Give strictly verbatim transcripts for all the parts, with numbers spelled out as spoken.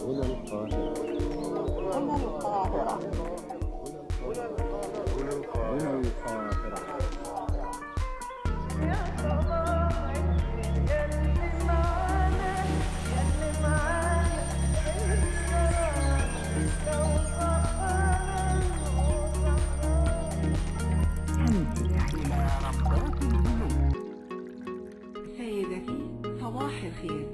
هنا القاهرة. هنا القاهرة. هنا القاهرة. سيدتي صباح الخير.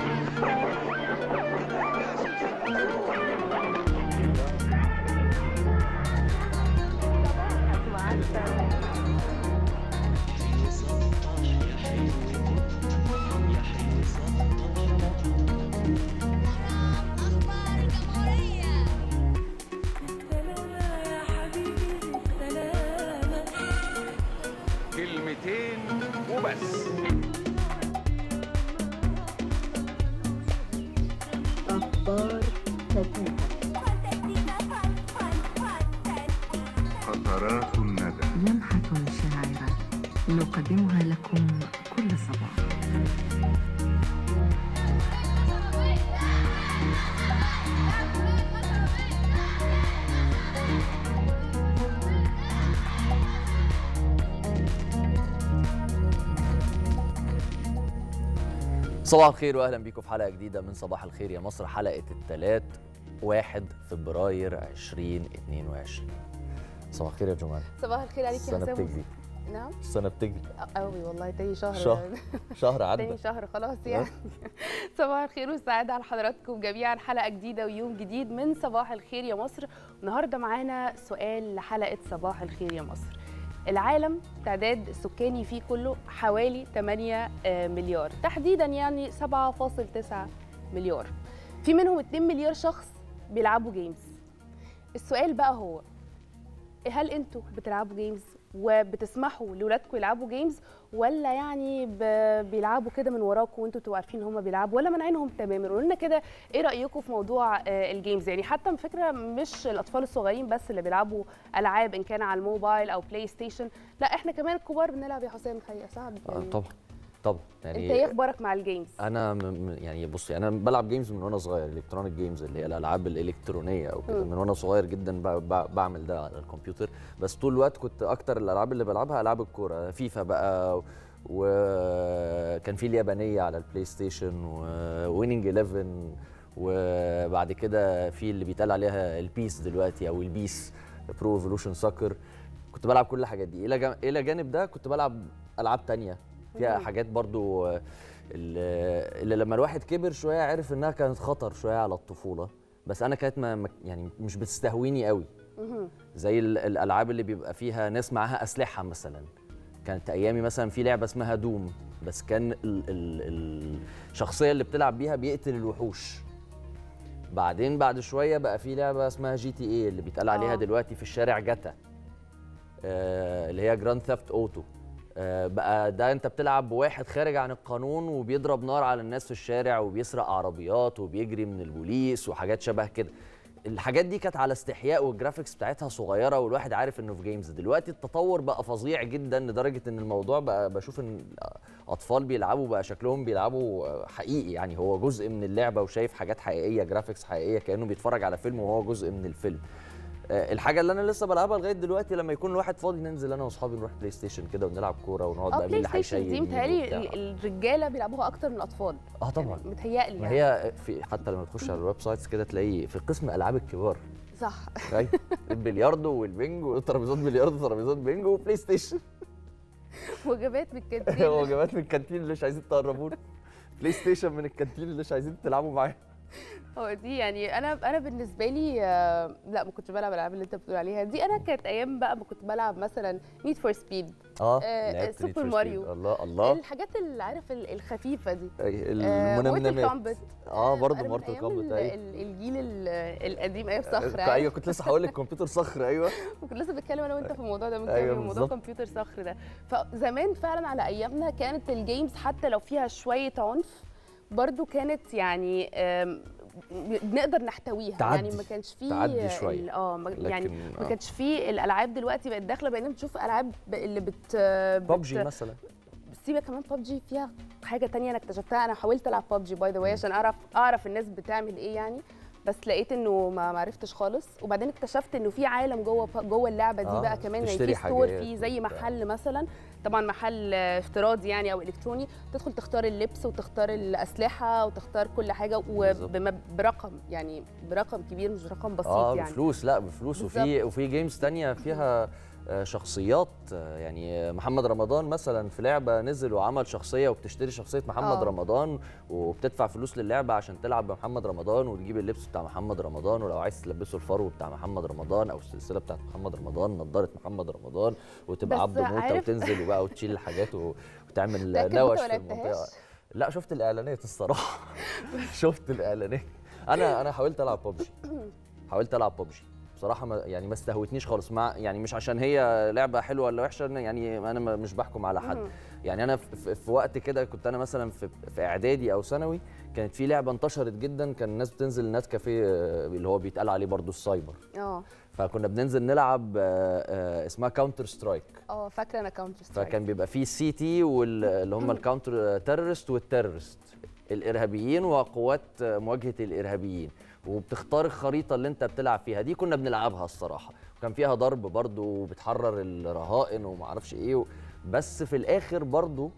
كلمتين وبس. أخبار خفيفة، قطرات الندى، لمحة شاعرة نقدمها لكم كل صباح. صباح الخير واهلا بيكم في حلقه جديده من صباح الخير يا مصر، حلقه الثلاث واحد فبراير ألفين واثنين وعشرين. صباح الخير يا جمال. صباح الخير عليك يا السنه حسام. بتجري. نعم السنه بتجري قوي والله، تاني شهر شهر شهر عدى، تاني شهر خلاص يعني. صباح الخير والسعاده على حضراتكم جميعا، حلقه جديده ويوم جديد من صباح الخير يا مصر. النهارده معانا سؤال لحلقه صباح الخير يا مصر. العالم تعداد السكاني فيه كله حوالي ثمانية مليار، تحديدا يعني سبعة فاصلة تسعة مليار. في منهم اتنين مليار شخص بيلعبوا جيمز. السؤال بقى هو، هل انتوا بتلعبوا جيمز وبتسمحوا لاولادكم يلعبوا جيمز، ولا يعني بيلعبوا كده من وراكم وانتوا بتبقوا عارفين هم بيلعبوا، ولا مانعينهم تماما؟ قولوا لنا كده ايه رايكم في موضوع الجيمز، يعني حتى فكره مش الاطفال الصغيرين بس اللي بيلعبوا العاب ان كان على الموبايل او بلاي ستيشن، لا احنا كمان الكبار بنلعب يا حسام الحقيقه. صعب يعني. آه طبعا طبعا. يعني انت ايه اخبارك مع الجيمز؟ انا م... يعني بصي، انا بلعب جيمز من وانا صغير، الكترونيك جيمز اللي هي الالعاب الالكترونيه او كده، من وانا صغير جدا ب... ب... بعمل ده على الكمبيوتر. بس طول الوقت كنت اكتر الالعاب اللي بلعبها العاب الكوره، فيفا بقى، وكان في اليابانيه على البلاي ستيشن، وويننج إحداشر، وبعد كده في اللي بيتقال عليها البيس دلوقتي او البيس برو ايفولوشن سوكر. كنت بلعب كل الحاجات دي. الى جانب الى جانب ده كنت بلعب العاب تانية فيها حاجات برضو اللي لما الواحد كبر شويه عرف انها كانت خطر شويه على الطفوله، بس انا كانت ما يعني مش بتستهويني قوي، زي الالعاب اللي بيبقى فيها ناس معاها اسلحه مثلا. كانت ايامي مثلا في لعبه اسمها دوم، بس كان ال ال الشخصيه اللي بتلعب بيها بيقتل الوحوش. بعدين بعد شويه بقى في لعبه اسمها جي تي اي اللي بيتقال عليها دلوقتي في الشارع جاتا، آه اللي هي جراند ثيفت اوتو. آه بقى ده انت بتلعب بواحد خارج عن القانون وبيضرب نار على الناس في الشارع وبيسرق عربيات وبيجري من البوليس وحاجات شبه كده. الحاجات دي كانت على استحياء والجرافيكس بتاعتها صغيره والواحد عارف انه في جيمز. دلوقتي التطور بقى فظيع جدا لدرجه ان الموضوع بقى بشوف ان اطفال بيلعبوا بقى شكلهم بيلعبوا حقيقي، يعني هو جزء من اللعبه وشايف حاجات حقيقيه، جرافيكس حقيقيه، كانه بيتفرج على فيلم وهو جزء من الفيلم. الحاجه اللي انا لسه بلعبها لغايه دلوقتي لما يكون الواحد فاضي ننزل انا واصحابي نروح بلاي ستيشن كده ونلعب كوره ونقعد بقى مين اللي هيشيل. دي متهيألي الرجاله بيلعبوها اكتر من الاطفال. اه طبعا يعني متهيألي ما هي في حتى لما تخش على الويب سايتس كده تلاقي في قسم العاب الكبار. صح. ايوه، البلياردو والبنج وترابيزات بلياردو وترابيزات بنج وبلاي ستيشن. وجبات من الكانتين. وجبات من الكانتين اللي مش عايزين تقربونا. بلاي ستيشن من الكانتين اللي مش عايزين تلعبوا معاه. هو دي يعني انا انا بالنسبه لي لا ما كنتش بلعب الالعاب اللي انت بتقول عليها دي. انا كانت ايام بقى ما كنت بلعب مثلا نيد فور سبيد، اه, آه سوبر ماريو، الله الله، الحاجات اللي عارف الخفيفه دي، المنمنمات. مورتال كومبات. اه برضه مورتال كومبات. ايوه الجيل القديم، ايام صخر. ايوه كنت لسه هقول لك كمبيوتر صخر. ايوه وكنت لسه بتكلم انا وانت في الموضوع ده من كام يوم، موضوع كمبيوتر صخر ده. فزمان فعلا على ايامنا كانت الجيمز حتى لو فيها شويه عنف برضو كانت يعني بنقدر نحتويها. تعدي. يعني ما كانش فيه تعدي شويه اه يعني ما كانش فيه الالعاب. دلوقتي بقت داخله بقينا بنشوف العاب اللي بت ببجي مثلا. سيبك كمان ببجي فيها حاجه ثانيه انا اكتشفتها. انا حاولت العب ببجي باي ذا واي عشان اعرف اعرف الناس بتعمل ايه يعني. بس لقيت انه ما معرفتش خالص. وبعدين اكتشفت انه في عالم جوه جوه اللعبه دي آه، بقى كمان، يعني تشتري في ستور، حاجات في زي وبتاع. محل مثلا، طبعا محل افتراضي يعني او الكتروني، تدخل تختار اللبس وتختار الاسلحه وتختار كل حاجه وبرقم، يعني برقم كبير مش رقم بسيط اه يعني. بفلوس، لا بفلوس. وفي وفي جيمز تانية فيها آه، شخصيات، آه، يعني محمد رمضان مثلا في لعبه نزل وعمل شخصيه، وبتشتري شخصيه محمد آه. رمضان وبتدفع فلوس للعبه عشان تلعب بمحمد رمضان وتجيب اللبس بتاع محمد رمضان، ولو عايز تلبسه الفرو بتاع محمد رمضان او السلسله بتاعت محمد رمضان، نضاره محمد رمضان، وتبقى بس عبده موته عارف- وتنزل وبقى وتشيل الحاجات و- وتعمل متأكد نوش أنت ما في المنطقه. لعبتهاش؟ لا شفت الاعلانات الصراحه. شفت الاعلانات. انا انا حاولت العب ببجي حاولت العب ببجي بصراحه، ما يعني ما استهوتنيش خالص، مع يعني مش عشان هي لعبه حلوه ولا وحشه، يعني انا ما- مش بحكم على حد. يعني انا في, في- في وقت كده كنت انا مثلا في, في اعدادي او ثانوي، كانت في لعبه انتشرت جدا، كان الناس بتنزل نت كافيه آه، اللي هو بيتقال عليه برضو السايبر، اه فكنا بننزل نلعب آه، آه، اسمها كاونتر سترايك. اه فاكره انا كاونتر سترايك. فكان بيبقى فيه سي تي واللي هم الكاونتر تيرورست والتيرورست، الارهابيين وقوات مواجهه الارهابيين، وبتختار الخريطه اللي انت بتلعب فيها. دي كنا بنلعبها الصراحه، وكان فيها ضرب برضو وبتحرر الرهائن وما اعرفش ايه و... بس في الاخر برضو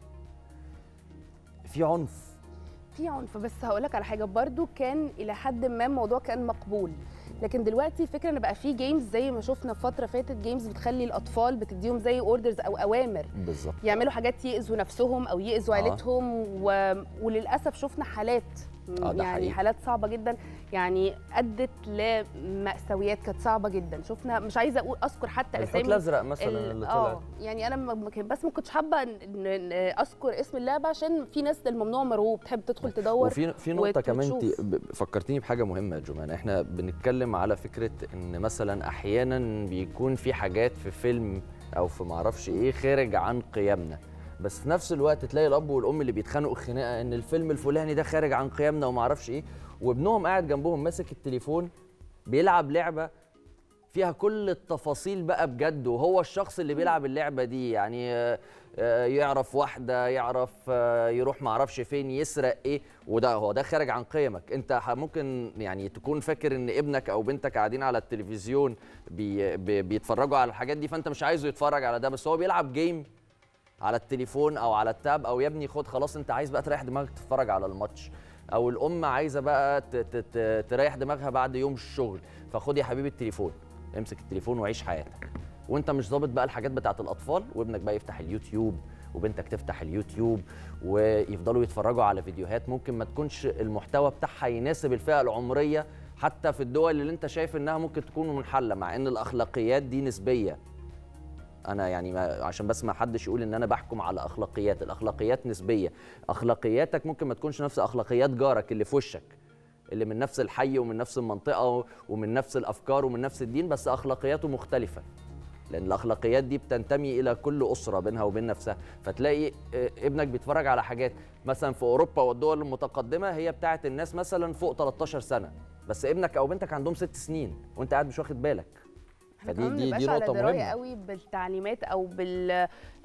في عنف. في عنف، بس هقول لك على حاجه برضو، كان الى حد ما الموضوع كان مقبول. لكن دلوقتي الفكره ان بقى في جيمز زي ما شفنا في فتره فاتت، جيمز بتخلي الاطفال بتديهم زي اوردرز او اوامر بالظبط، يعملوا حاجات يأذوا نفسهم او يأذوا آه. عيلتهم و... وللاسف شفنا حالات آه، ده يعني حقيقي. حالات صعبه جدا، يعني ادت لمأساويات كانت صعبه جدا. شفنا، مش عايزه اقول اذكر حتى الحوت اسامي الازرق مثلا ال- اللي اه طلع. يعني انا ما- ما كان- بس ما كنتش حابه إن- إن اذكر اسم اللعبه عشان في ناس الممنوع مرغوب بتحب تدخل تدور. وفي في نقطة وت- كمان وتشوف. انت ب- فكرتيني بحاجة مهمة يا جمان. احنا بنتكلم على فكرة ان مثلا احيانا بيكون في حاجات في فيلم او في معرفش ايه خارج عن قيمنا، بس في نفس الوقت تلاقي الاب والام اللي بيتخانقوا خناقة ان الفيلم الفلاني ده خارج عن قيمنا ومعرفش ايه، وابنهم قاعد جنبهم ماسك التليفون بيلعب لعبة فيها كل التفاصيل بقى بجد، وهو الشخص اللي بيلعب اللعبة دي يعني آه، آه، يعرف واحدة، يعرف آه، يروح معرفش فين، يسرق ايه، وده هو ده خارج عن قيمك. انت ح- ممكن يعني تكون فاكر ان ابنك او بنتك قاعدين على التلفزيون بي بي بيتفرجوا على الحاجات دي، فانت مش عايزه يتفرج على ده، بس هو بيلعب جيم على التليفون او على التاب، او يا ابني خد خلاص انت عايز بقى تريح دماغك تتفرج على الماتش، او الام عايزه بقى ت- ت- ت- تريح دماغها بعد يوم الشغل، فخد يا حبيبي التليفون، امسك التليفون وعيش حياتك، وانت مش ظابط بقى الحاجات بتاعت الاطفال، وابنك بقى يفتح اليوتيوب وبنتك تفتح اليوتيوب ويفضلوا يتفرجوا على فيديوهات ممكن ما تكونش المحتوى بتاعها يناسب الفئه العمريه، حتى في الدول اللي انت شايف انها ممكن تكون منحله، مع ان الاخلاقيات دي نسبيه. انا يعني ما عشان بس ما حدش يقول ان انا بحكم على اخلاقيات، الاخلاقيات نسبيه، اخلاقياتك ممكن ما تكونش نفس اخلاقيات جارك اللي في وشك، اللي من نفس الحي ومن نفس المنطقه ومن نفس الافكار ومن نفس الدين، بس اخلاقياته مختلفه، لان الاخلاقيات دي بتنتمي الى كل اسره بينها وبين نفسها. فتلاقي آه، ابنك بيتفرج على حاجات مثلا في اوروبا والدول المتقدمه هي بتاعه الناس مثلا فوق تلتاشر سنه، بس ابنك او بنتك عندهم ست سنين وانت قاعد مش واخد بالك. احنا فدي كمان دي مبنبقاش دي على نقطه درايه مهمه. قوي بالتعليمات او بال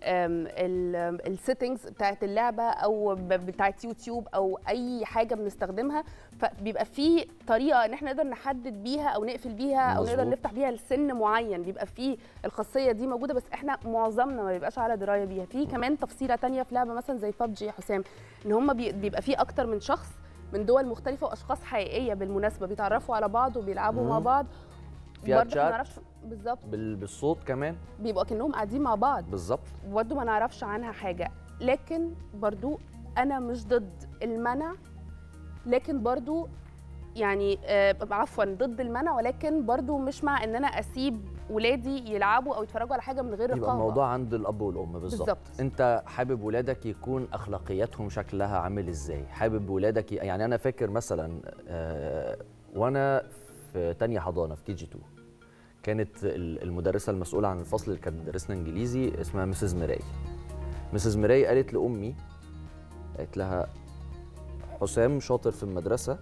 السيتنجز بتاعت اللعبه او ب- بتاعت يوتيوب او اي حاجه بنستخدمها، فبيبقى في طريقه ان احنا نقدر نحدد بيها او نقفل بيها او نقدر مظبوط. نفتح بيها لسن معين، بيبقى في الخاصيه دي موجوده، بس احنا معظمنا ما بيبقاش على درايه بيها. في كمان تفصيله تانية في لعبه مثلا زي ببجي يا حسام، ان هم بيبقى في اكتر من شخص من دول مختلفه واشخاص حقيقيه بالمناسبه بيتعرفوا على بعض وبيلعبوا مع مم. بعض، فيها برضه ما تشات. نعرفش بالظبط، بال- بالصوت كمان بيبقوا كأنهم قاعدين مع بعض، بالظبط. برضه ما نعرفش عنها حاجة. لكن برضه أنا مش ضد المنع، لكن برضه يعني آه عفوا ضد المنع، ولكن برضه مش مع إن أنا أسيب ولادي يلعبوا أو يتفرجوا على حاجة من غير يبقى رقابة. الموضوع عند الاب والام بالظبط. بالظبط. انت حابب ولادك يكون اخلاقياتهم شكلها عامل ازاي؟ حابب ولادك ي... يعني انا فاكر مثلا آه وانا في تانية حضانه في كي جي اتنين، كانت ال- المدرسه المسؤوله عن الفصل اللي كانت بتدرسنا انجليزي اسمها مسز ميراي. مسز ميراي قالت لامي، قالت لها حسام شاطر في المدرسه،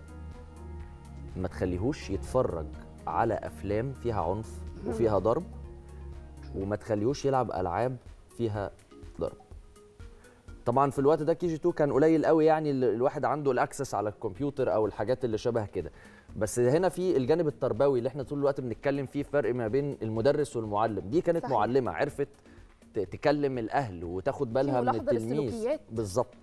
ما تخليهوش يتفرج على افلام فيها عنف وفيها ضرب، وما تخليهوش يلعب العاب فيها ضرب. طبعا في الوقت ده كي جي اتنين كان قليل قوي يعني ال- الواحد عنده الاكسس على الكمبيوتر او الحاجات اللي شبه كده، بس هنا في الجانب التربوي اللي احنا طول الوقت بنتكلم فيه، فرق ما بين المدرس والمعلم. دي كانت صحيح. معلمه عرفت تكلم الاهل وتاخد بالها من التلميذ بالظبط.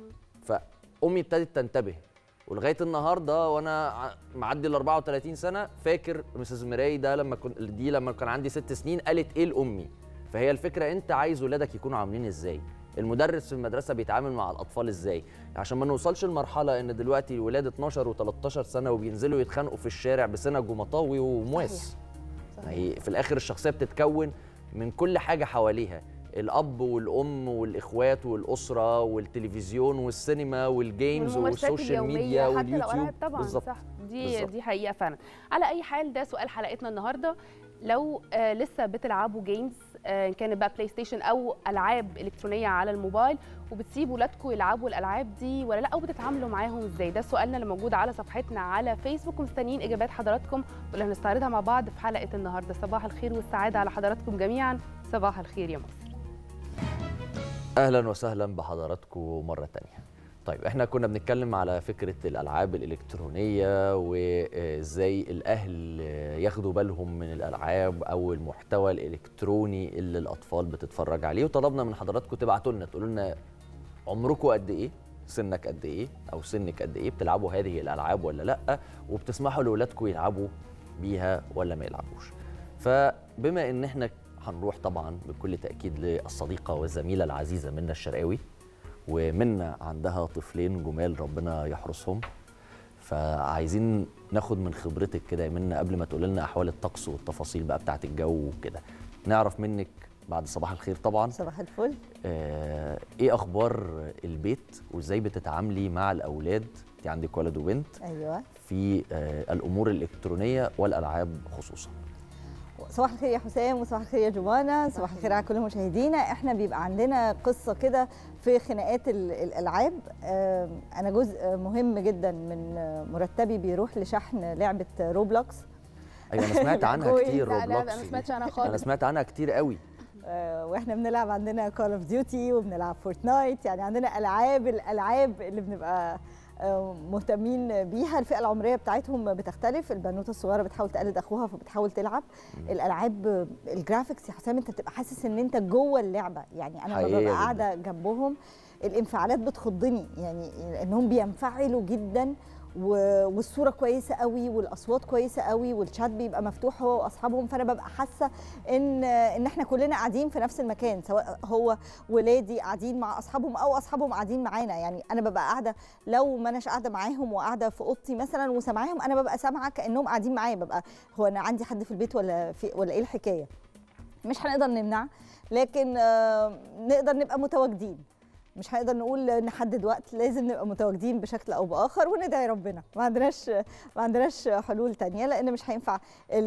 فامي ابتدت تنتبه، ولغايه النهارده وانا معدي ال أربعة وثلاثين سنه فاكر مسز مراي ده لما كنت دي لما كان عندي ست سنين قالت ايه لامي. فهي الفكره انت عايز ولادك يكونوا عاملين ازاي، المدرس في المدرسه بيتعامل مع الاطفال ازاي، عشان ما نوصلش لمرحله ان دلوقتي الولاد اتناشر وتلتاشر سنه وبينزلوا يتخانقوا في الشارع بسنج ومطاوي ومواس. هي في الاخر الشخصيه بتتكون من كل حاجه حواليها، الاب والام والاخوات والاسره والتلفزيون والسينما والجيمز والسوشيال ميديا واليوتيوب. طبعا صح، دي بالزبط. دي حقيقه فعلا. على اي حال ده سؤال حلقتنا النهارده، لو آه لسه بتلعبوا جيمز آه كانت بقى بلاي ستيشن او العاب الكترونيه على الموبايل، وبتسيبوا ولادكم يلعبوا الالعاب دي ولا لا، او بتتعاملوا معاهم ازاي؟ ده سؤالنا اللي موجود على صفحتنا على فيسبوك، ومستنيين اجابات حضراتكم واللي هنستعرضها مع بعض في حلقه النهارده. صباح الخير والسعاده على حضراتكم جميعا. صباح الخير يا مصر. اهلا وسهلا بحضراتكم مره تانية. طيب احنا كنا بنتكلم على فكره الالعاب الالكترونيه وازاي الاهل ياخدوا بالهم من الالعاب او المحتوى الالكتروني اللي الاطفال بتتفرج عليه، وطلبنا من حضراتكم تبعتوا لنا تقولوا لنا عمركم قد ايه، سنك قد ايه او سنك قد ايه، بتلعبوا هذه الالعاب ولا لا، وبتسمحوا لاولادكم يلعبوا بيها ولا ما يلعبوش. فبما ان احنا هنروح طبعا بكل تاكيد للصديقه والزميله العزيزه منى الشرقاوي، ومنى عندها طفلين جمال ربنا يحرسهم، فعايزين ناخد من خبرتك كده يا منى قبل ما تقول لنا احوال الطقس والتفاصيل بقى بتاعت الجو وكده، نعرف منك بعد صباح الخير طبعا. صباح الفل. آه ايه اخبار البيت وازاي بتتعاملي مع الاولاد، انت عندك ولد وبنت، ايوه، في آه الامور الالكترونيه والالعاب خصوصا؟ صباح الخير يا حسام، وصباح الخير يا جمانة، صباح الخير على كل مشاهدينا. احنا بيبقى عندنا قصة كده في خناقات الألعاب. أنا جزء مهم جدا من مرتبي بيروح لشحن لعبة روبلوكس. أيوة أنا سمعت عنها كتير روبلوكس. لا لا أنا ما سمعتش عنها خالص. أنا سمعت عنها كتير قوي. واحنا بنلعب عندنا كول اوف ديوتي وبنلعب فورتنايت، يعني عندنا ألعاب الألعاب اللي بنبقى مهتمين بيها. الفئه العمريه بتاعتهم بتختلف، البنوته الصغيره بتحاول تقلد اخوها فبتحاول تلعب. الالعاب الجرافيكس يا حسام انت بتبقى حاسس ان انت جوه اللعبه، يعني انا ببقى قاعده جنبهم الانفعالات بتخضني، يعني انهم بينفعلوا جدا والصوره كويسه قوي والاصوات كويسه قوي والشات بيبقى مفتوح هو واصحابهم، فانا ببقى حاسه ان ان احنا كلنا قاعدين في نفس المكان، سواء هو ولادي قاعدين مع اصحابهم او اصحابهم قاعدين معانا. يعني انا ببقى قاعده، لو ما اناش قاعده معاهم وقاعده في اوضتي مثلا وسامعاهم، انا ببقى سامعه كانهم قاعدين معايا، ببقى هو انا عندي حد في البيت ولا في ولا ايه الحكايه. مش هنقدر نمنع، لكن نقدر نبقى متواجدين. مش هنقدر نقول نحدد وقت، لازم نبقى متواجدين بشكل او باخر وندعي ربنا، ما عندناش ما عندناش حلول تانية، لان مش هينفع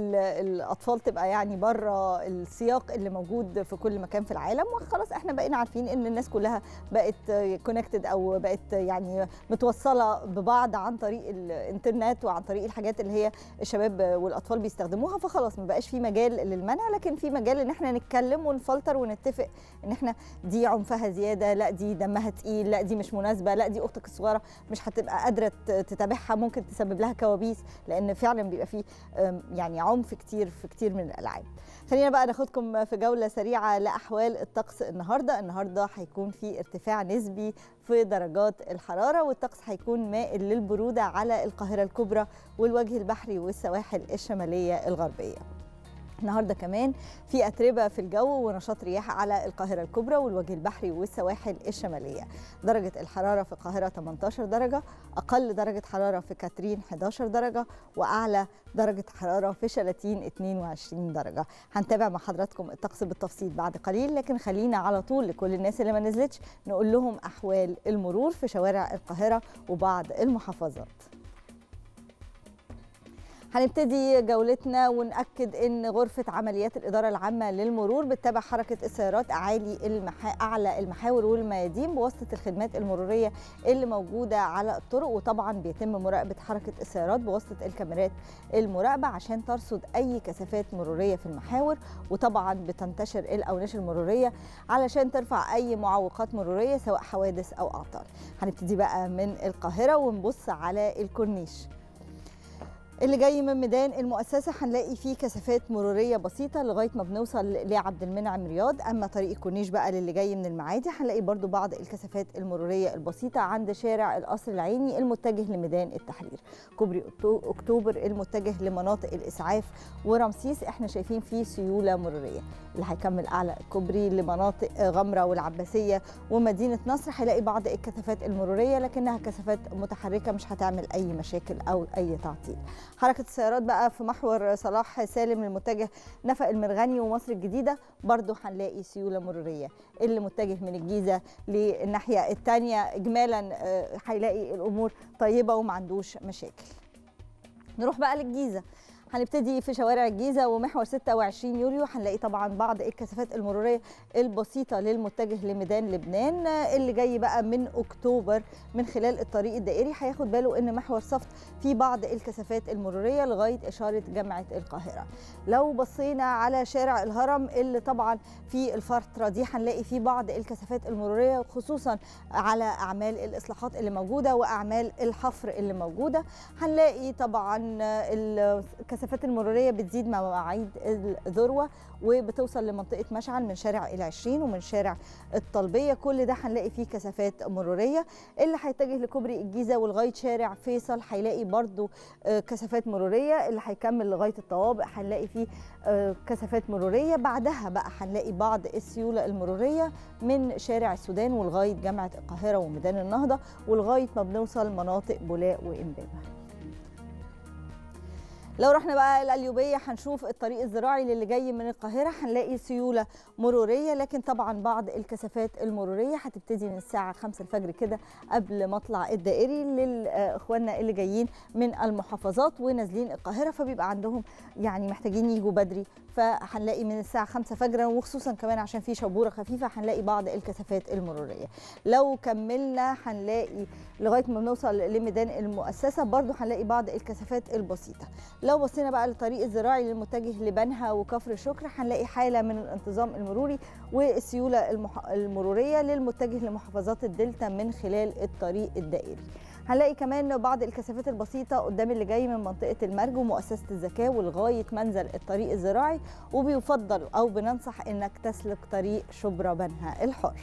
الاطفال تبقى يعني بره السياق اللي موجود في كل مكان في العالم. وخلاص احنا بقينا عارفين ان الناس كلها بقت كونكتد او بقت يعني متوصله ببعض عن طريق الانترنت وعن طريق الحاجات اللي هي الشباب والاطفال بيستخدموها، فخلاص ما بقاش في مجال للمنع، لكن في مجال ان احنا نتكلم ونفلتر ونتفق ان احنا دي عنفها زياده، لا دي دمها تقيل، لا دي مش مناسبه، لا دي اختك الصغيره مش هتبقى قادره تتابعها، ممكن تسبب لها كوابيس، لان فعلا بيبقى فيه يعني عنف كتير في كتير من الالعاب. خلينا بقى ناخدكم في جوله سريعه لاحوال الطقس النهارده. النهارده هيكون في ارتفاع نسبي في درجات الحراره، والطقس هيكون مائل للبروده على القاهره الكبرى والوجه البحري والسواحل الشماليه الغربيه. النهارده كمان في اتربه في الجو ونشاط رياح على القاهره الكبرى والوجه البحري والسواحل الشماليه. درجه الحراره في القاهره تمنتاشر درجه، اقل درجه حراره في كاترين حداشر درجه، واعلى درجه حراره في شلاتين اتنين وعشرين درجه. هنتابع مع حضراتكم الطقس بالتفصيل بعد قليل، لكن خلينا على طول لكل الناس اللي ما نزلتش نقول لهم احوال المرور في شوارع القاهره وبعض المحافظات. هنبتدي جولتنا ونأكد ان غرفة عمليات الإدارة العامة للمرور بتتابع حركة السيارات أعالي المحا... أعلى المحاور والميادين بواسطة الخدمات المرورية اللي موجودة على الطرق، وطبعا بيتم مراقبة حركة السيارات بواسطة الكاميرات المراقبة عشان ترصد أي كثافات مرورية في المحاور، وطبعا بتنتشر الأوناش المرورية علشان ترفع أي معوقات مرورية سواء حوادث أو أعطال. هنبتدي بقى من القاهرة ونبص على الكورنيش. اللي جاي من ميدان المؤسسة هنلاقي فيه كثافات مرورية بسيطة لغاية ما بنوصل لعبد المنعم رياض. أما طريق الكورنيش بقى للي جاي من المعادي هنلاقي برضو بعض الكثافات المرورية البسيطة عند شارع القصر العيني المتجه لميدان التحرير. كوبري أكتوبر المتجه لمناطق الإسعاف ورمسيس احنا شايفين فيه سيولة مرورية. اللي هيكمل أعلى الكوبري لمناطق غمرة والعباسية ومدينة نصر هيلاقي بعض الكثافات المرورية لكنها كثافات متحركة مش هتعمل أي مشاكل أو أي تعطيل. حركة السيارات بقى في محور صلاح سالم المتجه نفق المرغني ومصر الجديدة برضو هنلاقي سيولة مرورية. اللي متجه من الجيزة للناحية الثانية إجمالا هيلاقي الأمور طيبة وما عندوش مشاكل. نروح بقى للجيزة، هنبتدي في شوارع الجيزة ومحور ستة وعشرين يوليو هنلاقي طبعا بعض الكثافات المرورية البسيطة للمتجه لميدان لبنان. اللي جاي بقى من أكتوبر من خلال الطريق الدائري هياخد باله إن محور صفت في بعض الكثافات المرورية لغاية إشارة جامعة القاهرة. لو بصينا على شارع الهرم اللي طبعا في الفترة دي هنلاقي فيه بعض الكثافات المرورية خصوصا على أعمال الإصلاحات اللي موجودة وأعمال الحفر اللي موجودة. هنلاقي طبعا الكثافات الكثافات المرورية بتزيد مع مواعيد الذروة وبتوصل لمنطقة مشعل من شارع العشرين ومن شارع الطلبية. كل ده هنلاقي فيه كثافات مرورية. اللي هيتجه لكوبري الجيزة ولغاية شارع فيصل هيلاقي برضو كثافات مرورية. اللي هيكمل لغاية الطوابق هنلاقي فيه كثافات مرورية. بعدها بقى هنلاقي بعض السيولة المرورية من شارع السودان ولغاية جامعة القاهرة وميدان النهضة ولغاية ما بنوصل مناطق بولاق وإمبابة. لو رحنا بقى القليوبية هنشوف الطريق الزراعي للي جاي من القاهرة هنلاقي سيولة مرورية لكن طبعا بعض الكثافات المرورية هتبتدي من الساعة خمسة الفجر كده قبل مطلع الدائري لإخواننا اللي جايين من المحافظات ونازلين القاهرة فبيبقى عندهم يعني محتاجين يجوا بدري فهنلاقي من الساعة خمسة فجرا وخصوصا كمان عشان في شبورة خفيفة هنلاقي بعض الكثافات المرورية. لو كملنا هنلاقي لغاية ما بنوصل لميدان المؤسسة برضو هنلاقي بعض الكثافات البسيطة. لو بصينا بقى للطريق الزراعي للمتجه لبنها وكفر شكر هنلاقي حالة من الانتظام المروري والسيولة المح... المرورية للمتجه لمحافظات الدلتا من خلال الطريق الدائري. هنلاقي كمان بعض الكثافات البسيطة قدام اللي جاي من منطقة المرج ومؤسسة الزكاة ولغاية منزل الطريق الزراعي وبيفضل أو بننصح إنك تسلك طريق شبرا بنها الحر.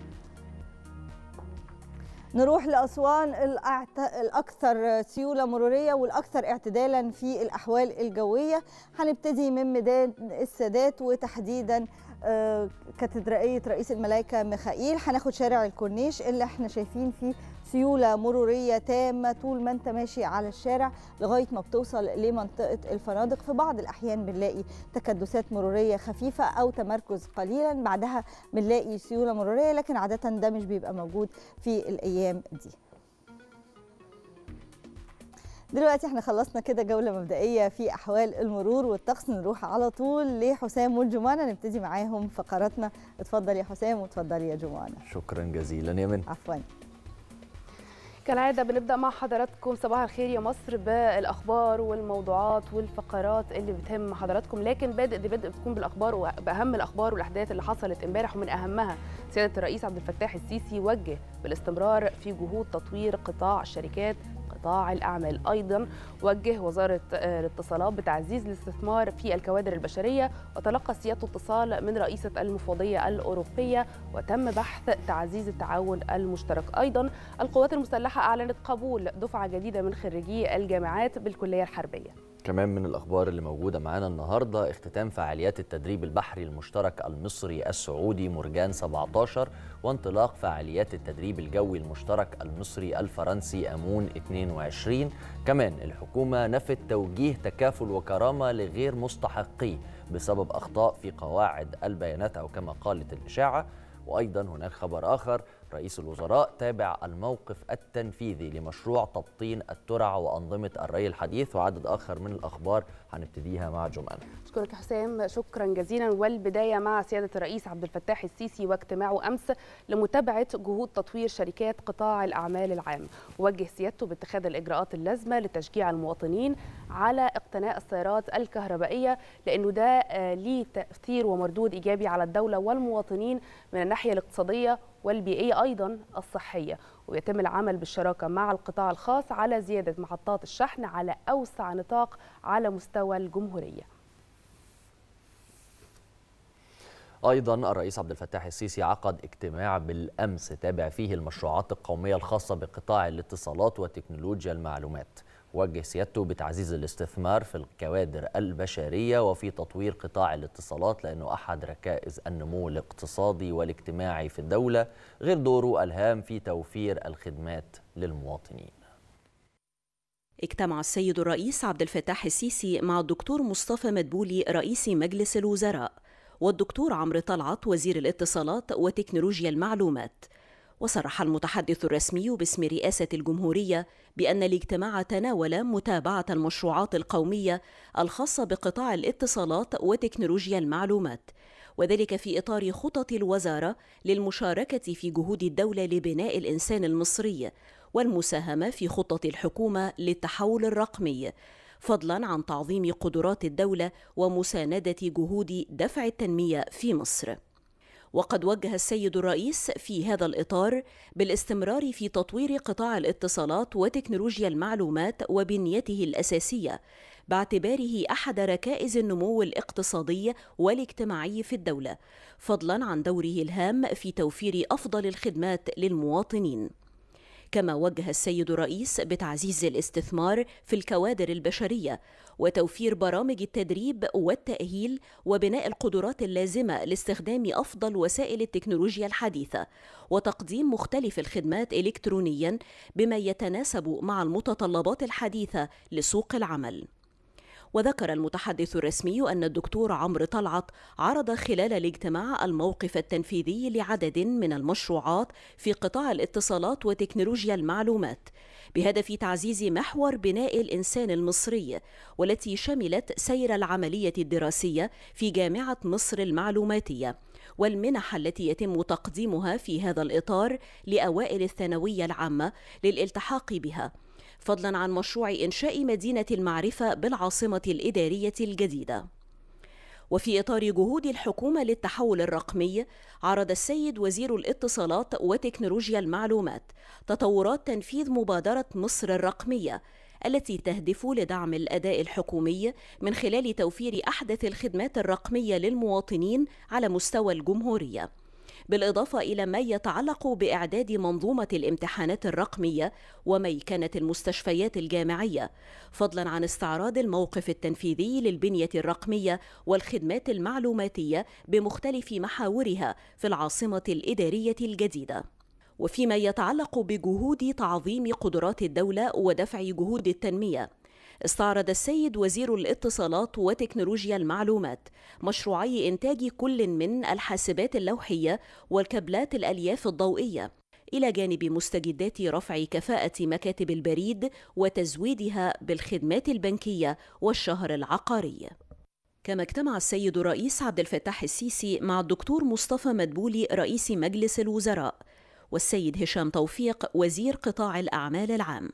نروح لأسوان الأكثر سيولة مرورية والأكثر اعتدالا في الأحوال الجوية. هنبتدي من ميدان السادات وتحديدا كاتدرائية رئيس الملائكة ميخائيل. هناخد شارع الكورنيش اللي احنا شايفين فيه سيولة مرورية تامة طول ما انت ماشي على الشارع لغاية ما بتوصل لمنطقة الفنادق. في بعض الأحيان بنلاقي تكدسات مرورية خفيفة أو تمركز قليلا بعدها بنلاقي سيولة مرورية لكن عادة ده مش بيبقى موجود في الأيام دي. دلوقتي احنا خلصنا كده جولة مبدئية في أحوال المرور والطقس. نروح على طول لحسام والجمانة نبتدي معاهم فقراتنا. اتفضل يا حسام واتفضل يا جمانة. شكرا جزيلا يا من. عفوا. كالعادة بنبدأ مع حضراتكم صباح الخير يا مصر بالأخبار والموضوعات والفقرات اللي بتهم حضراتكم لكن بادئ دي بدء بتكون بالأخبار وبأهم الأخبار والأحداث اللي حصلت امبارح ومن أهمها سيادة الرئيس عبد الفتاح السيسي وجه بالاستمرار في جهود تطوير قطاع الشركات قطاع الأعمال. أيضا وجه وزارة الاتصالات بتعزيز الاستثمار في الكوادر البشرية وتلقى سيادته اتصال من رئيسة المفوضية الأوروبية وتم بحث تعزيز التعاون المشترك. أيضا القوات المسلحة أعلنت قبول دفعة جديدة من خريجي الجامعات بالكلية الحربية. كمان من الأخبار اللي موجودة معانا النهاردة اختتام فعاليات التدريب البحري المشترك المصري السعودي مرجان سبعتاشر وانطلاق فعاليات التدريب الجوي المشترك المصري الفرنسي أمون اثنين وعشرين. كمان الحكومة نفت توجيه تكافل وكرامة لغير مستحقيه بسبب أخطاء في قواعد البيانات أو كما قالت الإشاعة. وأيضا هناك خبر آخر رئيس الوزراء تابع الموقف التنفيذي لمشروع تبطين الترع وأنظمة الري الحديث وعدد آخر من الأخبار هنبتديها مع جمانة. أشكرك يا حسام شكرا جزيلا. والبداية مع سيادة الرئيس عبد الفتاح السيسي واجتماعه أمس لمتابعة جهود تطوير شركات قطاع الأعمال العام. وجه سيادته باتخاذ الإجراءات اللازمة لتشجيع المواطنين على اقتناء السيارات الكهربائية لأنه ده ليه تأثير ومردود إيجابي على الدولة والمواطنين من الناحية الاقتصادية والبيئية أيضا الصحية، ويتم العمل بالشراكة مع القطاع الخاص على زيادة محطات الشحن على أوسع نطاق على مستوى الجمهورية. أيضا الرئيس عبد الفتاح السيسي عقد اجتماع بالأمس تابع فيه المشروعات القومية الخاصة بقطاع الاتصالات وتكنولوجيا المعلومات. وجه سيادته بتعزيز الاستثمار في الكوادر البشرية وفي تطوير قطاع الاتصالات، لأنه أحد ركائز النمو الاقتصادي والاجتماعي في الدولة، غير دوره الهام في توفير الخدمات للمواطنين. اجتمع السيد الرئيس عبد الفتاح السيسي مع الدكتور مصطفى مدبولي رئيس مجلس الوزراء والدكتور عمرو طلعت وزير الاتصالات وتكنولوجيا المعلومات. وصرح المتحدث الرسمي باسم رئاسة الجمهورية بأن الاجتماع تناول متابعة المشروعات القومية الخاصة بقطاع الاتصالات وتكنولوجيا المعلومات، وذلك في إطار خطط الوزارة للمشاركة في جهود الدولة لبناء الإنسان المصري والمساهمة في خطط الحكومة للتحول الرقمي، فضلاً عن تعظيم قدرات الدولة ومساندة جهود دفع التنمية في مصر. وقد وجه السيد الرئيس في هذا الإطار بالاستمرار في تطوير قطاع الاتصالات وتكنولوجيا المعلومات وبنيته الأساسية، باعتباره أحد ركائز النمو الاقتصادي والاجتماعي في الدولة، فضلاً عن دوره الهام في توفير أفضل الخدمات للمواطنين. كما وجه السيد الرئيس بتعزيز الاستثمار في الكوادر البشرية وتوفير برامج التدريب والتأهيل وبناء القدرات اللازمة لاستخدام أفضل وسائل التكنولوجيا الحديثة وتقديم مختلف الخدمات إلكترونياً بما يتناسب مع المتطلبات الحديثة لسوق العمل. وذكر المتحدث الرسمي أن الدكتور عمرو طلعت عرض خلال الاجتماع الموقف التنفيذي لعدد من المشروعات في قطاع الاتصالات وتكنولوجيا المعلومات بهدف تعزيز محور بناء الإنسان المصري، والتي شملت سير العملية الدراسية في جامعة مصر المعلوماتية والمنح التي يتم تقديمها في هذا الإطار لأوائل الثانوية العامة للالتحاق بها، فضلاً عن مشروع إنشاء مدينة المعرفة بالعاصمة الإدارية الجديدة. وفي إطار جهود الحكومة للتحول الرقمي، عرض السيد وزير الاتصالات وتكنولوجيا المعلومات تطورات تنفيذ مبادرة مصر الرقمية التي تهدف لدعم الأداء الحكومي من خلال توفير أحدث الخدمات الرقمية للمواطنين على مستوى الجمهورية، بالإضافة إلى ما يتعلق بإعداد منظومة الامتحانات الرقمية وميكنة المستشفيات الجامعية، فضلاً عن استعراض الموقف التنفيذي للبنية الرقمية والخدمات المعلوماتية بمختلف محاورها في العاصمة الإدارية الجديدة. وفيما يتعلق بجهود تعظيم قدرات الدولة ودفع جهود التنمية، استعرض السيد وزير الاتصالات وتكنولوجيا المعلومات مشروعي إنتاج كل من الحاسبات اللوحية والكابلات الألياف الضوئية، إلى جانب مستجدات رفع كفاءة مكاتب البريد وتزويدها بالخدمات البنكية والشهر العقاري. كما اجتمع السيد الرئيس عبد الفتاح السيسي مع الدكتور مصطفى مدبولي رئيس مجلس الوزراء والسيد هشام توفيق وزير قطاع الأعمال العام.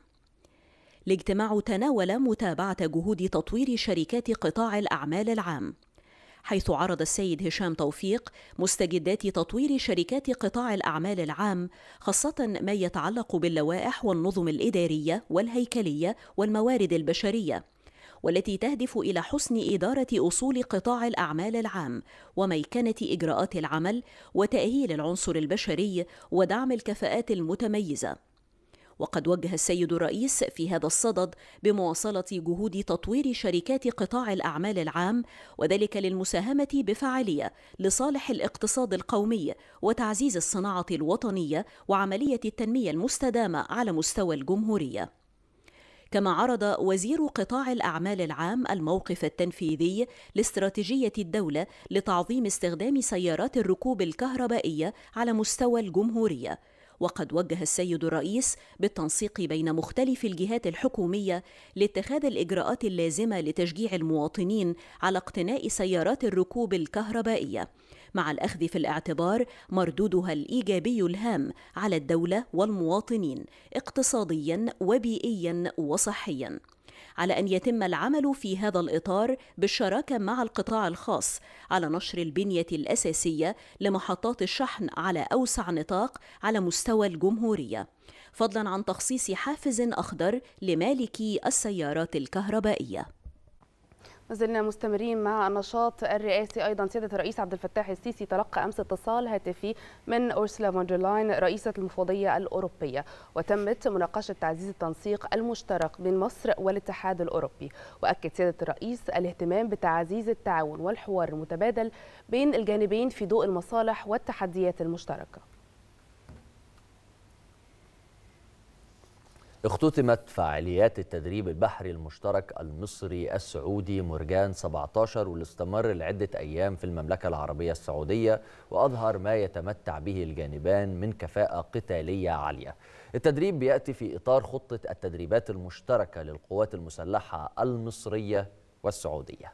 الاجتماع تناول متابعة جهود تطوير شركات قطاع الأعمال العام، حيث عرض السيد هشام توفيق مستجدات تطوير شركات قطاع الأعمال العام، خاصة ما يتعلق باللوائح والنظم الإدارية والهيكلية والموارد البشرية، والتي تهدف إلى حسن إدارة أصول قطاع الأعمال العام وميكنة إجراءات العمل وتأهيل العنصر البشري ودعم الكفاءات المتميزة. وقد وجه السيد الرئيس في هذا الصدد بمواصلة جهود تطوير شركات قطاع الأعمال العام، وذلك للمساهمة بفعالية لصالح الاقتصاد القومي وتعزيز الصناعة الوطنية وعملية التنمية المستدامة على مستوى الجمهورية. كما عرض وزير قطاع الأعمال العام الموقف التنفيذي لاستراتيجية الدولة لتعظيم استخدام سيارات الركوب الكهربائية على مستوى الجمهورية، وقد وجه السيد الرئيس بالتنسيق بين مختلف الجهات الحكومية لاتخاذ الإجراءات اللازمة لتشجيع المواطنين على اقتناء سيارات الركوب الكهربائية، مع الأخذ في الاعتبار مردودها الإيجابي الهام على الدولة والمواطنين اقتصادياً وبيئياً وصحياً. على أن يتم العمل في هذا الإطار بالشراكة مع القطاع الخاص على نشر البنية الأساسية لمحطات الشحن على أوسع نطاق على مستوى الجمهورية، فضلا عن تخصيص حافز أخضر لمالكي السيارات الكهربائية. ما زلنا مستمرين مع النشاط الرئاسي. أيضا سيادة الرئيس عبد الفتاح السيسي تلقى أمس اتصال هاتفي من أورسولا فون دير لاين رئيسة المفوضية الأوروبية، وتمت مناقشة تعزيز التنسيق المشترك بين مصر والاتحاد الأوروبي. وأكد سيادة الرئيس الاهتمام بتعزيز التعاون والحوار المتبادل بين الجانبين في ضوء المصالح والتحديات المشتركة. اختتمت فعاليات التدريب البحري المشترك المصري السعودي مورجان سبعة عشر، واللي استمر لعدة أيام في المملكة العربية السعودية، وأظهر ما يتمتع به الجانبان من كفاءة قتالية عالية. التدريب بيأتي في إطار خطة التدريبات المشتركة للقوات المسلحة المصرية والسعودية.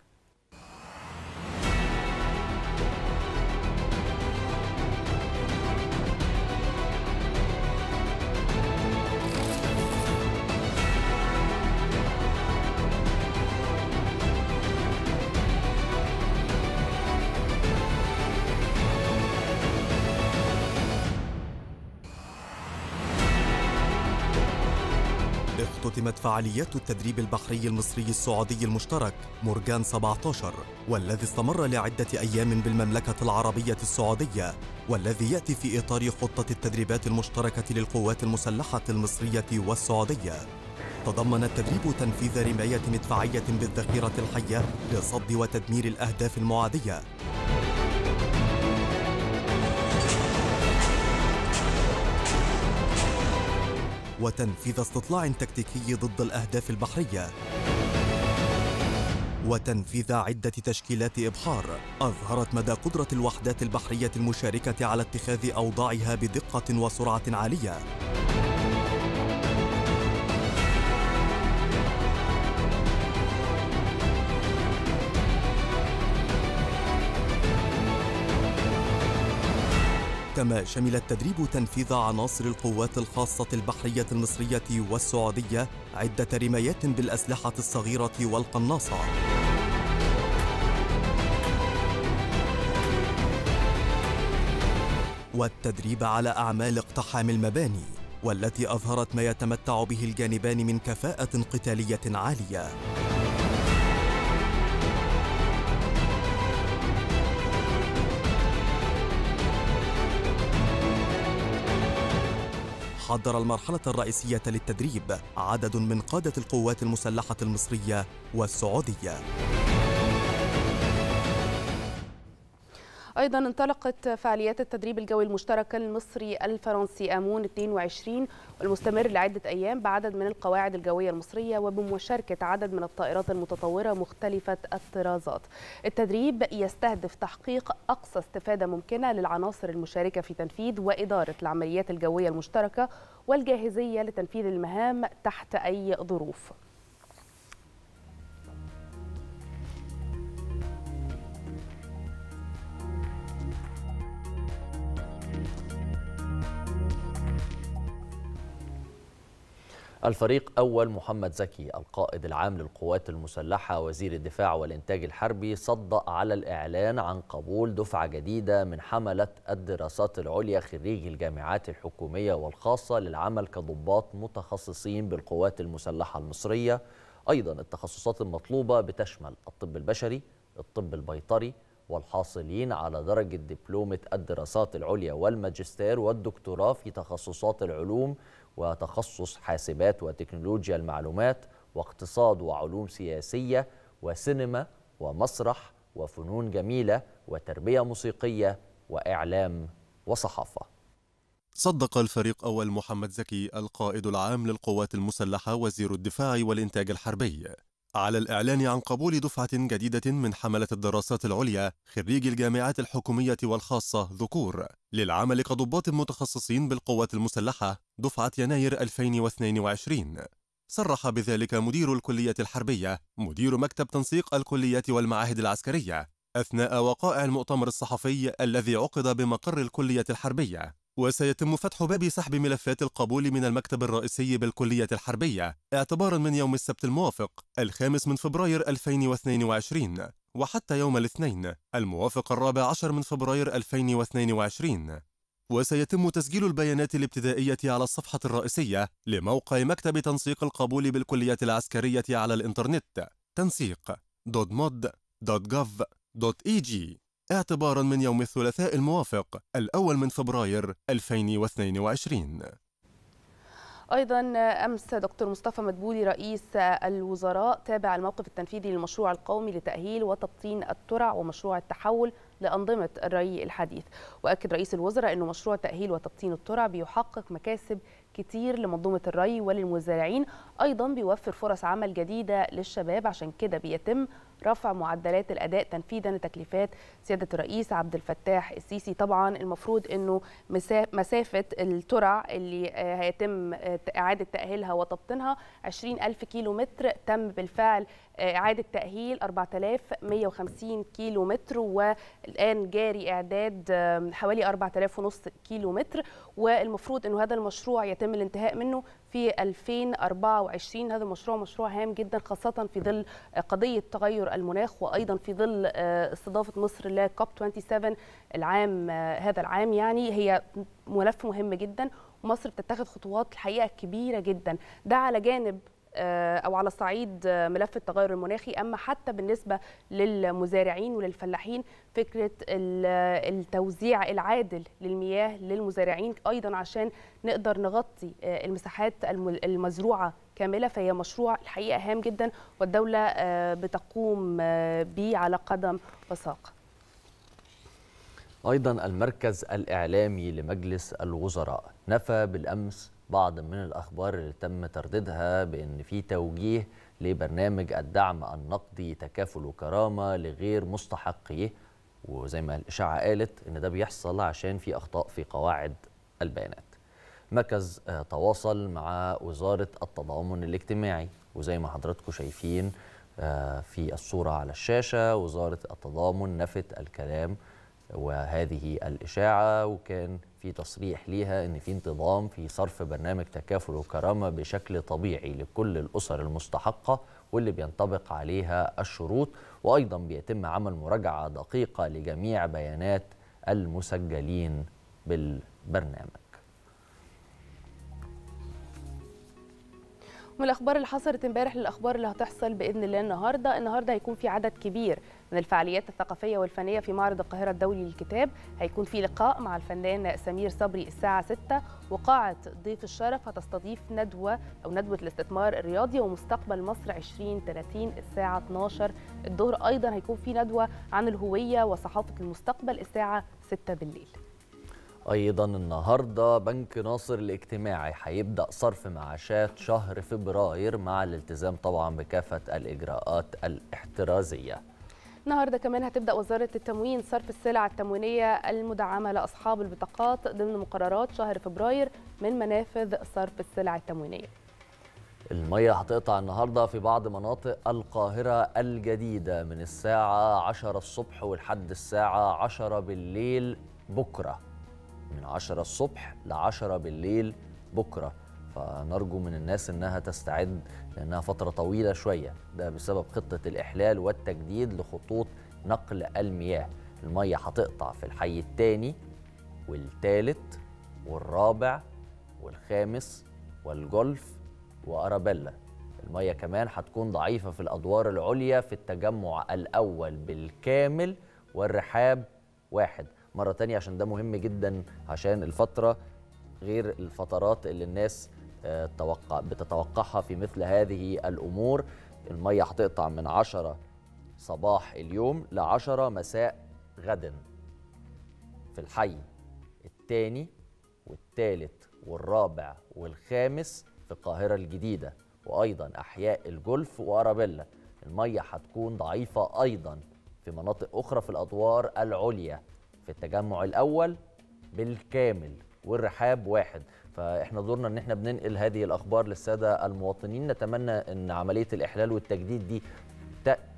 اختتمت فعاليات التدريب البحري المصري السعودي المشترك مورجان سبعة عشر، والذي استمر لعدة أيام بالمملكة العربية السعودية، والذي يأتي في إطار خطة التدريبات المشتركة للقوات المسلحة المصرية والسعودية. تضمن التدريب تنفيذ رماية مدفعية بالذخيرة الحية لصد وتدمير الأهداف المعادية، وتنفيذ استطلاع تكتيكي ضد الأهداف البحرية، وتنفيذ عدة تشكيلات إبحار أظهرت مدى قدرة الوحدات البحرية المشاركة على اتخاذ أوضاعها بدقة وسرعة عالية. كما شمل التدريب تنفيذ عناصر القوات الخاصة البحرية المصرية والسعودية عدة رمايات بالأسلحة الصغيرة والقناصة، والتدريب على أعمال اقتحام المباني، والتي أظهرت ما يتمتع به الجانبان من كفاءة قتالية عالية. حضر المرحلة الرئيسية للتدريب عدد من قادة القوات المسلحة المصرية والسعودية. أيضا انطلقت فعاليات التدريب الجوي المشترك المصري الفرنسي آمون اثنين وعشرين، والمستمر لعدة أيام بعدد من القواعد الجوية المصرية وبمشاركة عدد من الطائرات المتطورة مختلفة الطرازات. التدريب يستهدف تحقيق أقصى استفادة ممكنة للعناصر المشاركة في تنفيذ وإدارة العمليات الجوية المشتركة والجاهزية لتنفيذ المهام تحت أي ظروف. الفريق أول محمد زكي القائد العام للقوات المسلحة وزير الدفاع والإنتاج الحربي صدق على الإعلان عن قبول دفعة جديدة من حملة الدراسات العليا خريجي الجامعات الحكومية والخاصة للعمل كضباط متخصصين بالقوات المسلحة المصرية. أيضا التخصصات المطلوبة بتشمل الطب البشري، الطب البيطري، والحاصلين على درجة دبلومة الدراسات العليا والماجستير والدكتوراه في تخصصات العلوم وتخصص حاسبات وتكنولوجيا المعلومات واقتصاد وعلوم سياسية وسينما ومسرح وفنون جميلة وتربية موسيقية وإعلام وصحافة. صدق الفريق أول محمد زكي القائد العام للقوات المسلحة وزير الدفاع والإنتاج الحربي على الإعلان عن قبول دفعة جديدة من حملة الدراسات العليا خريجي الجامعات الحكومية والخاصة ذكور للعمل كضباط متخصصين بالقوات المسلحة دفعة يناير ألفين واثنين وعشرين. صرح بذلك مدير الكلية الحربية مدير مكتب تنسيق الكليات والمعاهد العسكرية أثناء وقائع المؤتمر الصحفي الذي عقد بمقر الكلية الحربية، وسيتم فتح باب سحب ملفات القبول من المكتب الرئيسي بالكلية الحربية اعتباراً من يوم السبت الموافق الخامس من فبراير ألفين واثنين وعشرين وحتى يوم الاثنين الموافق الرابع عشر من فبراير ألفين واثنين وعشرين. وسيتم تسجيل البيانات الابتدائية على الصفحة الرئيسية لموقع مكتب تنسيق القبول بالكلية العسكرية على الإنترنت تنسيق دوت مود دوت جوف دوت إي جي اعتباراً من يوم الثلاثاء الموافق الأول من فبراير ألفين واثنين وعشرين. أيضا أمس دكتور مصطفى مدبولي رئيس الوزراء تابع الموقف التنفيذي للمشروع القومي لتأهيل وتبطين الترع ومشروع التحول لأنظمة الري الحديث. وأكد رئيس الوزراء أنه مشروع تأهيل وتبطين الترع بيحقق مكاسب كتير لمنظومة الري وللمزارعين، أيضا بيوفر فرص عمل جديدة للشباب، عشان كده بيتم رفع معدلات الأداء تنفيذا لتكليفات سيادة الرئيس عبد الفتاح السيسي. طبعا المفروض أنه مسافة الترع اللي هيتم إعادة تأهيلها وتبطينها عشرين ألف كيلو متر، تم بالفعل إعادة تأهيل أربعة آلاف ومئة وخمسين كيلو متر، والآن جاري إعداد حوالي أربعة آلاف ونص كيلو متر، والمفروض أنه هذا المشروع يتم الانتهاء منه في ألفين وأربعة وعشرين. هذا المشروع مشروع هام جدا، خاصة في ظل قضية تغير المناخ، وأيضا في ظل استضافة مصر لكوب سبعة وعشرين العام هذا العام. يعني هي ملف مهم جدا، ومصر بتتخذ خطوات الحقيقة كبيرة جدا، ده على جانب أو على صعيد ملف التغير المناخي. أما حتى بالنسبة للمزارعين وللفلاحين، فكرة التوزيع العادل للمياه للمزارعين أيضا عشان نقدر نغطي المساحات المزروعة كاملة، فهي مشروع الحقيقة هام جدا، والدولة بتقوم به على قدم وساق. أيضا المركز الإعلامي لمجلس الوزراء نفى بالأمس بعض من الأخبار اللي تم ترديدها بأن في توجيه لبرنامج الدعم النقدي تكافل وكرامة لغير مستحقيه، وزي ما الإشاعة قالت أن ده بيحصل عشان في أخطاء في قواعد البيانات. المركز تواصل مع وزارة التضامن الاجتماعي، وزي ما حضراتكم شايفين في الصورة على الشاشة وزارة التضامن نفت الكلام وهذه الإشاعة، وكان في تصريح ليها أن في انتظام في صرف برنامج تكافل وكرامة بشكل طبيعي لكل الأسر المستحقة واللي بينطبق عليها الشروط، وأيضا بيتم عمل مراجعة دقيقة لجميع بيانات المسجلين بالبرنامج. من الأخبار اللي حصلت امبارح للأخبار اللي هتحصل بإذن الله النهارده، النهارده هيكون في عدد كبير من الفعاليات الثقافية والفنية في معرض القاهرة الدولي للكتاب. هيكون في لقاء مع الفنان سمير صبري الساعة ستة، وقاعة ضيف الشرف هتستضيف ندوة أو ندوة الاستثمار الرياضي ومستقبل مصر عشرين ثلاثين الساعة اثناشر الظهر. أيضا هيكون في ندوة عن الهوية وصحافة المستقبل الساعة ستة بالليل. أيضا النهاردة بنك ناصر الاجتماعي هيبدأ صرف معاشات شهر فبراير مع الالتزام طبعا بكافة الإجراءات الاحترازية. النهارده كمان هتبدأ وزارة التموين صرف السلع التموينية المدعمة لأصحاب البطاقات ضمن مقررات شهر فبراير من منافذ صرف السلع التموينية. المية هتقطع النهارده في بعض مناطق القاهرة الجديدة من الساعة عشرة الصبح ولحد الساعة عشرة بالليل بكرة، من عشرة الصبح لعشرة بالليل بكرة. فنرجو من الناس انها تستعد لانها فترة طويلة شوية، ده بسبب خطة الاحلال والتجديد لخطوط نقل المياه. المية هتقطع في الحي الثاني والثالث والرابع والخامس والجولف وأرابيلا. المية كمان هتكون ضعيفة في الأدوار العليا في التجمع الأول بالكامل والرحاب واحد. مرة تانية عشان ده مهم جدا، عشان الفترة غير الفترات اللي الناس توقع بتتوقعها في مثل هذه الأمور. المية هتقطع من عشرة صباح اليوم لعشرة مساء غدا في الحي الثاني والثالث والرابع والخامس في القاهرة الجديدة، وأيضا أحياء الجولف وأرابيلا. المية هتكون ضعيفة أيضا في مناطق أخرى في الأدوار العليا في التجمع الأول بالكامل والرحاب واحد. فإحنا دورنا إن إحنا بننقل هذه الأخبار للسادة المواطنين. نتمنى إن عملية الإحلال والتجديد دي تأتي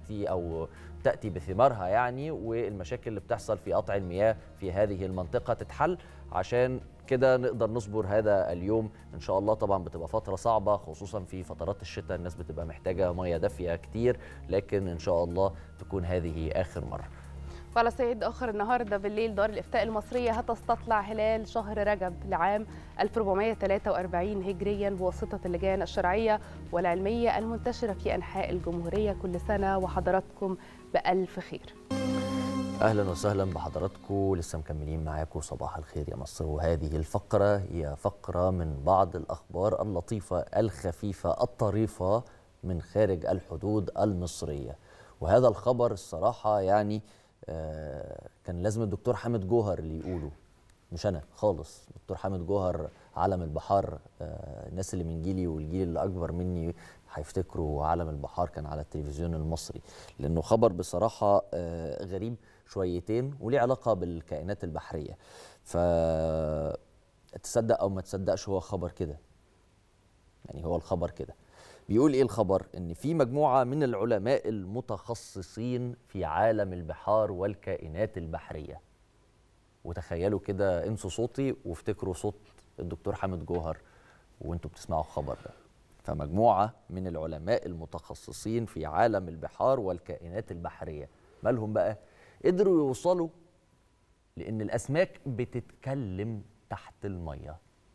تاتي او تاتي بثمارها يعني، والمشاكل اللي بتحصل في قطع المياه في هذه المنطقه تتحل، عشان كده نقدر نصبر هذا اليوم ان شاء الله. طبعا بتبقى فتره صعبه خصوصا في فترات الشتاء، الناس بتبقى محتاجه ميه دافيه كتير، لكن ان شاء الله تكون هذه اخر مره. وعلى صعيد آخر، النهارده بالليل دار الإفتاء المصرية هتستطلع هلال شهر رجب لعام ألف وأربعمائة وثلاثة وأربعين هجريا بواسطة اللجان الشرعية والعلمية المنتشرة في أنحاء الجمهورية. كل سنة وحضراتكم بألف خير. اهلا وسهلا بحضراتكم، لسه مكملين معاكم صباح الخير يا مصر، وهذه الفقره هي فقره من بعض الاخبار اللطيفه الخفيفه الطريفه من خارج الحدود المصريه. وهذا الخبر الصراحه يعني آه كان لازم الدكتور حامد جوهر اللي يقوله، مش انا خالص. دكتور حامد جوهر علم البحار، آه الناس اللي من جيلي والجيل اللي اكبر مني هيفتكروا علم البحار كان على التلفزيون المصري، لانه خبر بصراحه آه غريب شويتين وليه علاقه بالكائنات البحريه. ف تصدق او ما تصدقش هو خبر كده، يعني هو الخبر كده بيقول ايه الخبر؟ ان في مجموعه من العلماء المتخصصين في عالم البحار والكائنات البحريه. وتخيلوا كده، انسوا صوتي وافتكروا صوت الدكتور حامد جوهر وانتوا بتسمعوا الخبر ده. فمجموعه من العلماء المتخصصين في عالم البحار والكائنات البحريه مالهم بقى؟ قدروا يوصلوا لان الاسماك بتتكلم تحت الميه.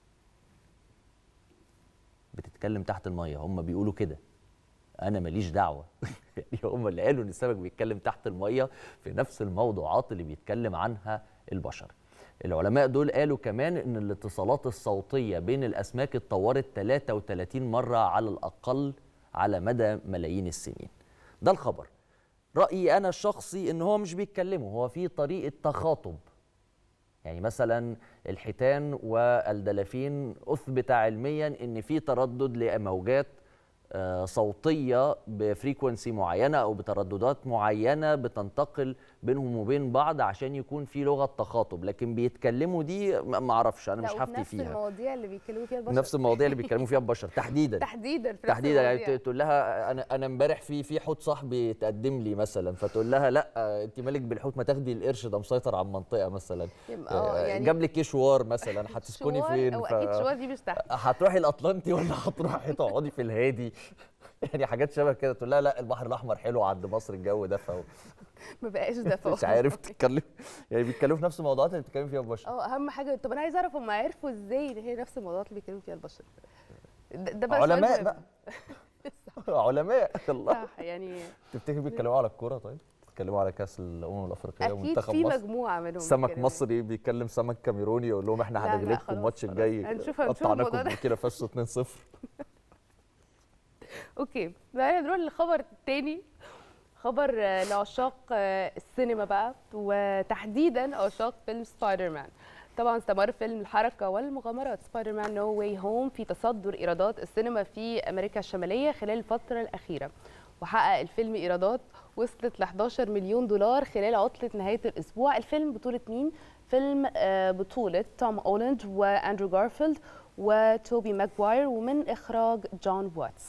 بتتكلم تحت الميه، هم بيقولوا كده، انا ماليش دعوه. يعني هم اللي قالوا ان السمك بيتكلم تحت الميه في نفس الموضوعات اللي بيتكلم عنها البشر. العلماء دول قالوا كمان ان الاتصالات الصوتيه بين الاسماك اتطورت ثلاثة وثلاثين مره على الاقل على مدى ملايين السنين. ده الخبر. رايي انا الشخصي ان هو مش بيتكلموا، هو في طريقه تخاطب. يعني مثلا الحيتان والدلافين اثبت علميا ان في تردد لموجات صوتيه بفريكونسي معينه او بترددات معينه بتنتقل بينهم وبين بعض عشان يكون في لغه تخاطب، لكن بيتكلموا دي ما اعرفش، انا مش هفتي فيها. نفس المواضيع اللي بيتكلموا فيها البشر، نفس المواضيع اللي بيتكلموا فيها البشر تحديدا تحديدا في تحديدا يعني تقول لها انا انا امبارح في في حوت صاحبي تقدم لي مثلا، فتقول لها لا انت مالك بالحوت، ما تاخدي القرش ده مسيطر على المنطقه مثلا، يعني جاب لك ايه شوار مثلا، هتسكني فين؟ او اكيد شوار دي مش تحت، هتروحي الاطلنطي ولا هتروحي تقعدي في الهادي؟ يعني حاجات شبه كده. تقول لها لا البحر الاحمر حلو عند مصر، الجو دفى. ما بقاش دفى. مش عارف تتكلم، يعني بيتكلموا في نفس الموضوعات اللي بيتكلموا فيها البشر. اه اهم حاجه. طب انا عايزه اعرف هم عرفوا ازاي ان هي نفس الموضوعات اللي بيتكلموا فيها البشر؟ ده بقى علماء بقى. علماء الله. صح. يعني تفتكر بيتكلموا على الكوره؟ طيب بيتكلموا على كاس الامم الافريقيه ومنتخب مصر؟ اكيد في مجموعه منهم. سمك مصري بيكلم سمك كاميروني يقول لهم احنا هنغلبكم الماتش الجاي، هنشوف قطعناكم بكده فازوا اتنين صفر. اوكي بقى نروح للخبر الثاني، خبر لعشاق السينما بقى، وتحديدا عشاق فيلم سبايدر مان. طبعا استمر فيلم الحركه والمغامرات سبايدر مان نو واي هوم في تصدر ايرادات السينما في امريكا الشماليه خلال الفتره الاخيره، وحقق الفيلم ايرادات وصلت ل احداشر مليون دولار خلال عطله نهايه الاسبوع. الفيلم بطوله مين؟ فيلم بطوله توم هولاند واندرو جارفيلد وتوبي ماجواير، ومن اخراج جون واتس.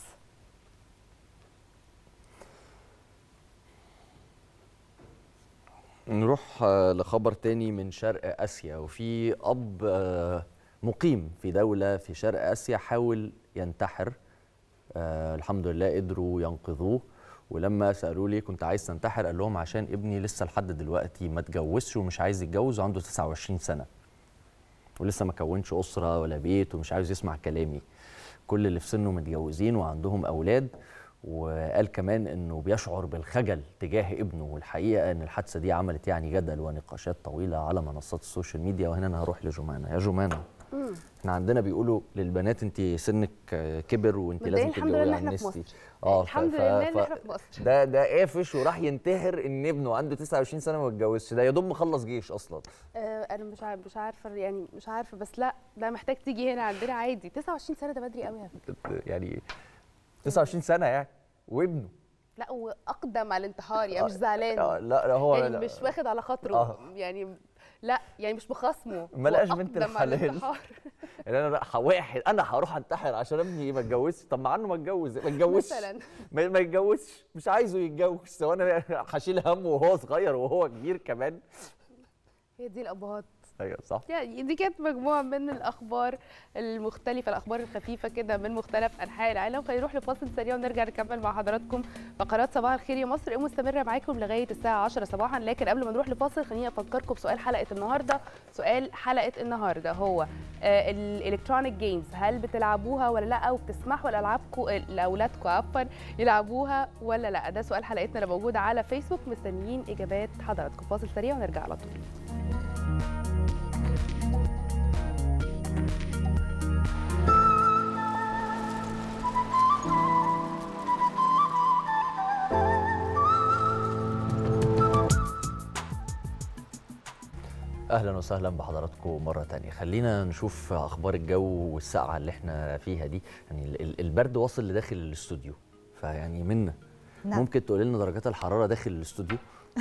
نروح لخبر تاني من شرق آسيا، وفي أب مقيم في دولة في شرق آسيا حاول ينتحر. آه الحمد لله قدروا ينقذوه، ولما سألوا لي كنت عايز تنتحر قال لهم عشان ابني لسه لحد دلوقتي ما اتجوزش ومش عايز يتجوز وعنده تسعة وعشرين سنة ولسه ما كونش أسرة ولا بيت ومش عايز يسمع كلامي. كل اللي في سنه متجوزين وعندهم أولاد، وقال كمان انه بيشعر بالخجل تجاه ابنه. والحقيقه ان الحادثه دي عملت يعني جدل ونقاشات طويله على منصات السوشيال ميديا. وهنا انا هروح لجمانه. يا جمانه، احنا عندنا بيقولوا للبنات انت سنك كبر وانت لازم تتجوزي عن نستي. اه الحمد لله ان احنا في مصر. ده ده قافش وراح ينتحر ان ابنه عنده تسعة وعشرين سنه ما اتجوزش. ده يا دوب مخلص جيش اصلا. آه انا مش عارف مش عارفه يعني مش عارفه بس لا ده محتاج تيجي هنا عندنا عادي. تسعة وعشرين سنه ده بدري قوي على فكره. يعني تسعة وعشرين سنه يعني وابنه. لا واقدم على الانتحار يعني مش زعلان. لا لا هو يعني لا مش واخد على خاطره. آه. يعني لا يعني مش بخصمه. ما لقاش بنت الحلال. ان انا لا واحد انا هروح انتحر عشان ابني ما اتجوزش. طب ما عنه ما اتجوز ما اتجوزش مثلا ما ما يتجوزش، مش عايزه يتجوز، سواء انا هشيل همه وهو صغير وهو كبير كمان. هي دي الابهات. ايوه صح. يعني دي كانت مجموعه من الاخبار المختلفه، الاخبار الخفيفه كده من مختلف انحاء العالم. خلينا نروح لفاصل سريع ونرجع نكمل مع حضراتكم فقرات صباح الخير يا مصر مستمره معاكم لغايه الساعه عشرة صباحا. لكن قبل ما نروح لفاصل خليني افكركم بسؤال حلقه النهارده. سؤال حلقه النهارده هو آه الالكترونيك جيمز، هل بتلعبوها ولا لا، وبتسمحوا لالعابكم لاولادكم عفوا يلعبوها ولا لا؟ ده سؤال حلقتنا اللي موجوده على فيسبوك، مستنيين اجابات حضراتكم. فاصل سريع ونرجع على طول. اهلا وسهلا بحضراتكم مره تانية. خلينا نشوف اخبار الجو والسقعه اللي احنا فيها دي. يعني البرد واصل لداخل الاستوديو، فيعني منا نعم. ممكن تقولي لنا درجات الحراره داخل الاستوديو؟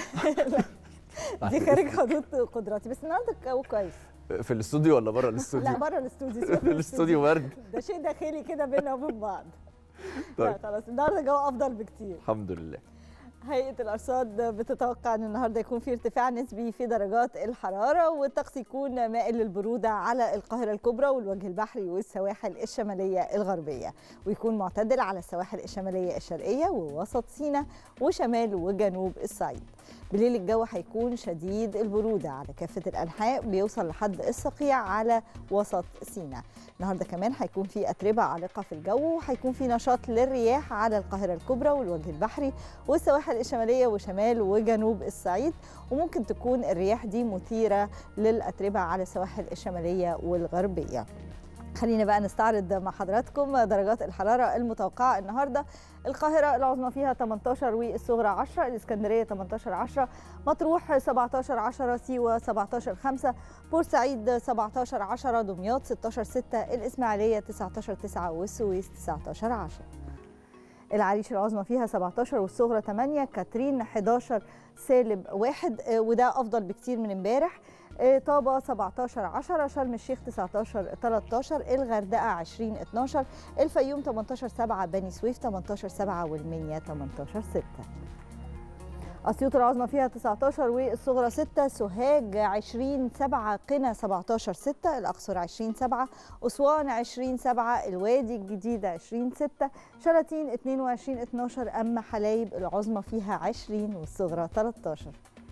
دي خارج حدود قدراتي، بس النهارده الجو كويس. في الاستوديو ولا بره الاستوديو؟ لا بره الاستوديو. في الاستوديو برد، ده شيء داخلي كده بينا وبين بعض. طيب خلاص النهارده الجو افضل بكتير الحمد لله. هيئة الأرصاد بتتوقع أن النهارده يكون في ارتفاع نسبي في درجات الحرارة، والطقس يكون مائل للبرودة على القاهرة الكبرى والوجه البحري والسواحل الشمالية الغربية، ويكون معتدل على السواحل الشمالية الشرقية ووسط سيناء وشمال وجنوب الصعيد. بالليل الجو هيكون شديد البرودة على كافة الأنحاء، بيوصل لحد الصقيع على وسط سيناء. النهارده كمان هيكون في أتربة عالقة في الجو، وهيكون في نشاط للرياح على القاهرة الكبرى والوجه البحري والسواحل الشمالية وشمال وجنوب الصعيد، وممكن تكون الرياح دي مثيرة للأتربة على السواحل الشمالية والغربية. خلينا بقى نستعرض مع حضراتكم درجات الحرارة المتوقعة النهارده. القاهرة العظمى فيها ثمانية عشر والصغرى عشرة، الإسكندرية ثمانية عشر عشرة، مطروح سبعة عشر عشرة، سيوة سبعة عشر خمسة، بورسعيد سبعة عشر عشرة، دمياط ستة عشر ستة، الإسماعيلية تسعة عشر تسعة، والسويس تسعة عشر عشرة. العريش العظمى فيها سبعة عشر والصغرى ثمانية، كاترين أحد عشر سالب واحد وده أفضل بكتير من امبارح، طابة سبعة عشر عشرة، شرم الشيخ تسعة عشر ثلاثة عشر، الغردقة عشرين اثناشر، الفيوم ثمانية عشر سبعة، بني سويف ثمانية عشر سبعة، والمنيا ثمانية عشر ستة. أسيوط العظمى فيها تسعة عشر والصغرى ستة، سوهاج عشرين سبعة، قنا سبعة عشر ستة، الأقصر عشرين سبعة، أسوان عشرين سبعة، الوادي الجديد عشرين ستة، شلاتين اثنين وعشرين اثناشر، أما حلايب العظمى فيها عشرين والصغرى ثلاثة عشر.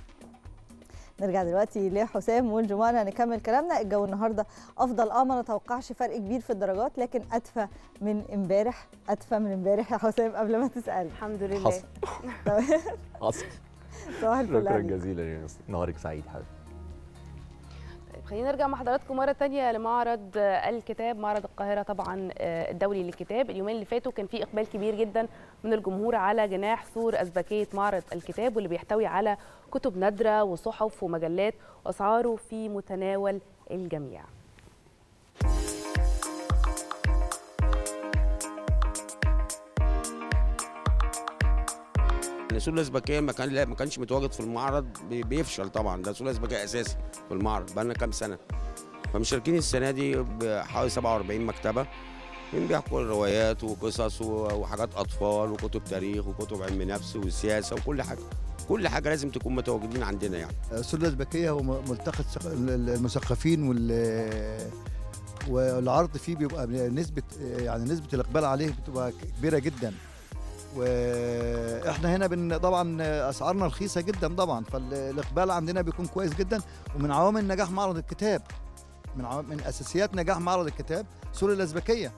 نرجع دلوقتي لحسام والجمانة نكمل كلامنا. الجو النهارده افضل، اه ما نتوقعش فرق كبير في الدرجات، لكن ادفى من امبارح. ادفى من امبارح يا حسام قبل ما تسالي. الحمد لله. حصل حصل. صباح الفل. شكرا جزيلا يا يوسف، نهارك سعيد حبيبي. طيب خلينا نرجع مع حضراتكم مره ثانيه لمعرض الكتاب، معرض القاهره طبعا الدولي للكتاب. اليومين اللي فاتوا كان في اقبال كبير جدا من الجمهور على جناح سور ازبكيه معرض الكتاب، واللي بيحتوي على كتب نادره وصحف ومجلات، واسعاره في متناول الجميع. السوق الازبكيه ما كان لا ما كانش متواجد في المعرض بيفشل طبعا. ده سوق الازبكيه اساسي في المعرض بقى لنا كام سنه، فمشاركين السنه دي بحوالي سبعة وأربعين مكتبه بنبيع كل روايات وقصص وحاجات اطفال وكتب تاريخ وكتب علم نفس وسياسه وكل حاجه. كل حاجه لازم تكون متواجدين عندنا. يعني السوق الازبكيه هو ملتقى المثقفين والعرض فيه بيبقى نسبه يعني نسبه الاقبال عليه بتبقى كبيره جدا، واحنا هنا بن طبعا اسعارنا رخيصه جدا طبعا، فالاقبال عندنا بيكون كويس جدا. ومن عوامل نجاح معرض الكتاب، من عوامل من اساسيات نجاح معرض الكتاب سوق الازبكيه.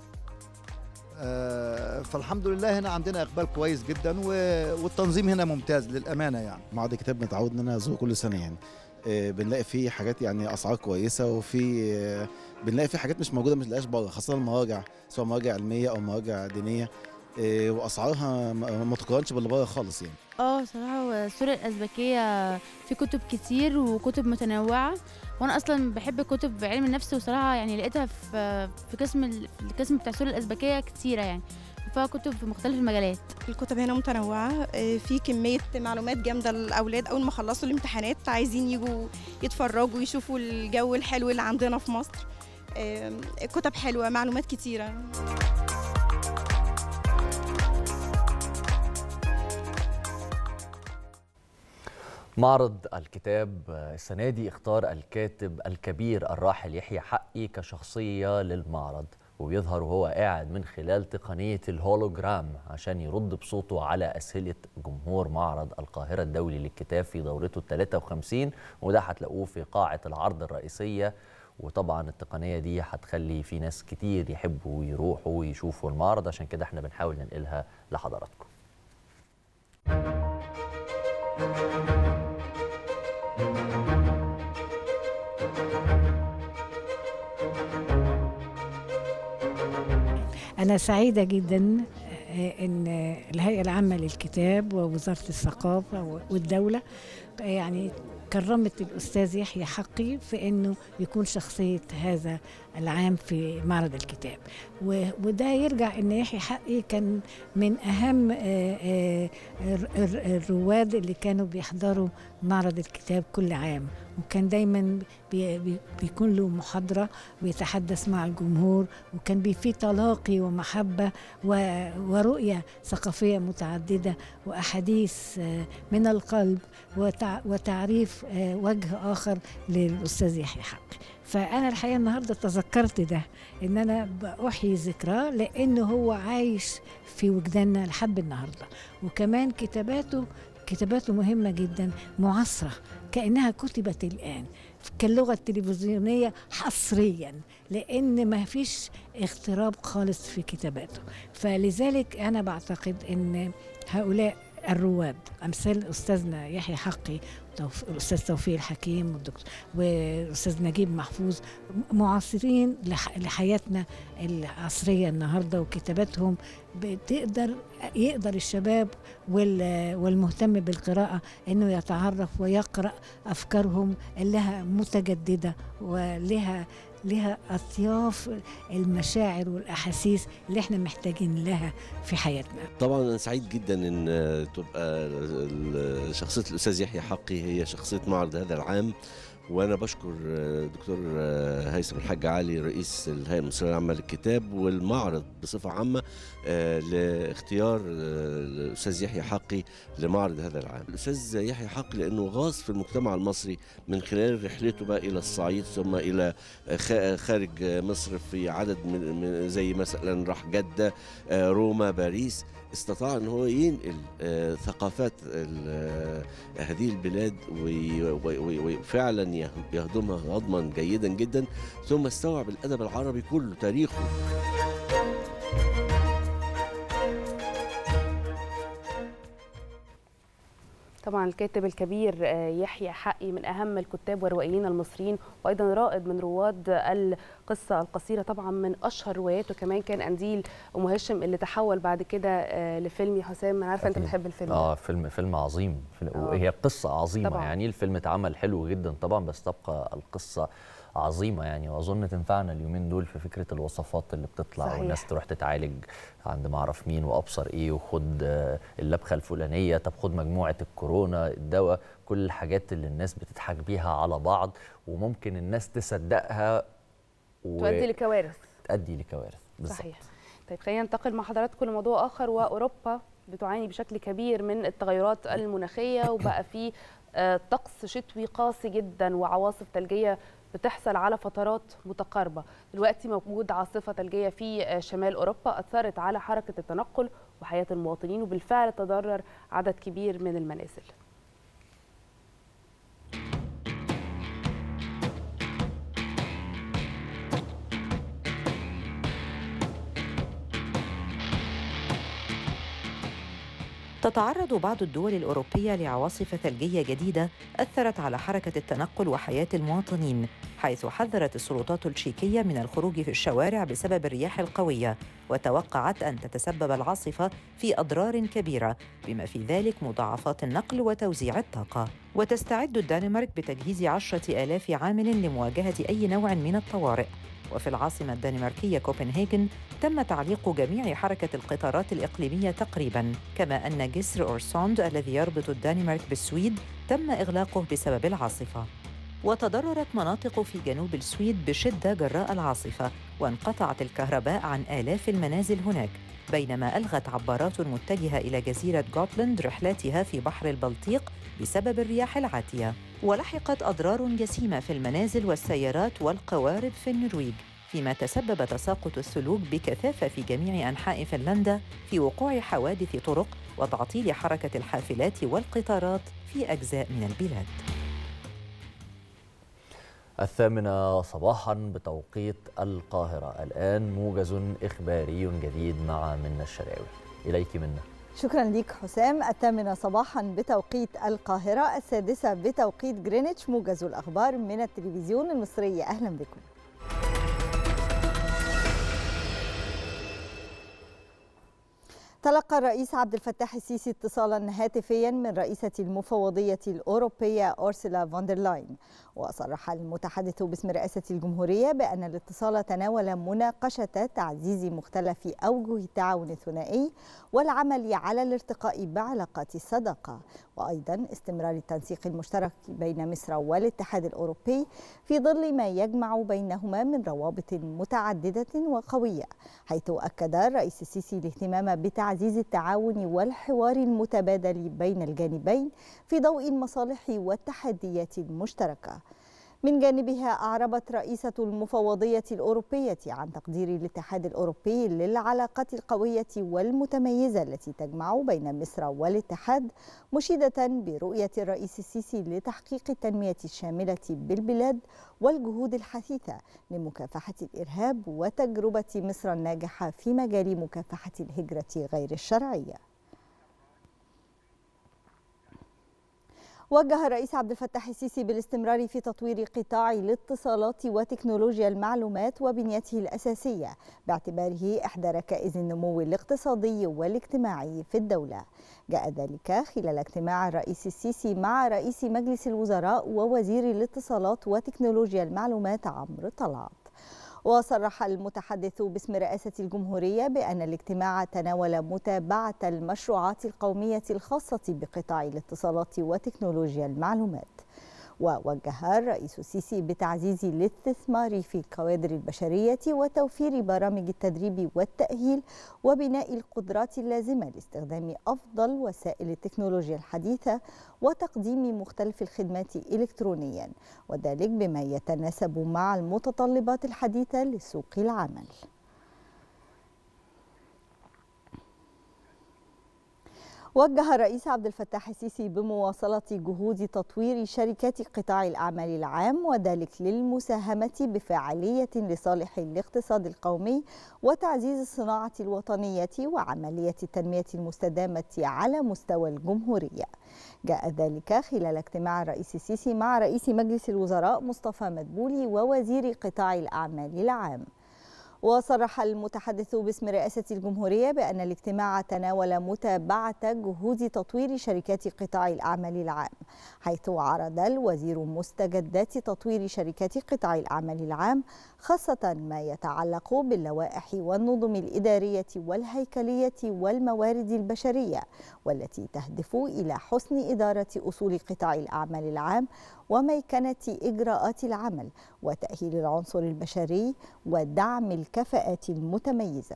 فالحمد لله هنا عندنا اقبال كويس جدا، والتنظيم هنا ممتاز للامانه. يعني معرض الكتاب متعود ان انا ازوره كل سنه، يعني بنلاقي فيه حاجات يعني اسعار كويسه، وفي بنلاقي فيه حاجات مش موجوده مش لاقيهاش بره، خاصه المراجع سواء مراجع علميه او مراجع دينيه، واسعارها ما تقارنش باللي بره خالص. يعني اه صراحه السوق الازبكيه في كتب كتير وكتب متنوعه، وانا اصلا بحب كتب علم النفس، وصراحه يعني لقيتها في في قسم القسم بتاع السوق الازبكيه كتيره، يعني فيها كتب في مختلف المجالات. الكتب هنا متنوعه، في كميه معلومات جامده للاولاد اول ما خلصوا الامتحانات عايزين يجوا يتفرجوا ويشوفوا الجو الحلو اللي عندنا في مصر. كتب حلوة، معلومات كتيرة. معرض الكتاب السنة دي اختار الكاتب الكبير الراحل يحيى حقي كشخصية للمعرض، وبيظهر وهو قاعد من خلال تقنية الهولوجرام عشان يرد بصوته على أسئلة جمهور معرض القاهرة الدولي للكتاب في دورته الثالثة وخمسين، وده هتلاقوه في قاعة العرض الرئيسية. وطبعا التقنية دي هتخلي في ناس كتير يحبوا يروحوا ويشوفوا المعرض، عشان كده احنا بنحاول ننقلها لحضراتكم. أنا سعيدة جدا إن الهيئة العامة للكتاب ووزارة الثقافة والدولة يعني كرمت الأستاذ يحيى حقي في أنه يكون شخصية هذا العام في معرض الكتاب. وده يرجع أن يحيى حقي كان من أهم الرواد اللي كانوا بيحضروا معرض الكتاب كل عام، وكان دايما بيكون له محاضرة ويتحدث مع الجمهور، وكان بي فيه تلاقي ومحبة ورؤية ثقافية متعددة وأحاديث من القلب وتعريف وجه آخر للأستاذ يحيى حقي. فأنا الحقيقة النهاردة تذكرت ده، إن أنا بأحيي ذكراه لأنه هو عايش في وجداننا لحد النهاردة. وكمان كتاباته كتاباته مهمة جدا، معاصرة كأنها كتبت الآن كاللغة التلفزيونية حصريا، لأن ما فيش اغتراب خالص في كتاباته. فلذلك أنا بعتقد أن هؤلاء الرواد أمثال أستاذنا يحيى حقي، الأستاذ توفيق الحكيم والأستاذ نجيب محفوظ معاصرين لحياتنا العصرية النهاردة، وكتاباتهم بتقدر يقدر الشباب والمهتم بالقراءة أنه يتعرف ويقرأ أفكارهم لها متجددة ولها لها أطياف المشاعر والأحاسيس اللي احنا محتاجين لها في حياتنا. طبعا أنا سعيد جدا أن تبقى شخصية الأستاذ يحيى حقي هي شخصية معرض هذا العام، وأنا بشكر دكتور هيثم الحاج علي رئيس الهيئة المصرية العامة للكتاب والمعرض بصفة عامة لاختيار الأستاذ يحيى حقي لمعرض هذا العام. الأستاذ يحيى حقي لأنه غاص في المجتمع المصري من خلال رحلته بقى إلى الصعيد ثم إلى خارج مصر في عدد من زي مثلا راح جدة، روما، باريس. استطاع ان هو ينقل آه ثقافات آه هذه البلاد وفعلا يهضمها هضما جيدا جدا، ثم استوعب الادب العربي كله تاريخه. طبعا الكاتب الكبير يحيى حقي من أهم الكتاب والروائيين المصريين، وأيضا رائد من رواد القصة القصيرة. طبعا من أشهر رواياته كمان كان قنديل أم هاشم اللي تحول بعد كده لفيلم. يا حسام أنا عارفة أنت بتحب الفيلم. اه فيلم فيلم عظيم، وهي قصة عظيمة طبعا. يعني الفيلم اتعمل حلو جدا طبعا، بس تبقى القصة عظيمة يعني، واظن تنفعنا اليومين دول في فكره الوصفات اللي بتطلع صحيح. والناس تروح تتعالج عند ما اعرف مين وابصر ايه، وخد اللبخه الفلانيه، طب خد مجموعه الكورونا، الدواء، كل الحاجات اللي الناس بتضحك بيها على بعض وممكن الناس تصدقها و... تؤدي لكوارث تؤدي لكوارث بالظبط. صحيح. طيب خلينا ننتقل مع حضراتكم لموضوع اخر، واوروبا بتعاني بشكل كبير من التغيرات المناخيه، وبقى في طقس شتوي قاسي جدا وعواصف ثلجيه بتحصل على فترات متقاربة. دلوقتي موجود عاصفة ثلجية في شمال أوروبا أثرت على حركة التنقل وحياة المواطنين، وبالفعل تضرر عدد كبير من المنازل. تتعرض بعض الدول الأوروبية لعواصف ثلجية جديدة أثرت على حركة التنقل وحياة المواطنين، حيث حذرت السلطات التشيكية من الخروج في الشوارع بسبب الرياح القوية، وتوقعت أن تتسبب العاصفة في أضرار كبيرة بما في ذلك مضاعفات النقل وتوزيع الطاقة. وتستعد الدنمارك بتجهيز عشرة آلاف عامل لمواجهة أي نوع من الطوارئ. وفي العاصمة الدنماركية كوبنهاجن تم تعليق جميع حركة القطارات الإقليمية تقريباً، كما أن جسر أورسوند الذي يربط الدنمارك بالسويد تم إغلاقه بسبب العاصفة. وتضررت مناطق في جنوب السويد بشدة جراء العاصفة، وانقطعت الكهرباء عن آلاف المنازل هناك، بينما ألغت عبارات متجهة إلى جزيرة غوتلاند رحلاتها في بحر البلطيق بسبب الرياح العاتية. ولحقت أضرار جسيمة في المنازل والسيارات والقوارب في النرويج، فيما تسبب تساقط الثلوج بكثافة في جميع أنحاء فنلندا في وقوع حوادث طرق وتعطيل حركة الحافلات والقطارات في أجزاء من البلاد. الثامنة صباحاً بتوقيت القاهرة. الآن موجز إخباري جديد مع منى الشراوي. إليك منى. شكرا ليك حسام. الثامنة صباحا بتوقيت القاهرة، السادسة بتوقيت جرينتش. موجز الأخبار من التلفزيون المصري، أهلا بكم. تلقى الرئيس عبد الفتاح السيسي اتصالا هاتفيا من رئيسة المفوضية الأوروبية أورسولا فوندرلاين، وصرح المتحدث باسم رئاسة الجمهورية بأن الاتصال تناول مناقشة تعزيز مختلف أوجه التعاون الثنائي والعمل على الارتقاء بعلاقات الصداقة، وأيضا استمرار التنسيق المشترك بين مصر والاتحاد الأوروبي في ظل ما يجمع بينهما من روابط متعددة وقوية، حيث أكد الرئيس السيسي الاهتمام بتعزيز التعاون والحوار المتبادل بين الجانبين في ضوء المصالح والتحديات المشتركة. من جانبها أعربت رئيسة المفوضية الأوروبية عن تقدير الاتحاد الأوروبي للعلاقات القوية والمتميزة التي تجمع بين مصر والاتحاد، مشيدة برؤية الرئيس السيسي لتحقيق التنمية الشاملة بالبلاد والجهود الحثيثة لمكافحة الإرهاب وتجربة مصر الناجحة في مجال مكافحة الهجرة غير الشرعية. وجه الرئيس عبد الفتاح السيسي بالاستمرار في تطوير قطاع الاتصالات وتكنولوجيا المعلومات وبنيته الأساسية باعتباره إحدى ركائز النمو الاقتصادي والاجتماعي في الدولة. جاء ذلك خلال اجتماع الرئيس السيسي مع رئيس مجلس الوزراء ووزير الاتصالات وتكنولوجيا المعلومات عمرو طلعت. وصرح المتحدث باسم رئاسة الجمهورية بأن الاجتماع تناول متابعة المشروعات القومية الخاصة بقطاع الاتصالات وتكنولوجيا المعلومات. ووجه الرئيس السيسي بتعزيز الاستثمار في الكوادر البشرية وتوفير برامج التدريب والتأهيل وبناء القدرات اللازمة لاستخدام أفضل وسائل التكنولوجيا الحديثة وتقديم مختلف الخدمات إلكترونيا، وذلك بما يتناسب مع المتطلبات الحديثة لسوق العمل. وجه الرئيس عبد الفتاح السيسي بمواصلة جهود تطوير شركات قطاع الأعمال العام، وذلك للمساهمة بفاعلية لصالح الاقتصاد القومي وتعزيز الصناعة الوطنية وعملية التنمية المستدامة على مستوى الجمهورية. جاء ذلك خلال اجتماع الرئيس السيسي مع رئيس مجلس الوزراء مصطفى مدبولي ووزير قطاع الأعمال العام. وصرح المتحدث باسم رئاسة الجمهورية بأن الاجتماع تناول متابعة جهود تطوير شركات قطاع الأعمال العام، حيث عرض الوزير مستجدات تطوير شركات قطاع الأعمال العام، خاصة ما يتعلق باللوائح والنظم الإدارية والهيكلية والموارد البشرية، والتي تهدف إلى حسن إدارة أصول قطاع الأعمال العام وميكنة إجراءات العمل وتأهيل العنصر البشري ودعم الكفاءات المتميزة.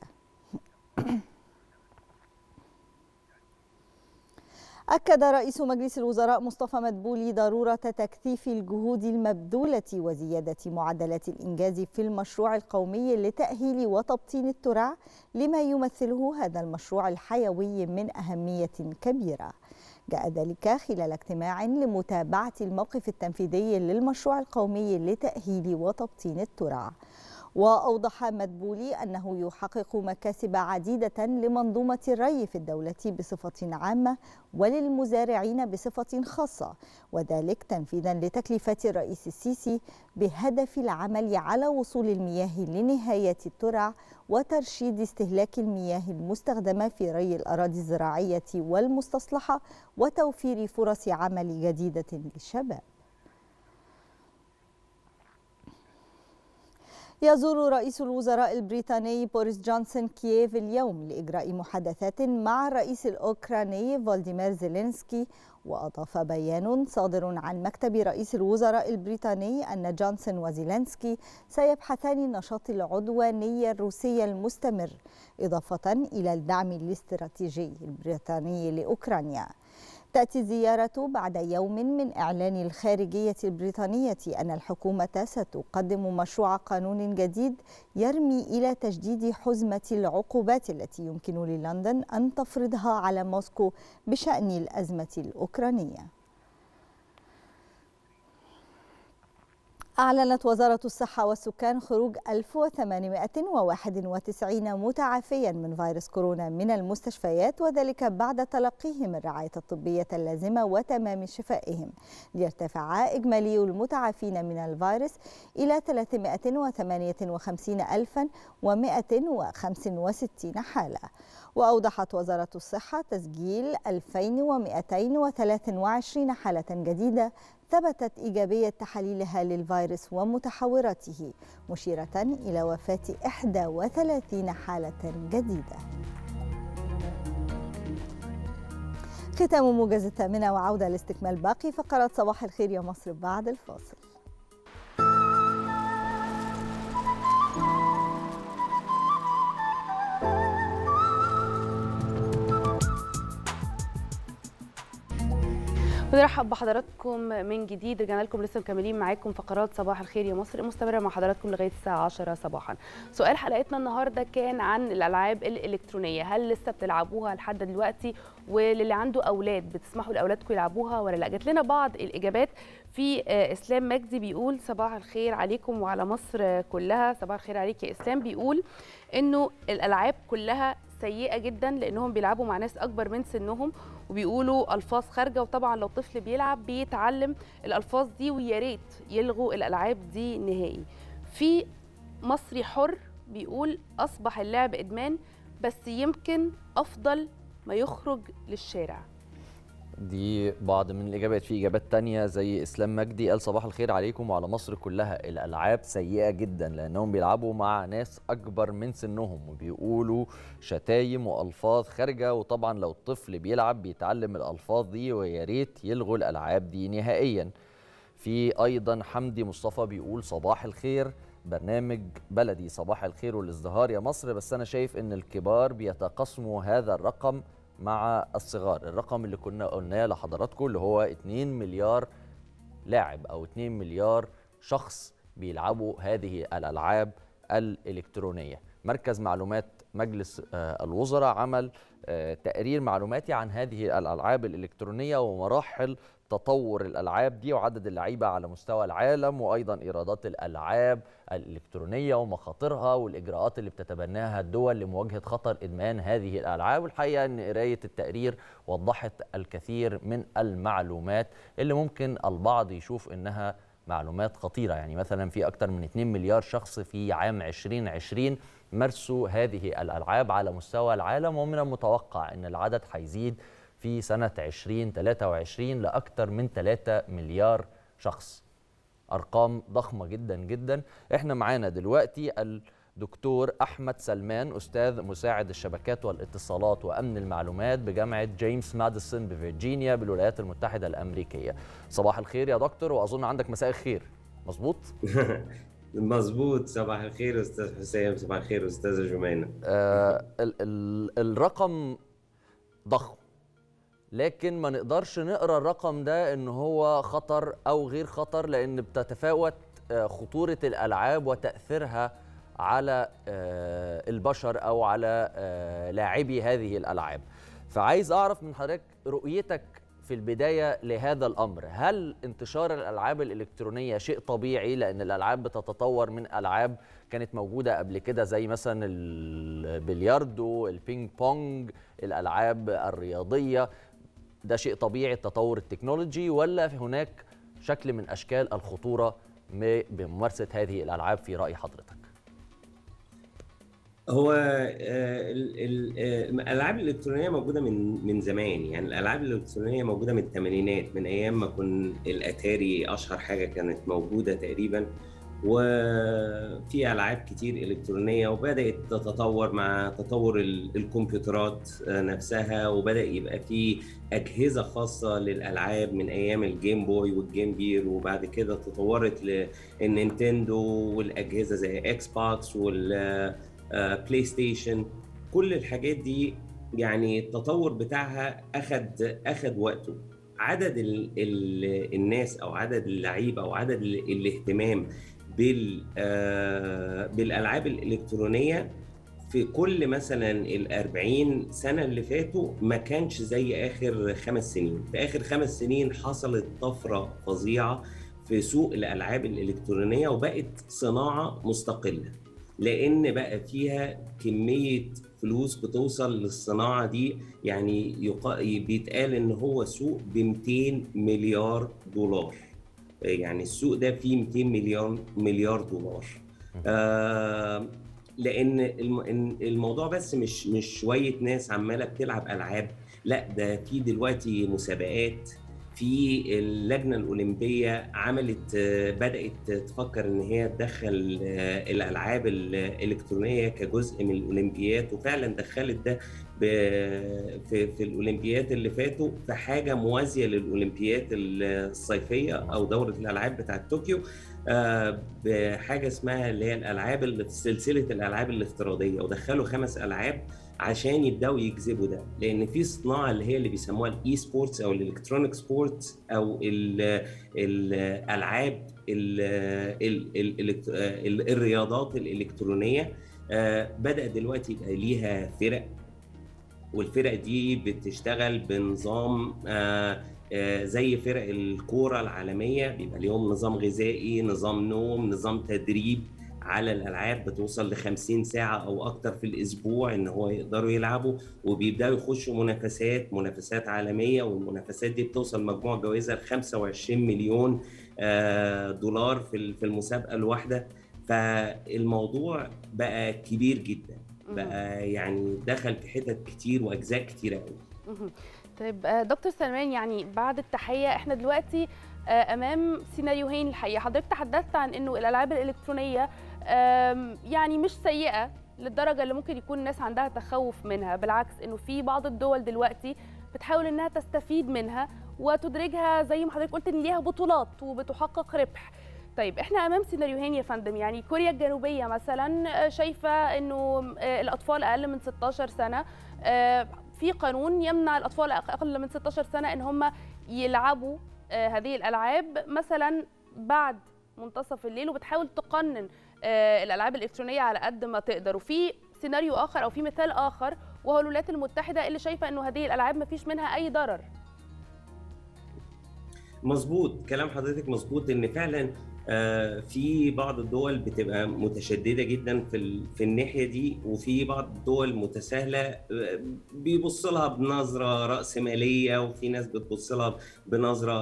أكد رئيس مجلس الوزراء مصطفى مدبولي ضرورة تكثيف الجهود المبذولة وزيادة معدلات الإنجاز في المشروع القومي لتأهيل وتبطين الترع، لما يمثله هذا المشروع الحيوي من أهمية كبيرة. جاء ذلك خلال اجتماع لمتابعة الموقف التنفيذي للمشروع القومي لتأهيل وتبطين الترع. وأوضح مدبولي أنه يحقق مكاسب عديدة لمنظومة الري في الدولة بصفة عامة وللمزارعين بصفة خاصة، وذلك تنفيذا لتكليفات الرئيس السيسي بهدف العمل على وصول المياه لنهاية الترع وترشيد استهلاك المياه المستخدمة في ري الأراضي الزراعية والمستصلحة وتوفير فرص عمل جديدة للشباب. يزور رئيس الوزراء البريطاني بوريس جونسون كييف اليوم لإجراء محادثات مع الرئيس الأوكراني فولوديمير زيلينسكي. وأضاف بيان صادر عن مكتب رئيس الوزراء البريطاني أن جونسون وزيلينسكي سيبحثان النشاط العدواني الروسي المستمر إضافة إلى الدعم الاستراتيجي البريطاني لأوكرانيا. تأتي الزيارة بعد يوم من إعلان الخارجية البريطانية أن الحكومة ستقدم مشروع قانون جديد يرمي إلى تجديد حزمة العقوبات التي يمكن للندن أن تفرضها على موسكو بشأن الأزمة الأوكرانية. أعلنت وزارة الصحة والسكان خروج ألف وثمانمائة وواحد وتسعين متعافيا من فيروس كورونا من المستشفيات، وذلك بعد تلقيهم الرعاية الطبية اللازمة وتمام شفائهم، ليرتفع إجمالي المتعافين من الفيروس إلى ثلاثمائة وثمانية وخمسين ألفا ومائة وخمسة وستين حالة. وأوضحت وزارة الصحة تسجيل ألفين ومائتين وثلاثة وعشرين حالة جديدة ثبتت إيجابية تحاليلها للفيروس ومتحوراته، مشيرة إلى وفاة إحدى وثلاثين حالة جديدة. ختام موجز الثامنة وعودة لاستكمال باقي فقرات صباح الخير يا مصر بعد الفاصل. ونرحب بحضراتكم من جديد. رجعنا لكم لسه مكملين معاكم فقرات صباح الخير يا مصر مستمره مع حضراتكم لغايه الساعه عشرة صباحا. سؤال حلقتنا النهارده كان عن الالعاب الالكترونيه، هل لسه بتلعبوها لحد دلوقتي؟ وللي عنده اولاد بتسمحوا لاولادكم يلعبوها ولا لا؟ جات لنا بعض الاجابات. في اسلام مجدي بيقول صباح الخير عليكم وعلى مصر كلها. صباح الخير عليك يا اسلام. بيقول انه الالعاب كلها سيئه جدا لانهم بيلعبوا مع ناس اكبر من سنهم وبيقولوا الفاظ خارجه، وطبعا لو طفل بيلعب بيتعلم الالفاظ دي، ويا ريت يلغوا الالعاب دي نهائي. في مصري حر بيقول اصبح اللعب ادمان بس يمكن افضل ما يخرج للشارع. دي بعض من الإجابات. في إجابات تانية زي إسلام مجدي قال صباح الخير عليكم وعلى مصر كلها، الألعاب سيئة جدا لأنهم بيلعبوا مع ناس أكبر من سنهم وبيقولوا شتايم وألفاظ خارجة، وطبعا لو الطفل بيلعب بيتعلم الألفاظ دي ويا ريت يلغوا الألعاب دي نهائيا. في أيضا حمدي مصطفى بيقول صباح الخير برنامج بلدي، صباح الخير والازدهار يا مصر، بس أنا شايف إن الكبار بيتقاسموا هذا الرقم مع الصغار. الرقم اللي كنا قلناه لحضراتكم اللي هو اتنين مليار لاعب أو اتنين مليار شخص بيلعبوا هذه الألعاب الإلكترونية. مركز معلومات مجلس الوزراء عمل تقرير معلوماتي عن هذه الألعاب الإلكترونية ومراحل تطور الألعاب دي وعدد اللعيبة على مستوى العالم، وأيضا إيرادات الألعاب الإلكترونية ومخاطرها والإجراءات اللي بتتبناها الدول لمواجهة خطر إدمان هذه الألعاب. والحقيقة أن قراية التقرير وضحت الكثير من المعلومات اللي ممكن البعض يشوف أنها معلومات خطيرة. يعني مثلا في أكثر من اتنين مليار شخص في عام عشرين عشرين مارسوا هذه الألعاب على مستوى العالم، ومن المتوقع أن العدد هيزيد في سنة عشرين ثلاثة وعشرين لأكثر من ثلاثة مليار شخص. أرقام ضخمة جدا جدا. احنا معانا دلوقتي الدكتور أحمد سلمان، أستاذ مساعد الشبكات والاتصالات وأمن المعلومات بجامعة جيمس ماديسون بفرجينيا بالولايات المتحدة الأمريكية. صباح الخير يا دكتور، وأظن عندك مساء الخير، مظبوط؟ مظبوط. صباح الخير أستاذ حسام، صباح الخير أستاذة جمانة. آه ال ال الرقم ضخم، لكن ما نقدرش نقرأ الرقم ده إن هو خطر أو غير خطر، لأن بتتفاوت خطورة الألعاب وتأثيرها على البشر أو على لاعبي هذه الألعاب. فعايز أعرف من حضرتك رؤيتك في البداية لهذا الأمر. هل انتشار الألعاب الإلكترونية شيء طبيعي لأن الألعاب بتتطور من ألعاب كانت موجودة قبل كده زي مثلا البلياردو، البينج بونج، الألعاب الرياضية، ده شيء طبيعي التطور التكنولوجي، ولا هناك شكل من أشكال الخطورة بممارسة هذه الألعاب في رأي حضرتك؟ هو الألعاب الإلكترونية موجودة من من زمان. يعني الألعاب الإلكترونية موجودة من الثمانينات، من أيام ما كن الأتاري أشهر حاجة كانت موجودة تقريبا، وفي ألعاب كتير إلكترونية، وبدأت تتطور مع تطور الكمبيوترات نفسها، وبدأ يبقى في أجهزة خاصة للألعاب من أيام الجيم بوي والجيم بير، وبعد كده تطورت للنينتندو والأجهزة زي إكس بوكس والبلاي ستيشن. كل الحاجات دي يعني التطور بتاعها أخد أخد وقته. عدد ال ال الناس أو عدد اللعيبة أو عدد الاهتمام بال بالألعاب الإلكترونية في كل مثلا الأربعين سنة اللي فاتوا ما كانش زي آخر خمس سنين. في آخر خمس سنين حصلت طفرة فظيعة في سوق الألعاب الإلكترونية، وبقت صناعة مستقلة، لأن بقى فيها كمية فلوس بتوصل للصناعة دي. يعني يقا... بيتقال إن هو سوق ب مئتين مليار دولار. يعني السوق ده فيه مئتين مليار مليار دولار. آه لأن الموضوع بس مش مش شوية ناس عمالة بتلعب ألعاب، لا ده في دلوقتي مسابقات. في اللجنة الأولمبية عملت بدأت تفكر إن هي تدخل الألعاب الإلكترونية كجزء من الأولمبيات، وفعلا دخلت ده في في الأولمبيات اللي فاتوا في حاجة موازية للأولمبيات الصيفية أو دورة الألعاب بتاعت طوكيو، بحاجة اسمها اللي هي الألعاب اللي سلسلة الألعاب الافتراضية، ودخلوا خمس ألعاب عشان يبداوا يجذبوا ده، لان في صناعه اللي هي اللي بيسموها الاي سبورتس او الالكترونيك سبورتس او الالعاب الرياضات الالكترونيه. بدا دلوقتي يبقى ليها فرق، والفرق دي بتشتغل بنظام زي فرق الكوره العالميه، بيبقى ليهم نظام غذائي، نظام نوم، نظام تدريب على الألعاب، بتوصل لخمسين ساعة أو أكتر في الأسبوع إن هو يقدروا يلعبوا، وبيبدأوا يخشوا منافسات منافسات عالمية، والمنافسات دي بتوصل مجموع جوائزها ل خمسة وعشرين مليون دولار في في المسابقة الواحدة. فالموضوع بقى كبير جدا، بقى يعني دخل في حتت كتير وأجزاء كتيرة قوي. طيب دكتور سلمان، يعني بعد التحية احنا دلوقتي امام سيناريوهين الحقيقه. حضرتك تحدثت عن انه الالعاب الالكترونيه يعني مش سيئه للدرجه اللي ممكن يكون الناس عندها تخوف منها، بالعكس انه في بعض الدول دلوقتي بتحاول انها تستفيد منها وتدرجها زي ما حضرتك قلت ان ليها بطولات وبتحقق ربح. طيب احنا امام سيناريوهين يا فندم. يعني كوريا الجنوبيه مثلا شايفه انه الاطفال اقل من ستاشر سنه في قانون يمنع الاطفال اقل من ستاشر سنه ان هم يلعبوا هذه الألعاب مثلا بعد منتصف الليل، وبتحاول تقنن الألعاب الإلكترونية على قد ما تقدر. وفي سيناريو آخر أو في مثال آخر وهو الولايات المتحدة اللي شايفة أنه هذه الألعاب ما فيش منها أي ضرر. مظبوط كلام حضرتك، مظبوط ان فعلا في بعض الدول بتبقى متشدده جدا في في الناحيه دي، وفي بعض الدول متساهله بيبص لها بنظره راسماليه، وفي ناس بتبص لها بنظره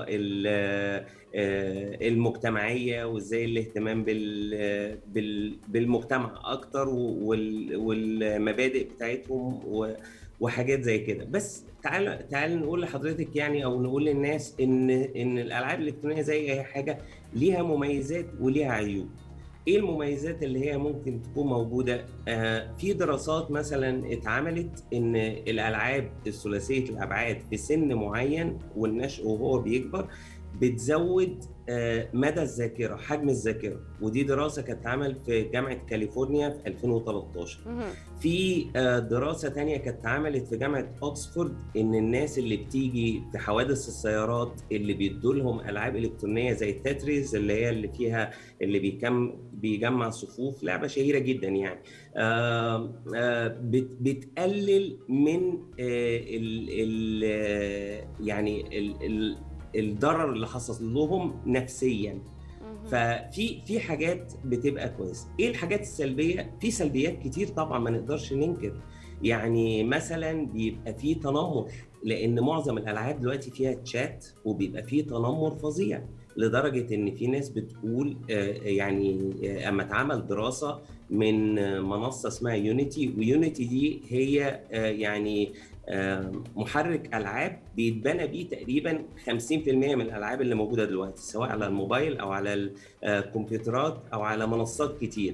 المجتمعيه وازاي الاهتمام بالمجتمع اكتر والمبادئ بتاعتهم وحاجات زي كده. بس تعال تعال نقول لحضرتك يعني او نقول للناس ان ان الالعاب الالكترونيه زي اي حاجه ليها مميزات وليها عيوب. ايه المميزات اللي هي ممكن تكون موجوده؟ آه في دراسات مثلا اتعملت ان الالعاب الثلاثيه الابعاد في سن معين والنشء وهو بيكبر بتزود آه مدى الذاكره، حجم الذاكره، ودي دراسه كانت اتعملت في جامعه كاليفورنيا في ألفين وتلتاشر. في آه دراسه ثانيه كانت اتعملت في جامعه اوكسفورد ان الناس اللي بتيجي في حوادث السيارات اللي بيدوا لهم العاب الكترونيه زي التتريز اللي هي اللي فيها اللي بيكم بيجمع صفوف، لعبه شهيره جدا يعني، آه آه بت بتقلل من آه ال ال يعني ال ال الضرر اللي حصل لهم نفسيا. ففي في حاجات بتبقى كويسه. ايه الحاجات السلبيه؟ في سلبيات كتير طبعا ما نقدرش ننكر. يعني مثلا بيبقى في تنمر، لان معظم الالعاب دلوقتي فيها تشات وبيبقى في تنمر فظيع، لدرجه ان في ناس بتقول يعني اما اتعمل دراسه من منصه اسمها يونيتي، ويونيتي دي هي يعني محرك العاب بيتبنى بيه تقريبا خمسين بالمية من الالعاب اللي موجوده دلوقتي، سواء على الموبايل او على الكمبيوترات او على منصات كتير.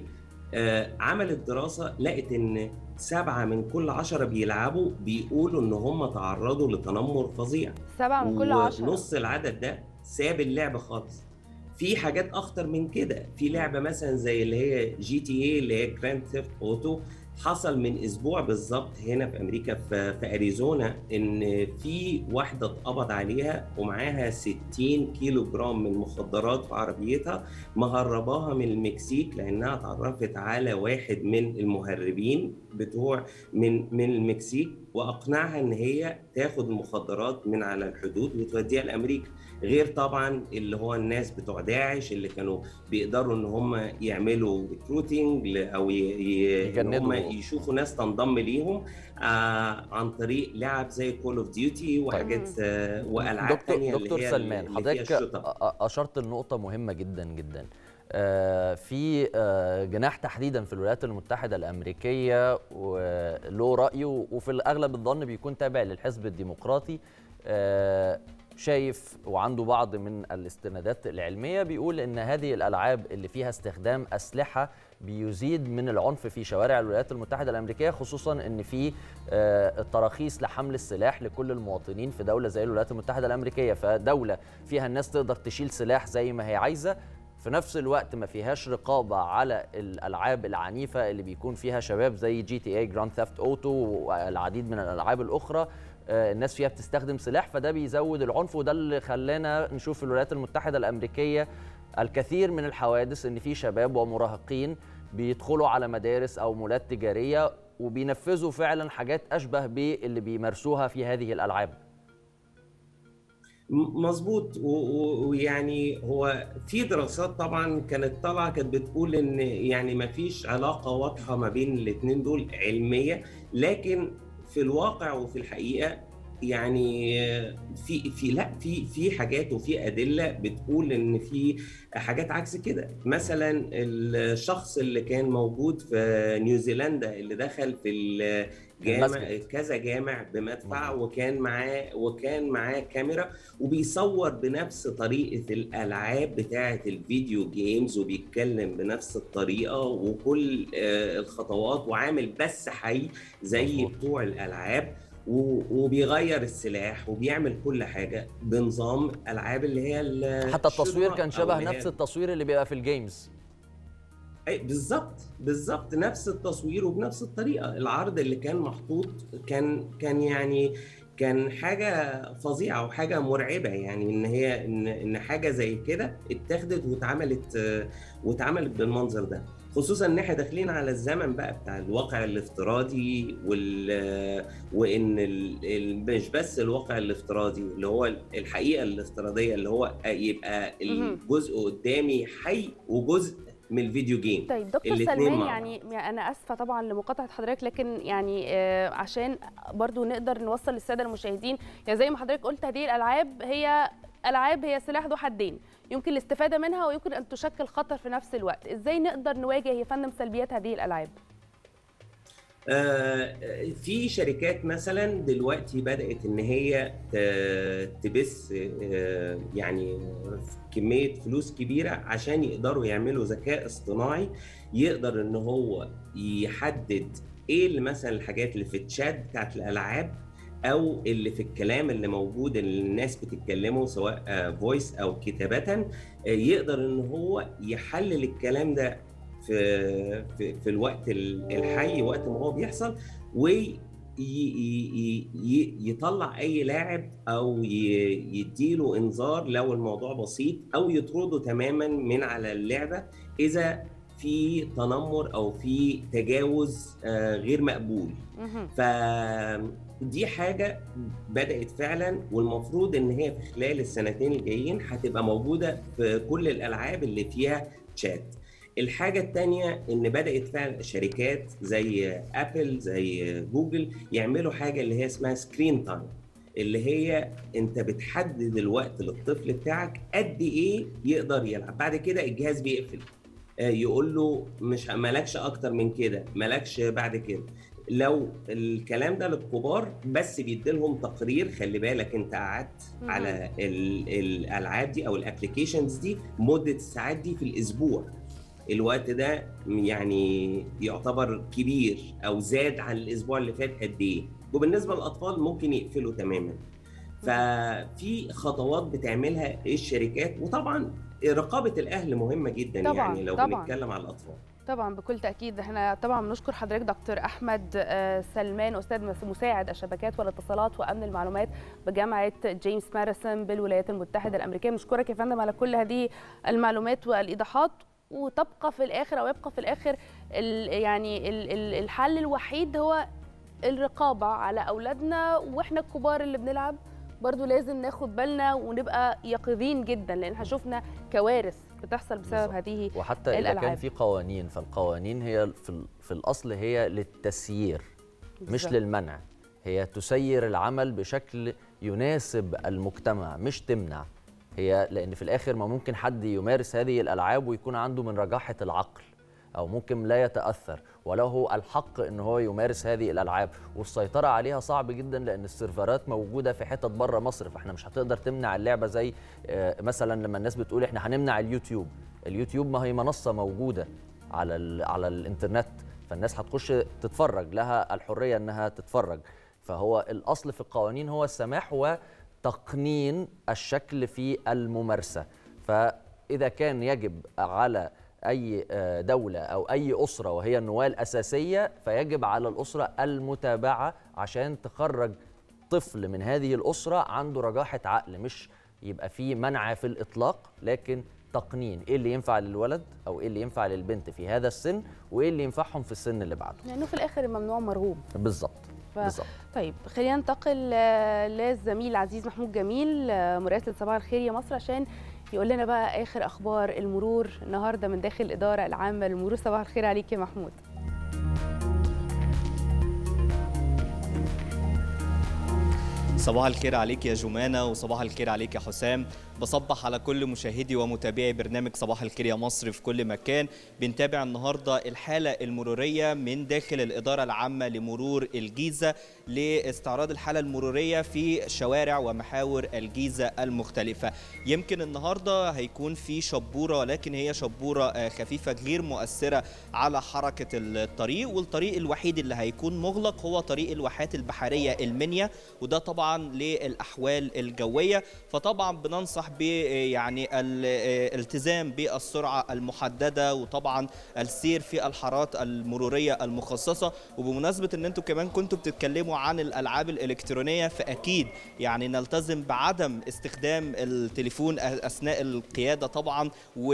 عملت دراسه لقت ان سبعه من كل عشره بيلعبوا بيقولوا ان هم تعرضوا لتنمر فظيع. سبعه من كل عشره، ونص العدد ده ساب اللعبه خالص. في حاجات اخطر من كده، في لعبه مثلا زي اللي هي جي تي اي اللي هي جراند ثيفت اوتو، حصل من اسبوع بالظبط هنا في امريكا في, في اريزونا ان في واحده اتقبض عليها ومعاها ستين كيلو جرام من مخدرات في عربيتها، مهرباها من المكسيك لانها اتعرفت على واحد من المهربين بتوع من من المكسيك واقنعها ان هي تاخد المخدرات من على الحدود وتوديها لامريكا. غير طبعا اللي هو الناس بتوع داعش اللي كانوا بيقدروا ان هم يعملوا ريكروتنج او يجندوا يشوفوا ناس تنضم ليهم آه عن طريق لعب زي كول اوف ديوتي وحاجات آه والعاب ثانيه. دكتور اللي هي سلمان، حضرتك اشرت لنقطه مهمه جدا جدا. آه في آه جناح تحديدا في الولايات المتحده الامريكيه وله رايه وفي الاغلب الظن بيكون تابع للحزب الديمقراطي، آه شايف وعنده بعض من الاستنادات العلميه بيقول ان هذه الالعاب اللي فيها استخدام اسلحه بيزيد من العنف في شوارع الولايات المتحده الامريكيه، خصوصا ان في التراخيص لحمل السلاح لكل المواطنين في دوله زي الولايات المتحده الامريكيه، فدوله فيها الناس تقدر تشيل سلاح زي ما هي عايزه، في نفس الوقت ما فيهاش رقابه على الالعاب العنيفه اللي بيكون فيها شباب زي جي تي اي جراند ثيفت اوتو والعديد من الالعاب الاخرى الناس فيها بتستخدم سلاح، فده بيزود العنف. وده اللي خلانا نشوف في الولايات المتحده الامريكيه الكثير من الحوادث ان في شباب ومراهقين بيدخلوا على مدارس او مولات تجاريه وبينفذوا فعلا حاجات اشبه باللي بيمارسوها في هذه الالعاب. مظبوط. ويعني هو في دراسات طبعا كانت طالعه كانت بتقول ان يعني ما فيش علاقه واضحه ما بين الاثنين دول علميه، لكن في الواقع وفي الحقيقه يعني في في لا في في حاجات وفي ادله بتقول ان في حاجات عكس كده. مثلا الشخص اللي كان موجود في نيوزيلندا اللي دخل في الجامع كذا جامع بمدفع وكان معاه وكان معاه كاميرا وبيصور بنفس طريقه الالعاب بتاعه الفيديو جيمز وبيتكلم بنفس الطريقه وكل الخطوات وعامل بث حي زي بتوع الالعاب وبيغير السلاح وبيعمل كل حاجه بنظام العاب اللي هي حتى التصوير كان شبه نفس التصوير اللي بيبقى في الجيمز. اي بالظبط بالظبط نفس التصوير وبنفس الطريقه. العرض اللي كان محطوط كان كان يعني كان حاجه فظيعه وحاجه مرعبه، يعني ان هي ان ان حاجه زي كده اتاخدت واتعملت واتعملت بالمنظر ده، خصوصا ان احنا داخلين على الزمن بقى بتاع الواقع الافتراضي وال وان ال... مش بس الواقع الافتراضي اللي هو الحقيقه الافتراضيه اللي هو يبقى الجزء قدامي حي وجزء من الفيديو جيم. طيب دكتور سلمان، يعني انا اسفه طبعا لمقاطعه حضرتك، لكن يعني آه عشان برضو نقدر نوصل للساده المشاهدين، يعني زي ما حضرتك قلت هذه الالعاب هي العاب هي سلاح ذو حدين، يمكن الاستفاده منها ويمكن ان تشكل خطر في نفس الوقت. ازاي نقدر نواجه يا فندم سلبيات هذه الالعاب؟ آه في شركات مثلا دلوقتي بدات ان هي تبث آه يعني كميه فلوس كبيره عشان يقدروا يعملوا ذكاء اصطناعي يقدر ان هو يحدد ايه اللي مثلا الحاجات اللي في الشات بتاعت الالعاب او اللي في الكلام اللي موجود اللي الناس بتتكلمه سواء فويس او كتابه، يقدر ان هو يحلل الكلام ده في في, في الوقت الحي وقت ما هو بيحصل ويطلع اي لاعب او يديله انذار لو الموضوع بسيط او يطرده تماما من على اللعبه اذا في تنمر او في تجاوز غير مقبول. فدي حاجه بدات فعلا والمفروض ان هي في خلال السنتين الجايين هتبقى موجوده في كل الالعاب اللي فيها شات. الحاجه الثانيه ان بدات فعلا شركات زي ابل زي جوجل يعملوا حاجه اللي هي اسمها سكرين تايم، اللي هي انت بتحدد الوقت للطفل بتاعك قد ايه يقدر يلعب، بعد كده الجهاز بيقفل يقول له مش مالكش اكتر من كده، مالكش بعد كده. لو الكلام ده للكبار بس بيديلهم تقرير، خلي بالك انت قعدت على الالعاب دي او الابلكيشنز دي مده الساعات دي في الاسبوع، الوقت ده يعني يعتبر كبير او زاد عن الاسبوع اللي فات قد ايه. وبالنسبه للاطفال ممكن يقفلوا تماما. ففي خطوات بتعملها الشركات، وطبعا رقابه الاهل مهمه جدا طبعًا يعني لو طبعًا بنتكلم على الاطفال. طبعا بكل تاكيد. احنا طبعا بنشكر حضرتك دكتور احمد سلمان، استاذ مساعد الشبكات والاتصالات وامن المعلومات بجامعه جيمس ماديسون بالولايات المتحده الامريكيه. بنشكرك يا فندم على كل هذه المعلومات والايضاحات. وتبقى في الاخر او يبقى في الاخر ال يعني ال الحل الوحيد هو الرقابه على اولادنا، واحنا الكبار اللي بنلعب برضو لازم ناخد بالنا ونبقى يقظين جدا، لان احنا شفنا كوارث بتحصل بسبب بالزبط. هذه وحتى الألعاب. إذا كان في قوانين، فالقوانين هي في, في الأصل هي للتسيير بالزبط. مش للمنع، هي تسير العمل بشكل يناسب المجتمع مش تمنع. هي لأن في الآخر ما ممكن حد يمارس هذه الألعاب ويكون عنده من رجاحة العقل، أو ممكن لا يتأثر وله الحق إن هو يمارس هذه الألعاب، والسيطرة عليها صعب جدا لأن السيرفرات موجودة في حتت بره مصر، فإحنا مش هتقدر تمنع اللعبة. زي مثلا لما الناس بتقول إحنا هنمنع اليوتيوب، اليوتيوب ما هي منصة موجودة على على الإنترنت، فالناس هتخش تتفرج، لها الحرية إنها تتفرج. فهو الأصل في القوانين هو السماح وتقنين الشكل في الممارسة. فإذا كان يجب على أي دولة أو أي أسرة وهي النواة الأساسية، فيجب على الأسرة المتابعة عشان تخرج طفل من هذه الأسرة عنده رجاحة عقل، مش يبقى فيه منع في الإطلاق، لكن تقنين إيه اللي ينفع للولد أو إيه اللي ينفع للبنت في هذا السن، وإيه اللي ينفعهم في السن اللي بعده. يعني في الآخر الممنوع مرغوب. بالظبط. ف... بالظبط. طيب خلينا ننتقل للزميل العزيز محمود جميل مراسل صباح الخير يا مصر عشان يقول لنا بقى آخر أخبار المرور النهارده من داخل الإدارة العامة للمرور. صباح الخير عليك يا محمود. صباح الخير عليك يا جمانة، وصباح الخير عليك يا حسام. بصبح على كل مشاهدي ومتابعي برنامج صباح الخير يا مصر في كل مكان. بنتابع النهارده الحالة المرورية من داخل الإدارة العامة لمرور الجيزة لاستعراض الحالة المرورية في شوارع ومحاور الجيزة المختلفة. يمكن النهارده هيكون في شبورة، ولكن هي شبورة خفيفة غير مؤثرة على حركة الطريق، والطريق الوحيد اللي هيكون مغلق هو طريق الواحات البحرية المنيا، وده طبعا للأحوال الجوية. فطبعا بننصح ب يعني الالتزام بالسرعة المحددة، وطبعا السير في الحارات المرورية المخصصة. وبمناسبة ان انتم كمان كنتوا بتتكلموا عن الألعاب الإلكترونية، فأكيد يعني نلتزم بعدم استخدام التليفون أثناء القيادة طبعا،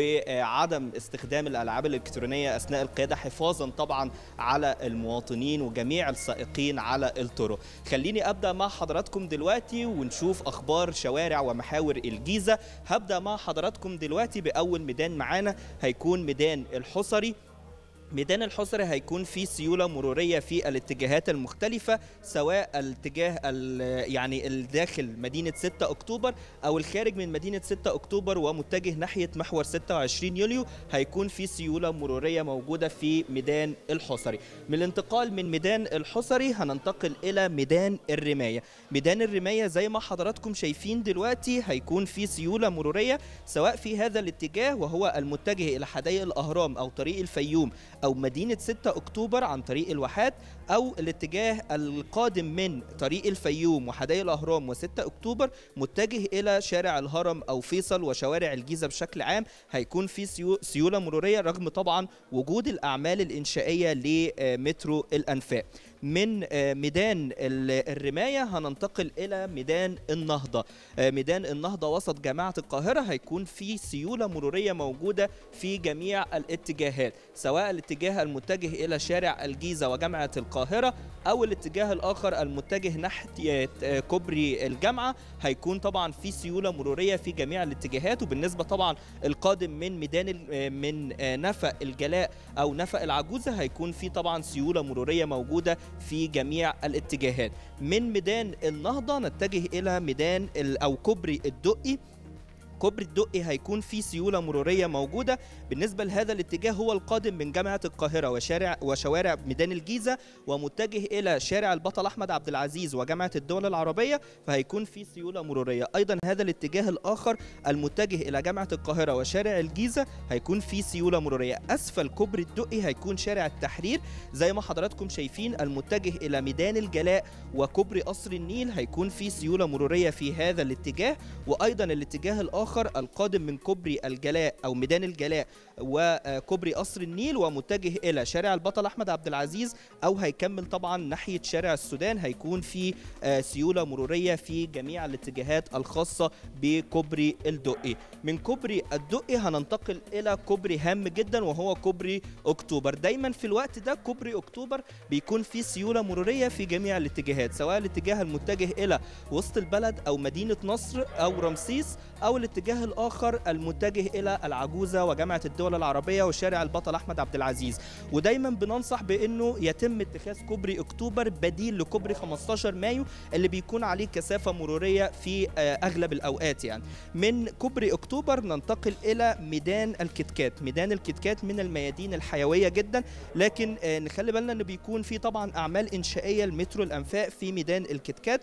وعدم استخدام الألعاب الإلكترونية أثناء القيادة حفاظا طبعا على المواطنين وجميع السائقين على الطرق. خليني أبدأ مع حضراتكم دلوقتي ونشوف أخبار شوارع ومحاور الجيزة. هبدأ مع حضراتكم دلوقتي بأول ميدان معانا، هيكون ميدان الحصري. ميدان الحصري هيكون فيه سيولة مرورية في الاتجاهات المختلفة، سواء الاتجاه يعني الداخل مدينة ستة أكتوبر أو الخارج من مدينة ستة أكتوبر ومتجه ناحية محور ستة وعشرين يوليو، هيكون في سيولة مرورية موجودة في ميدان الحصري. من الانتقال من ميدان الحصري هننتقل إلى ميدان الرماية. ميدان الرماية زي ما حضراتكم شايفين دلوقتي هيكون في سيولة مرورية سواء في هذا الاتجاه وهو المتجه إلى حدائق الأهرام أو طريق الفيوم أو مدينة ستة أكتوبر عن طريق الواحات، أو الاتجاه القادم من طريق الفيوم وحدائق الأهرام وستة أكتوبر متجه إلى شارع الهرم أو فيصل وشوارع الجيزة بشكل عام. هيكون في سيولة مرورية رغم طبعا وجود الأعمال الإنشائية لمترو الأنفاق. من ميدان الرماية هننتقل إلى ميدان النهضة. ميدان النهضة وسط جامعة القاهرة هيكون في سيولة مرورية موجودة في جميع الاتجاهات، سواء الاتجاه المتجه إلى شارع الجيزة وجامعة القاهرة أو الاتجاه الآخر المتجه ناحية كوبري الجامعة. هيكون طبعا في سيولة مرورية في جميع الاتجاهات. وبالنسبة طبعا القادم من ميدان من نفق الجلاء أو نفق العجوزة هيكون في طبعا سيولة مرورية موجودة في جميع الاتجاهات. من ميدان النهضة نتجه إلى ميدان أو كوبري الدقي. كوبري الدقي هيكون فيه سيوله مروريه موجوده. بالنسبه لهذا الاتجاه هو القادم من جامعه القاهره وشارع وشوارع ميدان الجيزه ومتجه الى شارع البطل احمد عبد العزيز وجامعه الدول العربيه، فهيكون فيه سيوله مروريه. ايضا هذا الاتجاه الاخر المتجه الى جامعه القاهره وشارع الجيزه هيكون فيه سيوله مروريه. اسفل كوبري الدقي هيكون شارع التحرير زي ما حضراتكم شايفين، المتجه الى ميدان الجلاء وكوبري قصر النيل هيكون فيه سيوله مروريه في هذا الاتجاه. وايضا الاتجاه الاخر القادم من كوبري الجلاء او ميدان الجلاء وكوبري قصر النيل ومتجه الى شارع البطل احمد عبد العزيز او هيكمل طبعا ناحيه شارع السودان هيكون في سيوله مروريه في جميع الاتجاهات الخاصه بكوبري الدقي. من كوبري الدقي هننتقل الى كوبري هام جدا وهو كوبري اكتوبر. دايما في الوقت ده كوبري اكتوبر بيكون فيه سيوله مروريه في جميع الاتجاهات، سواء الاتجاه المتجه الى وسط البلد او مدينه نصر او رمسيس او الاتجاه الاخر المتجه الى العجوزه وجامعه الدول العربيه وشارع البطل احمد عبد العزيز. ودايما بننصح بانه يتم اتخاذ كوبري اكتوبر بديل لكوبري خمستاشر مايو اللي بيكون عليه كثافه مروريه في اغلب الاوقات. يعني من كوبري اكتوبر ننتقل الى ميدان الكتكات. ميدان الكتكات من الميادين الحيويه جدا، لكن نخلي بالنا انه بيكون في طبعا اعمال انشائيه لمترو الانفاق في ميدان الكتكات.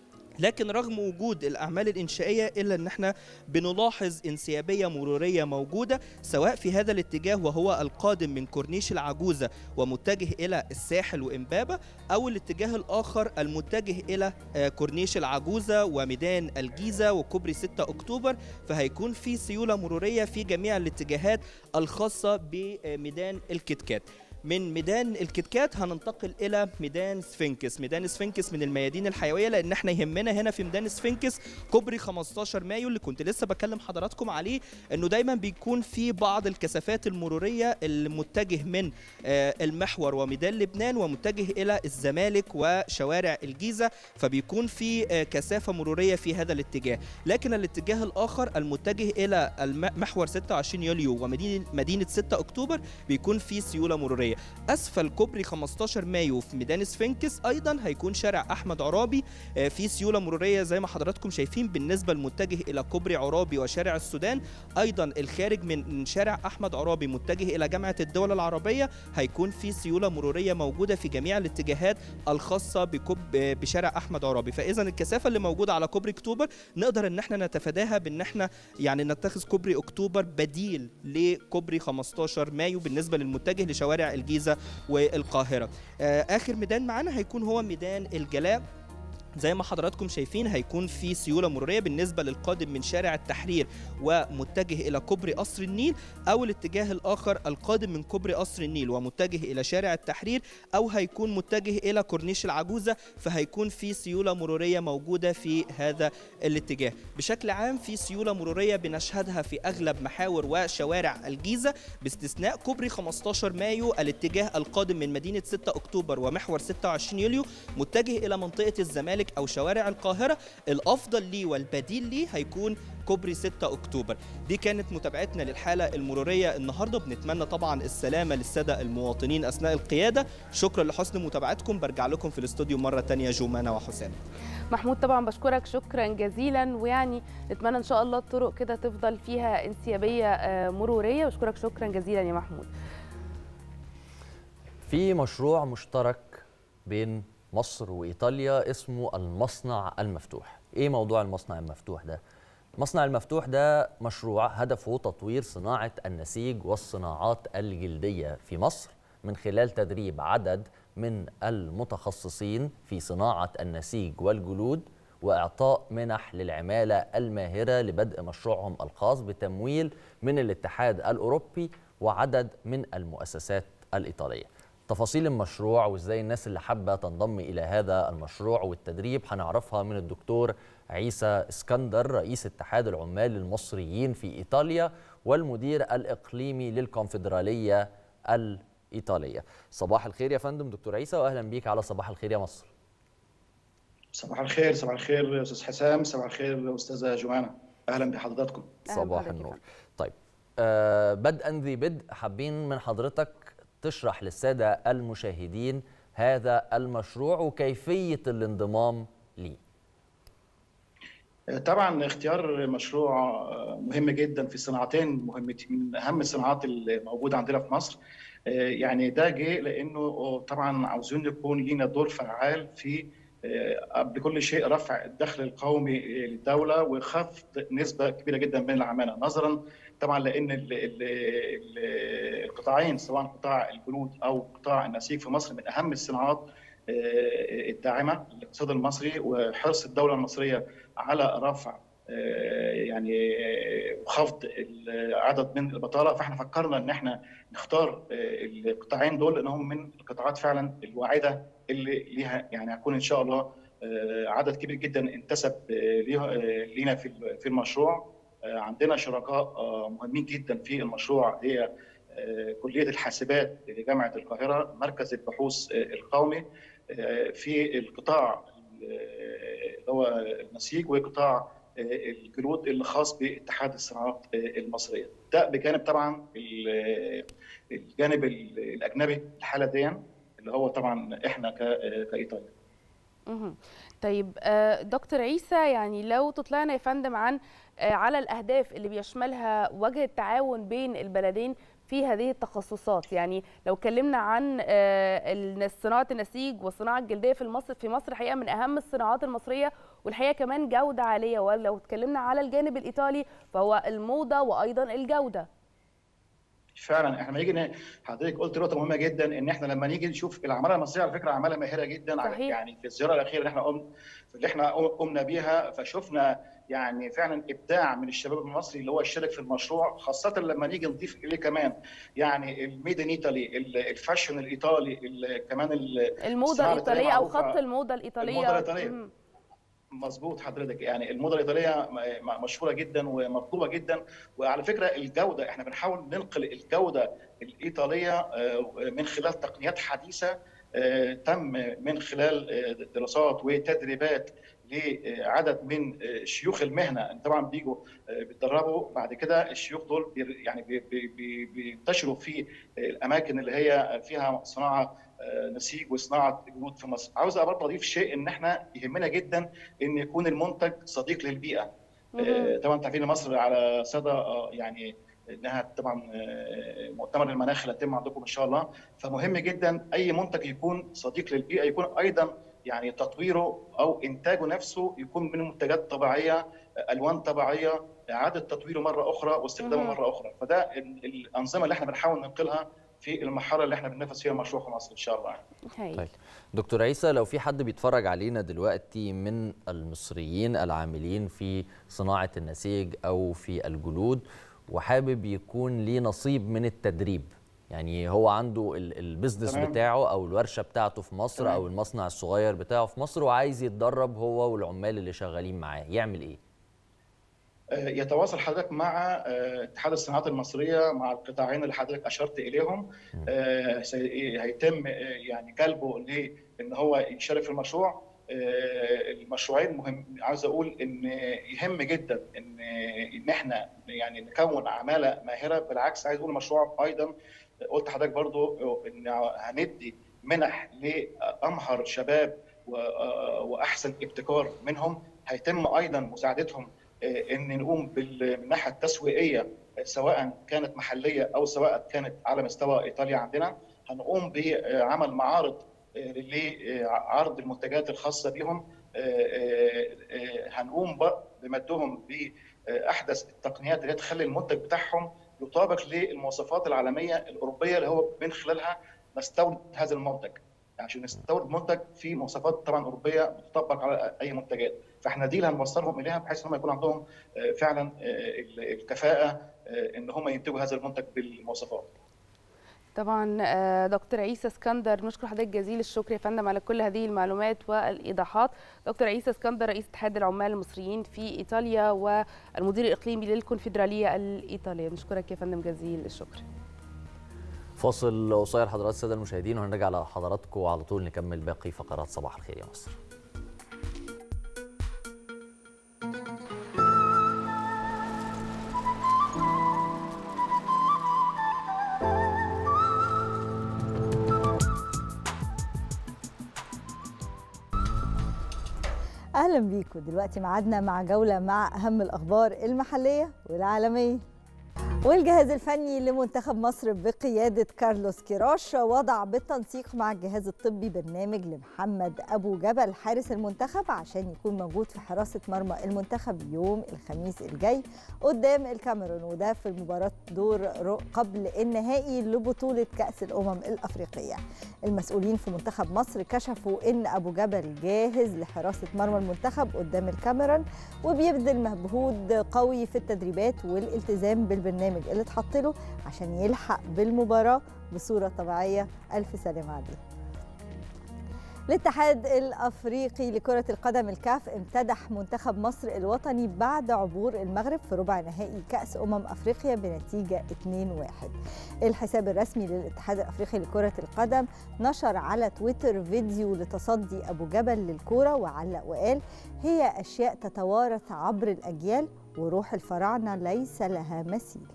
لكن رغم وجود الأعمال الإنشائية إلا أن احنا بنلاحظ انسيابية مرورية موجودة سواء في هذا الاتجاه وهو القادم من كورنيش العجوزة ومتجه إلى الساحل وإمبابة، أو الاتجاه الآخر المتجه إلى كورنيش العجوزة وميدان الجيزة وكوبري ستة أكتوبر. فهيكون في سيولة مرورية في جميع الاتجاهات الخاصة بميدان الكتكات. من ميدان الكتكات هننتقل الى ميدان سفنكس. ميدان سفنكس من الميادين الحيويه لان احنا يهمنا هنا في ميدان سفنكس كوبري خمستاشر مايو اللي كنت لسه بكلم حضراتكم عليه، انه دايما بيكون في بعض الكثافات المروريه المتجه من المحور وميدان لبنان ومتجه الى الزمالك وشوارع الجيزه، فبيكون في كثافه مروريه في هذا الاتجاه. لكن الاتجاه الاخر المتجه الى محور ستة وعشرين يوليو ومدينه مدينه ستة اكتوبر بيكون في سيوله مروريه. اسفل كوبري خمستاشر مايو في ميدان سفنكس ايضا هيكون شارع احمد عرابي في سيوله مروريه زي ما حضراتكم شايفين. بالنسبه المتجه الى كوبري عرابي وشارع السودان ايضا الخارج من شارع احمد عرابي متجه الى جامعه الدول العربيه هيكون في سيوله مروريه موجوده في جميع الاتجاهات الخاصه بكوب بشارع احمد عرابي. فاذا الكثافه اللي موجوده على كوبري اكتوبر نقدر ان احنا نتفاداها بان احنا يعني نتخذ كوبري اكتوبر بديل لكوبري خمستاشر مايو بالنسبه للمتجه لشوارع الجيزة والقاهرة. آخر ميدان معانا هيكون هو ميدان الجلاء. زي ما حضراتكم شايفين هيكون في سيولة مرورية بالنسبة للقادم من شارع التحرير ومتجه إلى كوبري قصر النيل، أو الاتجاه الآخر القادم من كوبري قصر النيل ومتجه إلى شارع التحرير، أو هيكون متجه إلى كورنيش العجوزة، فهيكون في سيولة مرورية موجودة في هذا الاتجاه. بشكل عام في سيولة مرورية بنشهدها في أغلب محاور وشوارع الجيزة باستثناء كوبري خمستاشر مايو الاتجاه القادم من مدينة ستة أكتوبر ومحور ستة وعشرين يوليو متجه إلى منطقة الزمالك أو شوارع القاهرة. الأفضل ليه والبديل ليه هيكون كوبري ستة أكتوبر. دي كانت متابعتنا للحالة المرورية النهاردة. بنتمنى طبعا السلامة للسادة المواطنين أثناء القيادة. شكرا لحسن متابعتكم. برجع لكم في الاستوديو مرة تانية جومانا وحسام. محمود طبعا بشكرك شكرا جزيلا، ويعني نتمنى إن شاء الله الطرق كده تفضل فيها انسيابية مرورية. بشكرك شكرا جزيلا يا محمود. في مشروع مشترك بين مصر وإيطاليا اسمه المصنع المفتوح. إيه موضوع المصنع المفتوح ده؟ المصنع المفتوح ده مشروع هدفه تطوير صناعة النسيج والصناعات الجلدية في مصر من خلال تدريب عدد من المتخصصين في صناعة النسيج والجلود وإعطاء منح للعمالة الماهرة لبدء مشروعهم الخاص بتمويل من الاتحاد الأوروبي وعدد من المؤسسات الإيطالية. تفاصيل المشروع وإزاي الناس اللي حابة تنضم إلى هذا المشروع والتدريب هنعرفها من الدكتور عيسى اسكندر رئيس اتحاد العمال المصريين في إيطاليا والمدير الإقليمي للكونفدرالية الإيطالية. صباح الخير يا فندم دكتور عيسى، وأهلا بيك على صباح الخير يا مصر. صباح الخير. صباح الخير أستاذ حسام. صباح الخير أستاذة جوانا. أهلا بحضراتكم. صباح النور. طيب آه بدءا ذي بدء حابين من حضرتك تشرح للسادة المشاهدين هذا المشروع وكيفية الانضمام ليه. طبعا اختيار مشروع مهم جدا في صناعتين مهمتين من اهم الصناعات اللي موجوده عندنا في مصر. يعني ده جه لانه طبعا عاوزين يكون لينا دور فعال في قبل كل شيء رفع الدخل القومي للدوله وخفض نسبه كبيره جدا من العماله، نظرا طبعا لان القطاعين سواء قطاع الجلود او قطاع النسيج في مصر من اهم الصناعات الداعمه للاقتصاد المصري، وحرص الدوله المصريه على رفع يعني وخفض عدد من البطاله، فاحنا فكرنا ان احنا نختار القطاعين دول لانهم من القطاعات فعلا الواعده اللي ليها يعني هيكون ان شاء الله عدد كبير جدا انتسب لينا في المشروع. عندنا شركاء مهمين جدا في المشروع هي كليه الحاسبات لجامعه القاهره، مركز البحوث القومي في القطاع اللي هو النسيج وقطاع الجلود اللي خاص باتحاد الصناعات المصريه. ده بجانب طبعا الجانب الاجنبي الحاله دي اللي هو طبعا احنا كايطاليا. طيب دكتور عيسى، يعني لو تطلعنا يا فندم عن على الاهداف اللي بيشملها وجه التعاون بين البلدين في هذه التخصصات، يعني لو اتكلمنا عن صناعه النسيج والصناعه الجلديه في مصر في مصر حقيقه من اهم الصناعات المصريه والحقيقه كمان جوده عاليه، ولو اتكلمنا على الجانب الايطالي فهو الموضه وايضا الجوده. فعلا احنا لما نيجي حضرتك قلت نقطه مهمه جدا ان احنا لما نيجي نشوف العماله المصريه على فكره عماله ماهره جدا. صحيح. يعني في الزياره الاخيره اللي احنا قمنا اللي احنا قمنا بيها فشفنا يعني فعلا ابداع من الشباب المصري اللي هو يشارك في المشروع، خاصه لما نيجي نضيف اليه كمان يعني الميد ان ايطالي، الفاشن الايطالي، كمان الموضه الايطاليه او خط الموضه الايطاليه. الموضه الايطاليه مظبوط حضرتك، يعني الموضه الايطاليه مشهوره جدا ومطلوبه جدا، وعلى فكره الجوده احنا بنحاول ننقل الجوده الايطاليه من خلال تقنيات حديثه تم من خلال دراسات وتدريبات لعدد من شيوخ المهنه، طبعا بيجوا بيتدربوا بعد كده الشيوخ دول يعني بينتشروا في الاماكن اللي هي فيها صناعه نسيج وصناعه جلود في مصر. عاوز برضه اضيف شيء ان احنا يهمنا جدا ان يكون المنتج صديق للبيئه. طبعا انت عارفين مصر على صدى يعني انها طبعا مؤتمر المناخ اللي هيتم عندكم ان شاء الله، فمهم جدا اي منتج يكون صديق للبيئه، يكون ايضا يعني تطويره او انتاجه نفسه يكون من منتجات طبيعيه، الوان طبيعيه، اعاده تطويره مره اخرى واستخدامه مره اخرى، فده الانظمه اللي احنا بنحاول ننقلها في المرحله اللي احنا بننافس فيها المشروع في مصر ان شاء الله. طيب دكتور عيسى، لو في حد بيتفرج علينا دلوقتي من المصريين العاملين في صناعه النسيج او في الجلود وحابب يكون ليه نصيب من التدريب، يعني هو عنده البيزنس بتاعه او الورشه بتاعته في مصر تمام. او المصنع الصغير بتاعه في مصر وعايز يتدرب هو والعمال اللي شغالين معاه، يعمل ايه؟ يتواصل حضرتك مع اتحاد الصناعات المصريه مع القطاعين اللي حضرتك اشرت اليهم، هيتم يعني جلبه لان هو يشارك في المشروع. المشروعين مهم، عاوز اقول ان يهم جدا ان ان احنا يعني نكون عماله ماهره، بالعكس عايز اقول المشروع ايضا قلت لحضرتك برضو ان هندي منح لامهر شباب واحسن ابتكار منهم، هيتم ايضا مساعدتهم ان نقوم من الناحيه التسويقيه سواء كانت محليه او سواء كانت على مستوى ايطاليا. عندنا هنقوم بعمل معارض لعرض المنتجات الخاصه بهم، هنقوم بمدهم باحدث التقنيات اللي تخلي المنتج بتاعهم يطابق للمواصفات العالميه الاوروبيه اللي هو من خلالها نستورد هذا المنتج. عشان نستورد منتج في مواصفات طبعا اوروبيه بتطبق على اي منتجات، فاحنا دي اللي هنوصلهم اليها بحيث ان هم يكون عندهم فعلا الكفاءه ان هم ينتجوا هذا المنتج بالمواصفات. طبعا دكتور عيسى اسكندر، نشكر حضرتك جزيل الشكر يا فندم على كل هذه المعلومات والايضاحات. دكتور عيسى اسكندر رئيس اتحاد العمال المصريين في ايطاليا والمدير الاقليمي للكونفدراليه الايطاليه، نشكرك يا فندم جزيل الشكر. فاصل قصير حضرات الساده المشاهدين وهنرجع لحضراتكم على طول نكمل باقي فقرات صباح الخير يا مصر. اهلا أهلا بيكم. دلوقتي معادنا مع جولة مع أهم الأخبار المحلية والعالمية. والجهاز الفني لمنتخب مصر بقيادة كارلوس كيروش وضع بالتنسيق مع الجهاز الطبي برنامج لمحمد أبو جبل حارس المنتخب عشان يكون موجود في حراسة مرمى المنتخب يوم الخميس الجاي قدام الكاميرون، وده في المباراة دور قبل النهائي لبطولة كأس الأمم الأفريقية. المسؤولين في منتخب مصر كشفوا إن أبو جبل جاهز لحراسة مرمى المنتخب قدام الكاميرون وبيبذل مجهود قوي في التدريبات والالتزام بالبرنامج اللي اتحط له عشان يلحق بالمباراة بصورة طبيعية. ألف سلامة عليه. الاتحاد الأفريقي لكرة القدم الكاف امتدح منتخب مصر الوطني بعد عبور المغرب في ربع نهائي كأس أمم أفريقيا بنتيجة اثنين واحد. الحساب الرسمي للاتحاد الأفريقي لكرة القدم نشر على تويتر فيديو لتصدي أبو جبل للكرة وعلق وقال: هي أشياء تتوارث عبر الأجيال وروح الفراعنة ليس لها مثيل.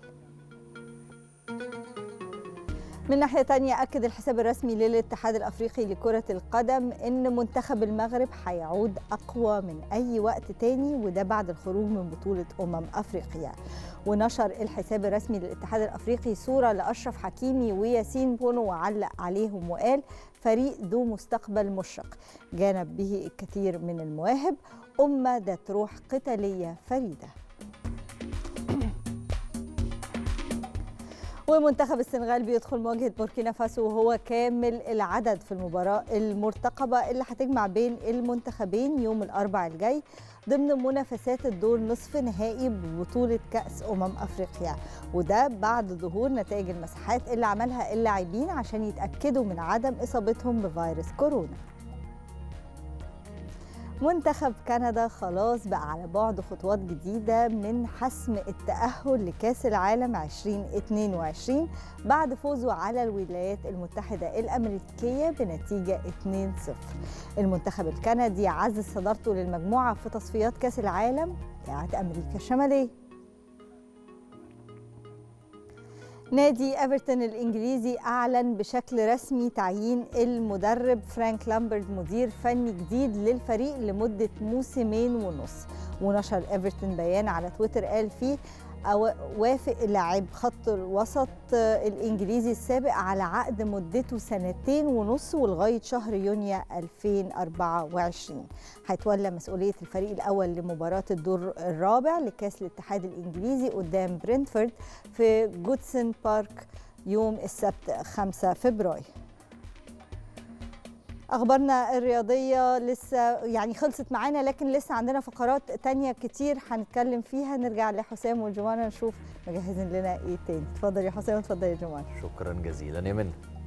من ناحية تانية أكد الحساب الرسمي للاتحاد الأفريقي لكرة القدم إن منتخب المغرب هيعود أقوى من أي وقت تاني، وده بعد الخروج من بطولة أمم أفريقيا. ونشر الحساب الرسمي للاتحاد الأفريقي صورة لأشرف حكيمي وياسين بونو وعلق عليهم وقال: فريق ذو مستقبل مشرق جانب به الكثير من المواهب، أمة ذات روح قتالية فريدة. ومنتخب السنغال بيدخل مواجهة بوركينا فاسو وهو كامل العدد في المباراة المرتقبة اللي هتجمع بين المنتخبين يوم الأربعاء الجاي ضمن منافسات الدور نصف نهائي ببطولة كأس أمم أفريقيا، وده بعد ظهور نتائج المساحات اللي عملها اللاعبين عشان يتأكدوا من عدم إصابتهم بفيروس كورونا. منتخب كندا خلاص بقى على بعد خطوات جديدة من حسم التأهل لكأس العالم ألفين واثنين وعشرين بعد فوزه على الولايات المتحدة الأمريكية بنتيجة اثنين صفر. المنتخب الكندي عزز صدارته للمجموعة في تصفيات كأس العالم بتاعت أمريكا الشمالية. نادي ايفرتون الانجليزي اعلن بشكل رسمي تعيين المدرب فرانك لامبرد مدير فني جديد للفريق لمده موسمين ونص. ونشر ايفرتون بيان على تويتر قال فيه: وافق لاعب خط الوسط الانجليزي السابق على عقد مدته سنتين ونص ولغايه شهر يونيو ألفين وأربعة وعشرين. هيتولى مسؤوليه الفريق الاول لمباراه الدور الرابع لكاس الاتحاد الانجليزي قدام برينتفورد في جودسون بارك يوم السبت خمسة فبراير. أخبارنا الرياضية لسه يعني خلصت معانا، لكن لسه عندنا فقرات تانية كتير هنتكلم فيها. نرجع لحسام والجمانة نشوف مجهزين لنا إيه تاني. اتفضل يا حسام واتفضل يا جمانة. شكرا جزيلا يا منى.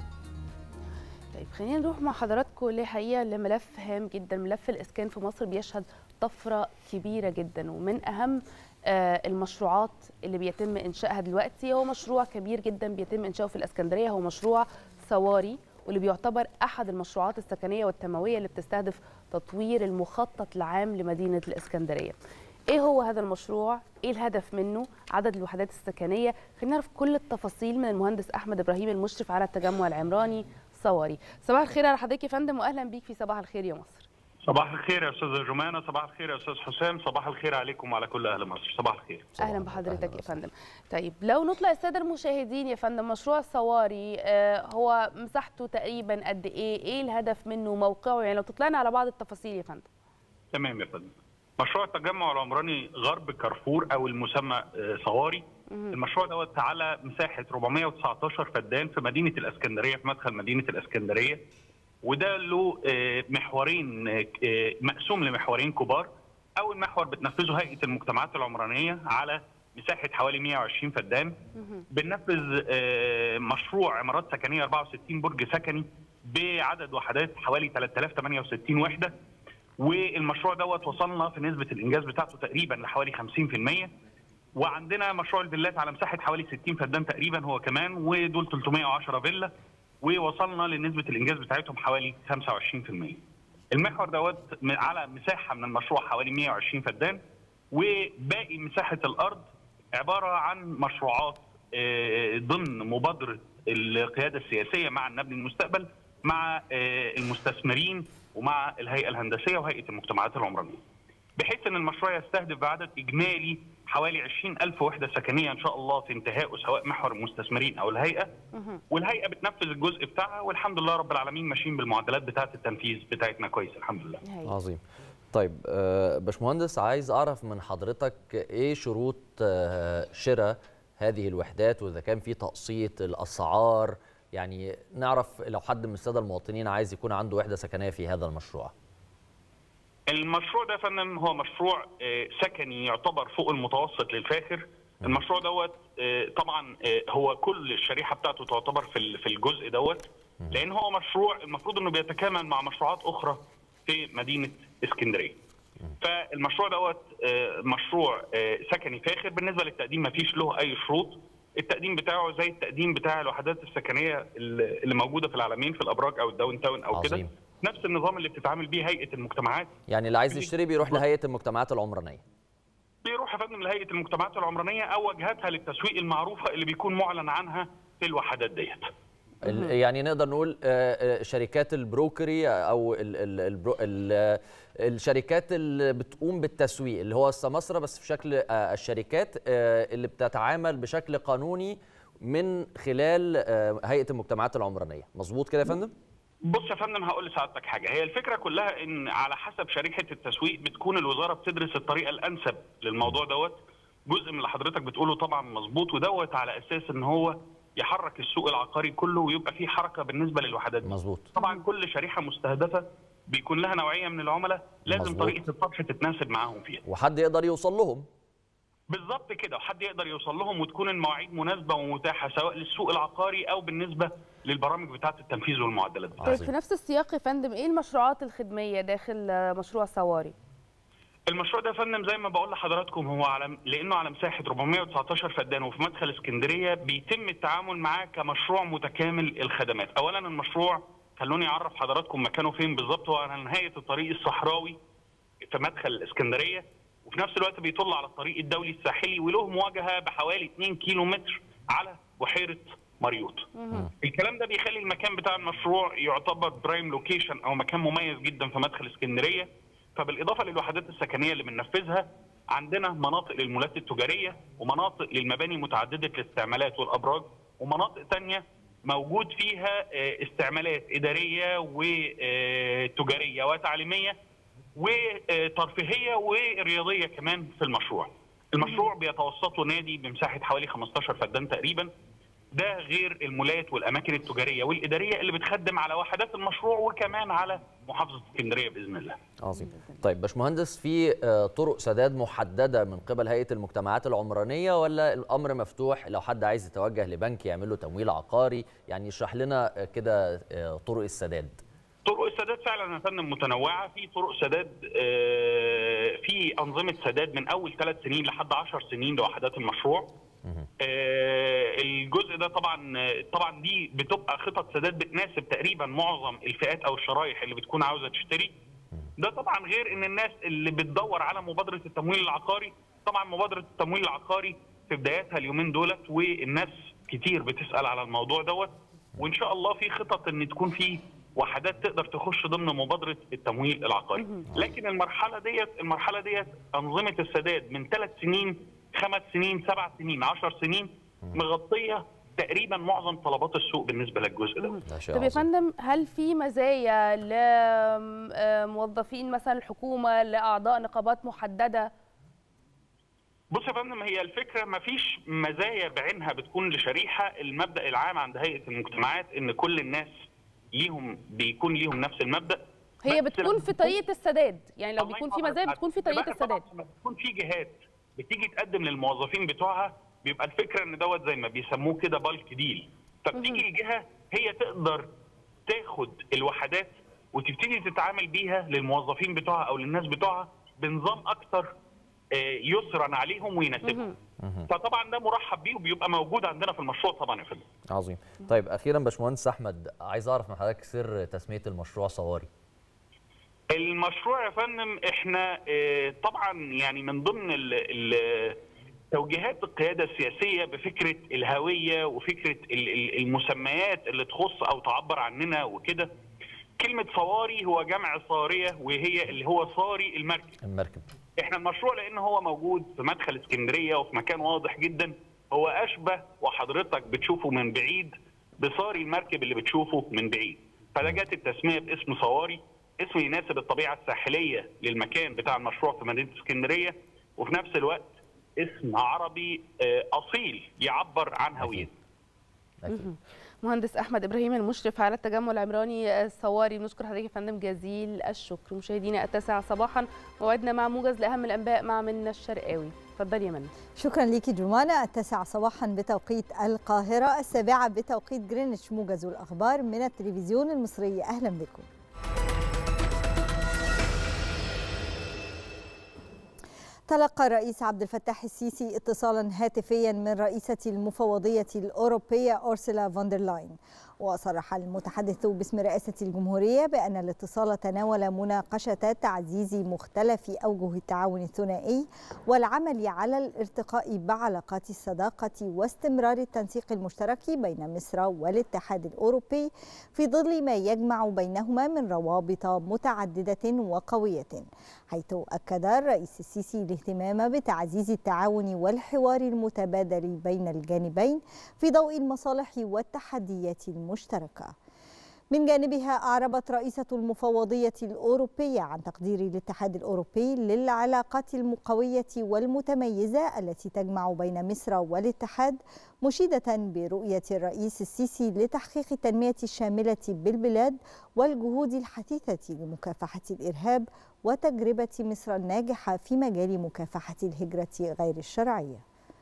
طيب خلينا نروح مع حضراتكم لحقيقة لملف هام جدا. ملف الإسكان في مصر بيشهد طفرة كبيرة جدا، ومن أهم المشروعات اللي بيتم إنشائها دلوقتي هو مشروع كبير جدا بيتم إنشاؤه في الإسكندرية، هو مشروع صواري، واللي بيعتبر أحد المشروعات السكنية والتنموية اللي بتستهدف تطوير المخطط العام لمدينة الإسكندرية. إيه هو هذا المشروع؟ إيه الهدف منه؟ عدد الوحدات السكنية؟ خلينا نعرف كل التفاصيل من المهندس أحمد إبراهيم المشرف على التجمع العمراني صواري. صباح الخير على حضرتك يا فندم، وأهلا بيك في صباح الخير يا مصر. صباح الخير يا استاذه جمانه، صباح الخير يا استاذ حسام، صباح الخير عليكم وعلى كل اهل مصر. صباح الخير. اهلا بحضرتك يا فندم. طيب لو نطلع الساده المشاهدين يا فندم، مشروع صواري آه هو مساحته تقريبا قد ايه؟ ايه الهدف منه؟ موقعه؟ يعني لو تطلعنا على بعض التفاصيل يا فندم. تمام يا فندم. مشروع التجمع العمراني غرب كارفور او المسمى آه صواري. مم. المشروع دوت على مساحه أربعمائة وتسعة عشر فدان في مدينه الاسكندريه، في مدخل مدينه الاسكندريه، وده له محورين مقسوم لمحورين كبار. اول محور بتنفذه هيئه المجتمعات العمرانيه على مساحه حوالي مائة وعشرين فدان. بننفذ مشروع عمارات سكنيه أربعة وستين برج سكني بعدد وحدات حوالي ثلاثة آلاف وثمانية وستين وحده، والمشروع دوت وصلنا في نسبه الانجاز بتاعته تقريبا لحوالي خمسين بالمئة. وعندنا مشروع الفيلات على مساحه حوالي ستين فدان تقريبا هو كمان، ودول ثلاثمائة وعشرة فيلا، ووصلنا لنسبه الانجاز بتاعتهم حوالي خمسة وعشرين بالمئة. المحور دوت على مساحه من المشروع حوالي مائة وعشرين فدان، وباقي مساحه الارض عباره عن مشروعات ضمن مبادره القياده السياسيه مع النبني المستقبل مع المستثمرين ومع الهيئه الهندسيه وهيئه المجتمعات العمرانيه. بحيث ان المشروع يستهدف بعدد اجمالي حوالي عشرين ألف وحده سكنيه ان شاء الله في انتهائه، سواء محور المستثمرين او الهيئه. والهيئه بتنفذ الجزء بتاعها، والحمد لله رب العالمين ماشيين بالمعدلات بتاعه التنفيذ بتاعتنا كويس الحمد لله. عظيم. طيب باشمهندس، عايز اعرف من حضرتك ايه شروط شراء هذه الوحدات، واذا كان في تقسيط الاسعار، يعني نعرف لو حد من الساده المواطنين عايز يكون عنده وحده سكنيه في هذا المشروع. المشروع ده يا فندم هو مشروع سكني يعتبر فوق المتوسط للفاخر. المشروع دوت طبعا هو كل الشريحه بتاعته تعتبر في في الجزء دوت، لان هو مشروع المفروض انه بيتكامل مع مشروعات اخرى في مدينه اسكندريه. فالمشروع دوت مشروع سكني فاخر. بالنسبه للتقديم ما فيش له اي شروط، التقديم بتاعه زي التقديم بتاع الوحدات السكنيه اللي موجوده في العلمين في الابراج او الداون تاون او كده، نفس النظام اللي بتتعامل بيه هيئه المجتمعات. يعني اللي عايز يشتري بيروح لهيئه المجتمعات العمرانيه، بيروح يا فندم لهيئه المجتمعات العمرانيه او وجهاتها للتسويق المعروفه اللي بيكون معلن عنها في الوحدات ديت. يعني نقدر نقول شركات البروكري او ال ال ال ال الشركات اللي بتقوم بالتسويق، اللي هو السماسرة بس في شكل الشركات اللي بتتعامل بشكل قانوني من خلال هيئة المجتمعات العمرانية. مظبوط كده يا فندم؟ بص يا فندم، هقول لسعادتك حاجه. هي الفكره كلها ان على حسب شريحه التسويق بتكون الوزاره بتدرس الطريقه الانسب للموضوع دوت. جزء من اللي حضرتك بتقوله طبعا مظبوط، ودوت على اساس ان هو يحرك السوق العقاري كله ويبقى فيه حركه بالنسبه للوحدات دي. مظبوط. طبعا كل شريحه مستهدفه بيكون لها نوعيه من العملاء لازم مزبوط. طريقه الطرح تتناسب معاهم فيها، وحد يقدر يوصل لهم. بالظبط كده، وحد يقدر يوصل لهم وتكون المواعيد مناسبه ومتاحه سواء للسوق العقاري او بالنسبه للبرامج بتاعه التنفيذ والمعدلات بتاعتها. طيب في نفس السياق يا فندم، ايه المشروعات الخدميه داخل مشروع صواري؟ المشروع ده يا فندم زي ما بقول لحضراتكم هو على لانه على مساحه أربعمائة وتسعة عشر فدان وفي مدخل اسكندريه، بيتم التعامل معاه كمشروع متكامل الخدمات. اولا المشروع خلوني اعرف حضراتكم مكانه فين بالظبط، هو على نهايه الطريق الصحراوي في مدخل الاسكندريه، وفي نفس الوقت بيطل على الطريق الدولي الساحلي، وله مواجهه بحوالي اتنين كيلو متر على بحيره مريوط. الكلام ده بيخلي المكان بتاع المشروع يعتبر برايم لوكيشن او مكان مميز جدا في مدخل اسكندريه. فبالاضافه للوحدات السكنيه اللي بننفذها، عندنا مناطق للمولات التجاريه ومناطق للمباني متعدده الاستعمالات والابراج، ومناطق ثانيه موجود فيها استعمالات اداريه وتجاريه وتعليميه وترفيهيه ورياضيه كمان في المشروع. المشروع بيتوسطه نادي بمساحه حوالي خمستاشر فدان تقريبا، ده غير المولات والاماكن التجاريه والاداريه اللي بتخدم على وحدات المشروع وكمان على محافظه اسكندريه باذن الله. عظيم. طيب باشمهندس، في طرق سداد محدده من قبل هيئه المجتمعات العمرانيه ولا الامر مفتوح لو حد عايز يتوجه لبنك يعمل له تمويل عقاري؟ يعني اشرح لنا كده طرق السداد. طرق السداد فعلا يا فندم متنوعه، في طرق سداد، في انظمه سداد من اول ثلاث سنين لحد عشر سنين لوحدات المشروع. الجزء ده طبعا طبعا دي بتبقى خطط سداد بتناسب تقريبا معظم الفئات او الشرايح اللي بتكون عاوزه تشتري. ده طبعا غير ان الناس اللي بتدور على مبادره التمويل العقاري، طبعا مبادره التمويل العقاري في بداياتها اليومين دولت والناس كتير بتسال على الموضوع دوت، وان شاء الله في خطط ان تكون في وحدات تقدر تخش ضمن مبادره التمويل العقاري. لكن المرحله ديت المرحله ديت انظمه السداد من ثلاث سنين، خمس سنين، سبع سنين، عشر سنين، مغطيه تقريبا معظم طلبات السوق بالنسبه للجزء ده. طب يا فندم، هل في مزايا لموظفين مثلا الحكومه، لاعضاء نقابات محدده؟ بص يا فندم، هي الفكره ما فيش مزايا بعينها بتكون لشريحه. المبدا العام عند هيئه المجتمعات ان كل الناس ليهم بيكون ليهم نفس المبدا. هي بتكون في طريقه السداد، يعني لو بيكون في مزايا بتكون في طريقه السداد. لما بتكون في جهات بتيجي تقدم للموظفين بتوعها، بيبقى الفكره ان دوت زي ما بيسموه كده بالك ديل، فبتيجي الجهه هي تقدر تاخد الوحدات وتبتدي تتعامل بيها للموظفين بتوعها او للناس بتوعها بنظام اكثر يسرا عليهم ويناسبهم. فطبعا ده مرحب بيه وبيبقى موجود عندنا في المشروع طبعا يا فندم. عظيم. طيب اخيرا باشمهندس احمد، عايز اعرف من حضرتك سر تسميه المشروع صواري. المشروع يا فندم احنا طبعا يعني من ضمن توجيهات القياده السياسيه بفكره الهويه وفكره المسميات اللي تخص او تعبر عننا وكده. كلمه صواري هو جمع صاريه، وهي اللي هو صاري المركب. المركب. احنا المشروع لان هو موجود في مدخل اسكندريه وفي مكان واضح جدا، هو اشبه وحضرتك بتشوفه من بعيد بصاري المركب اللي بتشوفه من بعيد، فده جت التسميه باسم صواري، اسم يناسب الطبيعه الساحليه للمكان بتاع المشروع في مدينه اسكندريه، وفي نفس الوقت اسم عربي اصيل يعبر عن هويته. مهندس احمد ابراهيم المشرف على التجمع العمراني الصواري، بنشكر حضرتك يا فندم جزيل الشكر. مشاهدينا التاسعة صباحا موعدنا مع موجز لاهم الانباء مع منى الشرقاوي. اتفضلي يا منى. شكرا ليكي جمانة. التاسعة صباحا بتوقيت القاهرة، السابعة بتوقيت جرينتش، موجز الاخبار من التلفزيون المصري. اهلا بكم. تلقى الرئيس عبد الفتاح السيسي اتصالا هاتفيا من رئيسة المفوضية الأوروبية أورسولا فون لاين، وصرح المتحدث باسم رئاسة الجمهورية بأن الاتصال تناول مناقشة تعزيز مختلف أوجه التعاون الثنائي والعمل على الارتقاء بعلاقات الصداقة واستمرار التنسيق المشترك بين مصر والاتحاد الأوروبي في ظل ما يجمع بينهما من روابط متعددة وقوية، حيث أكد الرئيس السيسي الاهتمام بتعزيز التعاون والحوار المتبادل بين الجانبين في ضوء المصالح والتحديات المشتركة. من جانبها أعربت رئيسة المفوضية الأوروبية عن تقدير الاتحاد الأوروبي للعلاقات القوية والمتميزة التي تجمع بين مصر والاتحاد، مشيدة برؤية الرئيس السيسي لتحقيق التنمية الشاملة بالبلاد والجهود الحثيثة لمكافحة الإرهاب وتجربة مصر الناجحة في مجال مكافحة الهجرة غير الشرعية.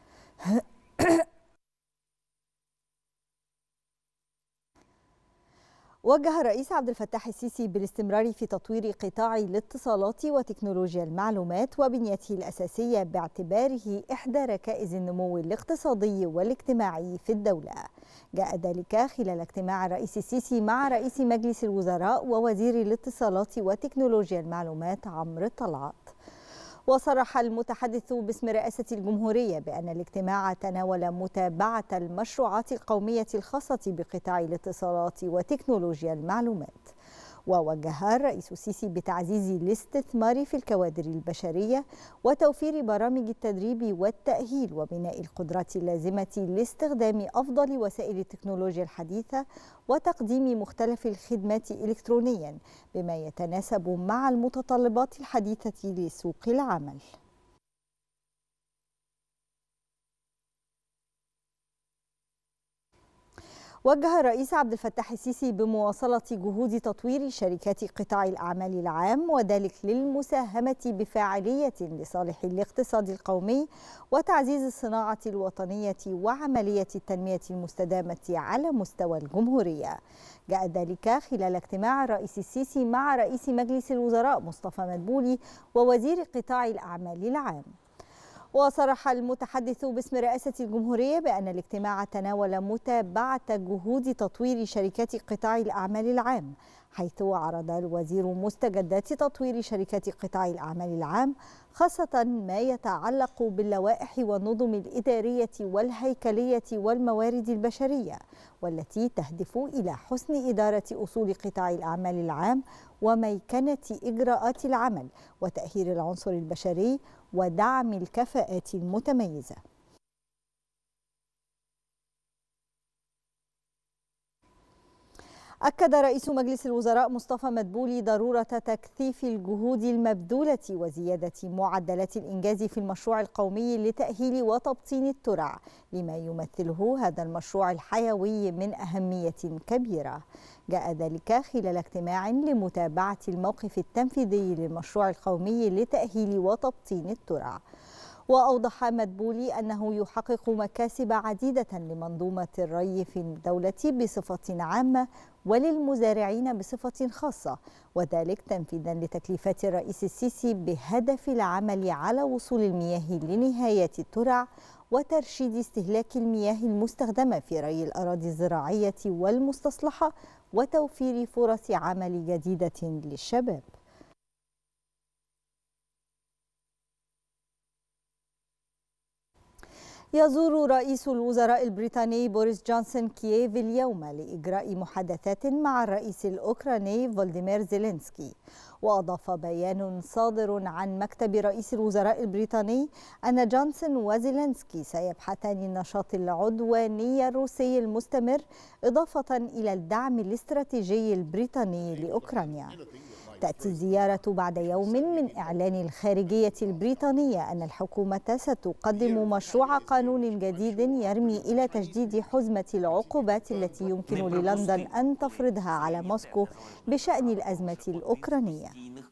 وجه الرئيس عبد الفتاح السيسي بالاستمرار في تطوير قطاع الاتصالات وتكنولوجيا المعلومات وبنيته الأساسية باعتباره إحدى ركائز النمو الاقتصادي والاجتماعي في الدولة. جاء ذلك خلال اجتماع الرئيس السيسي مع رئيس مجلس الوزراء ووزير الاتصالات وتكنولوجيا المعلومات عمرو طلعت. وصرح المتحدث باسم رئاسة الجمهورية بأن الاجتماع تناول متابعة المشروعات القومية الخاصة بقطاع الاتصالات وتكنولوجيا المعلومات. ووجه الرئيس السيسي بتعزيز الاستثمار في الكوادر البشرية وتوفير برامج التدريب والتأهيل وبناء القدرات اللازمة لاستخدام أفضل وسائل التكنولوجيا الحديثة وتقديم مختلف الخدمات إلكترونيا بما يتناسب مع المتطلبات الحديثة لسوق العمل. وجه الرئيس عبد الفتاح السيسي بمواصلة جهود تطوير شركات قطاع الأعمال العام وذلك للمساهمة بفاعلية لصالح الاقتصاد القومي وتعزيز الصناعة الوطنية وعملية التنمية المستدامة على مستوى الجمهورية. جاء ذلك خلال اجتماع الرئيس السيسي مع رئيس مجلس الوزراء مصطفى مدبولي ووزير قطاع الأعمال العام. وصرح المتحدث باسم رئاسة الجمهورية بأن الاجتماع تناول متابعة جهود تطوير شركات قطاع الأعمال العام، حيث عرض الوزير مستجدات تطوير شركات قطاع الأعمال العام خاصة ما يتعلق باللوائح والنظم الإدارية والهيكلية والموارد البشرية، والتي تهدف إلى حسن إدارة أصول قطاع الأعمال العام وميكنة إجراءات العمل وتأهيل العنصر البشري ودعم الكفاءات المتميزة. أكد رئيس مجلس الوزراء مصطفى مدبولي ضرورة تكثيف الجهود المبذولة وزيادة معدلات الإنجاز في المشروع القومي لتأهيل وتبطين الترع لما يمثله هذا المشروع الحيوي من أهمية كبيرة. جاء ذلك خلال اجتماع لمتابعة الموقف التنفيذي للمشروع القومي لتأهيل وتبطين الترع. وأوضح مدبولي أنه يحقق مكاسب عديدة لمنظومة الري في الدولة بصفة عامة وللمزارعين بصفة خاصة، وذلك تنفيذا لتكليفات الرئيس السيسي بهدف العمل على وصول المياه لنهايات الترع وترشيد استهلاك المياه المستخدمة في ري الأراضي الزراعية والمستصلحة وتوفير فرص عمل جديدة للشباب. يزور رئيس الوزراء البريطاني بوريس جونسون كييف اليوم لإجراء محادثات مع الرئيس الأوكراني فولوديمير زيلينسكي. وأضاف بيان صادر عن مكتب رئيس الوزراء البريطاني أن جونسون وزيلينسكي سيبحثان النشاط العدواني الروسي المستمر إضافة إلى الدعم الاستراتيجي البريطاني لأوكرانيا. تأتي الزيارة بعد يوم من إعلان الخارجية البريطانية أن الحكومة ستقدم مشروع قانون جديد يرمي إلى تجديد حزمة العقوبات التي يمكن للندن أن تفرضها على موسكو بشأن الأزمة الأوكرانية.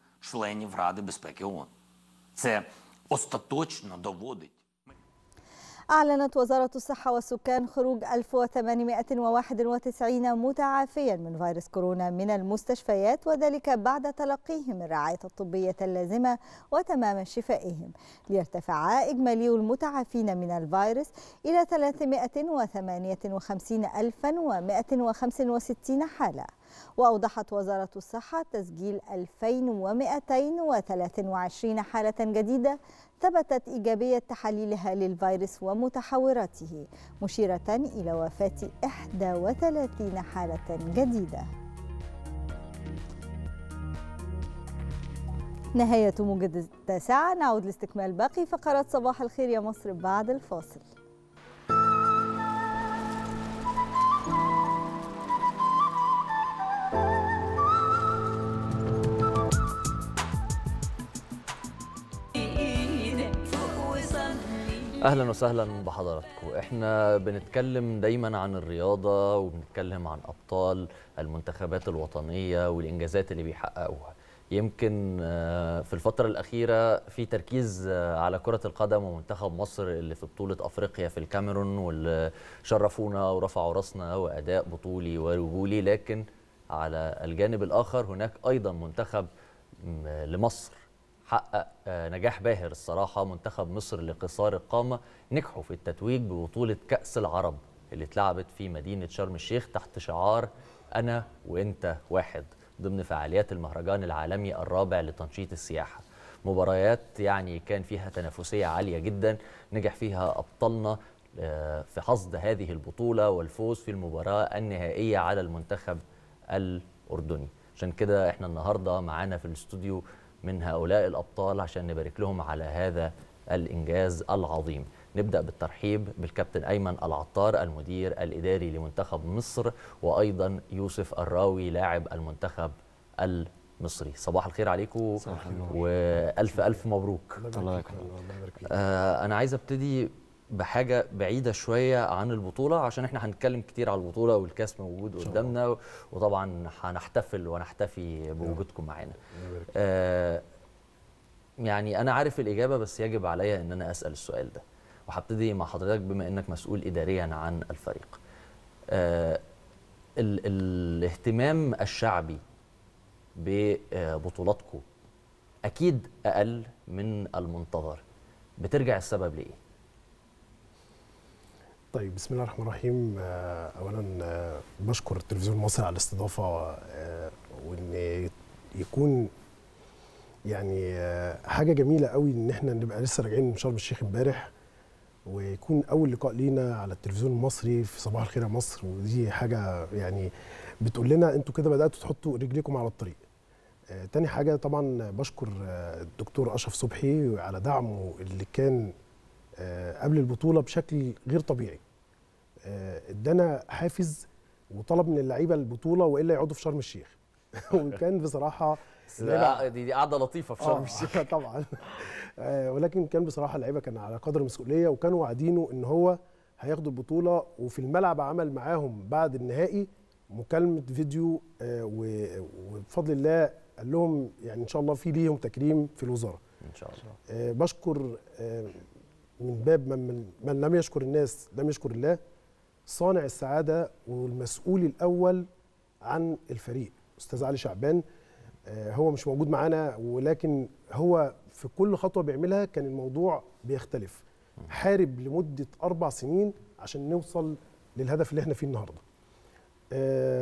أعلنت وزارة الصحة والسكان خروج ألف وثمانمائة وواحد وتسعين متعافيا من فيروس كورونا من المستشفيات، وذلك بعد تلقيهم الرعاية الطبية اللازمة وتمام شفائهم، ليرتفع إجمالي المتعافين من الفيروس إلى ثلاثمائة وثمانية وخمسين ألفا ومائة وخمسة وستين حالة. وأوضحت وزارة الصحة تسجيل ألفين ومائتين وثلاثة وعشرين حالة جديدة ثبتت إيجابية تحاليلها للفيروس ومتحوراته، مشيرة إلى وفاة إحدى وثلاثين حالة جديدة. نهاية موجز التاسعة، نعود لاستكمال باقي فقرات صباح الخير يا مصر بعد الفاصل. اهلا وسهلا بحضراتكم. احنا بنتكلم دايما عن الرياضه وبنتكلم عن ابطال المنتخبات الوطنيه والانجازات اللي بيحققوها. يمكن في الفتره الاخيره في تركيز على كره القدم ومنتخب مصر اللي في بطوله افريقيا في الكاميرون، واللي شرفونا ورفعوا راسنا واداء بطولي ورجولي، لكن على الجانب الاخر هناك ايضا منتخب لمصر حقق نجاح باهر الصراحة. منتخب مصر لقصار القامة نجحوا في التتويج ببطولة كأس العرب اللي اتلعبت في مدينة شرم الشيخ تحت شعار أنا وإنت واحد ضمن فعاليات المهرجان العالمي الرابع لتنشيط السياحة. مباريات يعني كان فيها تنافسية عالية جدا، نجح فيها أبطالنا في حصد هذه البطولة والفوز في المباراة النهائية على المنتخب الأردني. عشان كده احنا النهاردة معانا في الاستوديو من هؤلاء الأبطال عشان نبارك لهم على هذا الإنجاز العظيم. نبدأ بالترحيب بالكابتن أيمن العطار المدير الإداري لمنتخب مصر، وأيضا يوسف الراوي لاعب المنتخب المصري. صباح الخير عليكم وألف ألف مبروك. الله يبارك فيك. آه أنا عايز أبتدي بحاجة بعيدة شوية عن البطولة، عشان احنا هنتكلم كتير على البطولة والكاس موجود قدامنا، وطبعا هنحتفل ونحتفي بوجودكم معانا. آه يعني أنا عارف الإجابة، بس يجب عليا إن أنا أسأل السؤال ده، وهبتدي مع حضرتك بما إنك مسؤول إداريا عن الفريق. آه ال الاهتمام الشعبي ببطولاتكم أكيد أقل من المنتظر، بترجع السبب لإيه؟ طيب بسم الله الرحمن الرحيم. اولا بشكر التلفزيون المصري على الاستضافه، وان يكون يعني حاجه جميله قوي ان احنا نبقى لسه راجعين من شرم الشيخ امبارح، ويكون اول لقاء لينا على التلفزيون المصري في صباح الخير يا مصر، ودي حاجه يعني بتقول لنا انتوا كده بداتوا تحطوا رجليكم على الطريق. تاني حاجه طبعا بشكر الدكتور اشرف صبحي على دعمه اللي كان قبل البطوله بشكل غير طبيعي. ادانا حافز وطلب من اللعيبه البطوله والا يقعدوا في شرم الشيخ. وكان بصراحه دي دي قاعده لطيفه في شرم الشيخ طبعا. ولكن كان بصراحه اللعيبه كان على قدر المسؤوليه، وكانوا واعدينه ان هو هياخدوا البطوله. وفي الملعب عمل معاهم بعد النهائي مكالمه فيديو، وبفضل الله قال لهم يعني ان شاء الله في ليهم تكريم في الوزاره ان شاء الله. بشكر من باب من, من لم يشكر الناس لم يشكر الله، صانع السعادة والمسؤول الأول عن الفريق أستاذ علي شعبان. هو مش موجود معانا، ولكن هو في كل خطوة بيعملها كان الموضوع بيختلف. حارب لمدة أربع سنين عشان نوصل للهدف اللي احنا فيه النهاردة.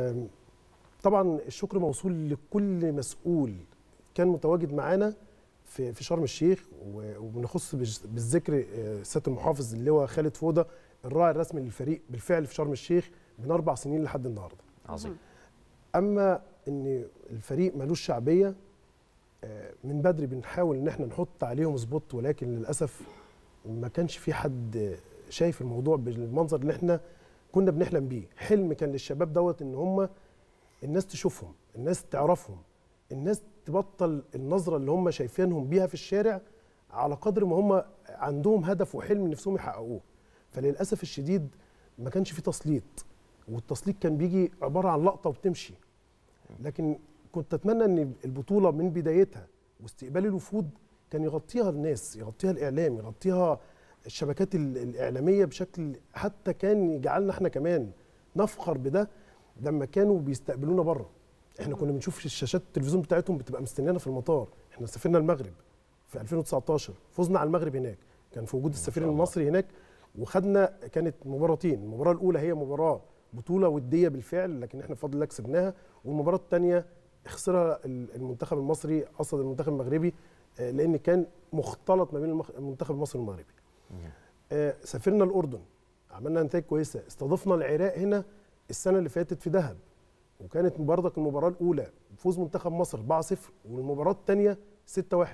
طبعا الشكر موصول لكل مسؤول كان متواجد معانا في في شرم الشيخ، وبنخص بالذكر سياده المحافظ اللي هو خالد فوده الراعي الرسمي للفريق بالفعل في شرم الشيخ من اربع سنين لحد النهارده. عظيم. اما ان الفريق ملوش شعبيه، من بدري بنحاول ان احنا نحط عليهم سبوت، ولكن للاسف ما كانش في حد شايف الموضوع بالمنظر اللي احنا كنا بنحلم بيه. حلم كان للشباب دوت ان هم الناس تشوفهم، الناس تعرفهم، الناس تبطل النظره اللي هم شايفينهم بيها في الشارع، على قدر ما هم عندهم هدف وحلم نفسهم يحققوه. فللاسف الشديد ما كانش في تسليط، والتسليط كان بيجي عباره عن لقطه وبتمشي. لكن كنت اتمنى ان البطوله من بدايتها واستقبال الوفود كان يغطيها الناس، يغطيها الاعلام، يغطيها الشبكات الاعلاميه بشكل حتى كان يجعلنا احنا كمان نفخر بده لما كانوا بيستقبلونا بره. احنا كنا بنشوف الشاشات التلفزيون بتاعتهم بتبقى مستنيانا في المطار. احنا سافرنا المغرب في ألفين وتسعتاشر، فزنا على المغرب هناك، كان في وجود السفير المصري هناك، وخدنا كانت مباراتين. المباراه الاولى هي مباراه بطوله وديه بالفعل، لكن احنا بفضل الله كسبناها، والمباراه الثانيه خسرها المنتخب المصري قصد المنتخب المغربي، لان كان مختلط ما بين المنتخب المصري والمغربي. سافرنا الاردن، عملنا نتائج كويسه، استضفنا العراق هنا السنه اللي فاتت في دهب، وكانت برضك المباراه الاولى فوز منتخب مصر أربعة صفر، والمباراه الثانيه ستة واحد.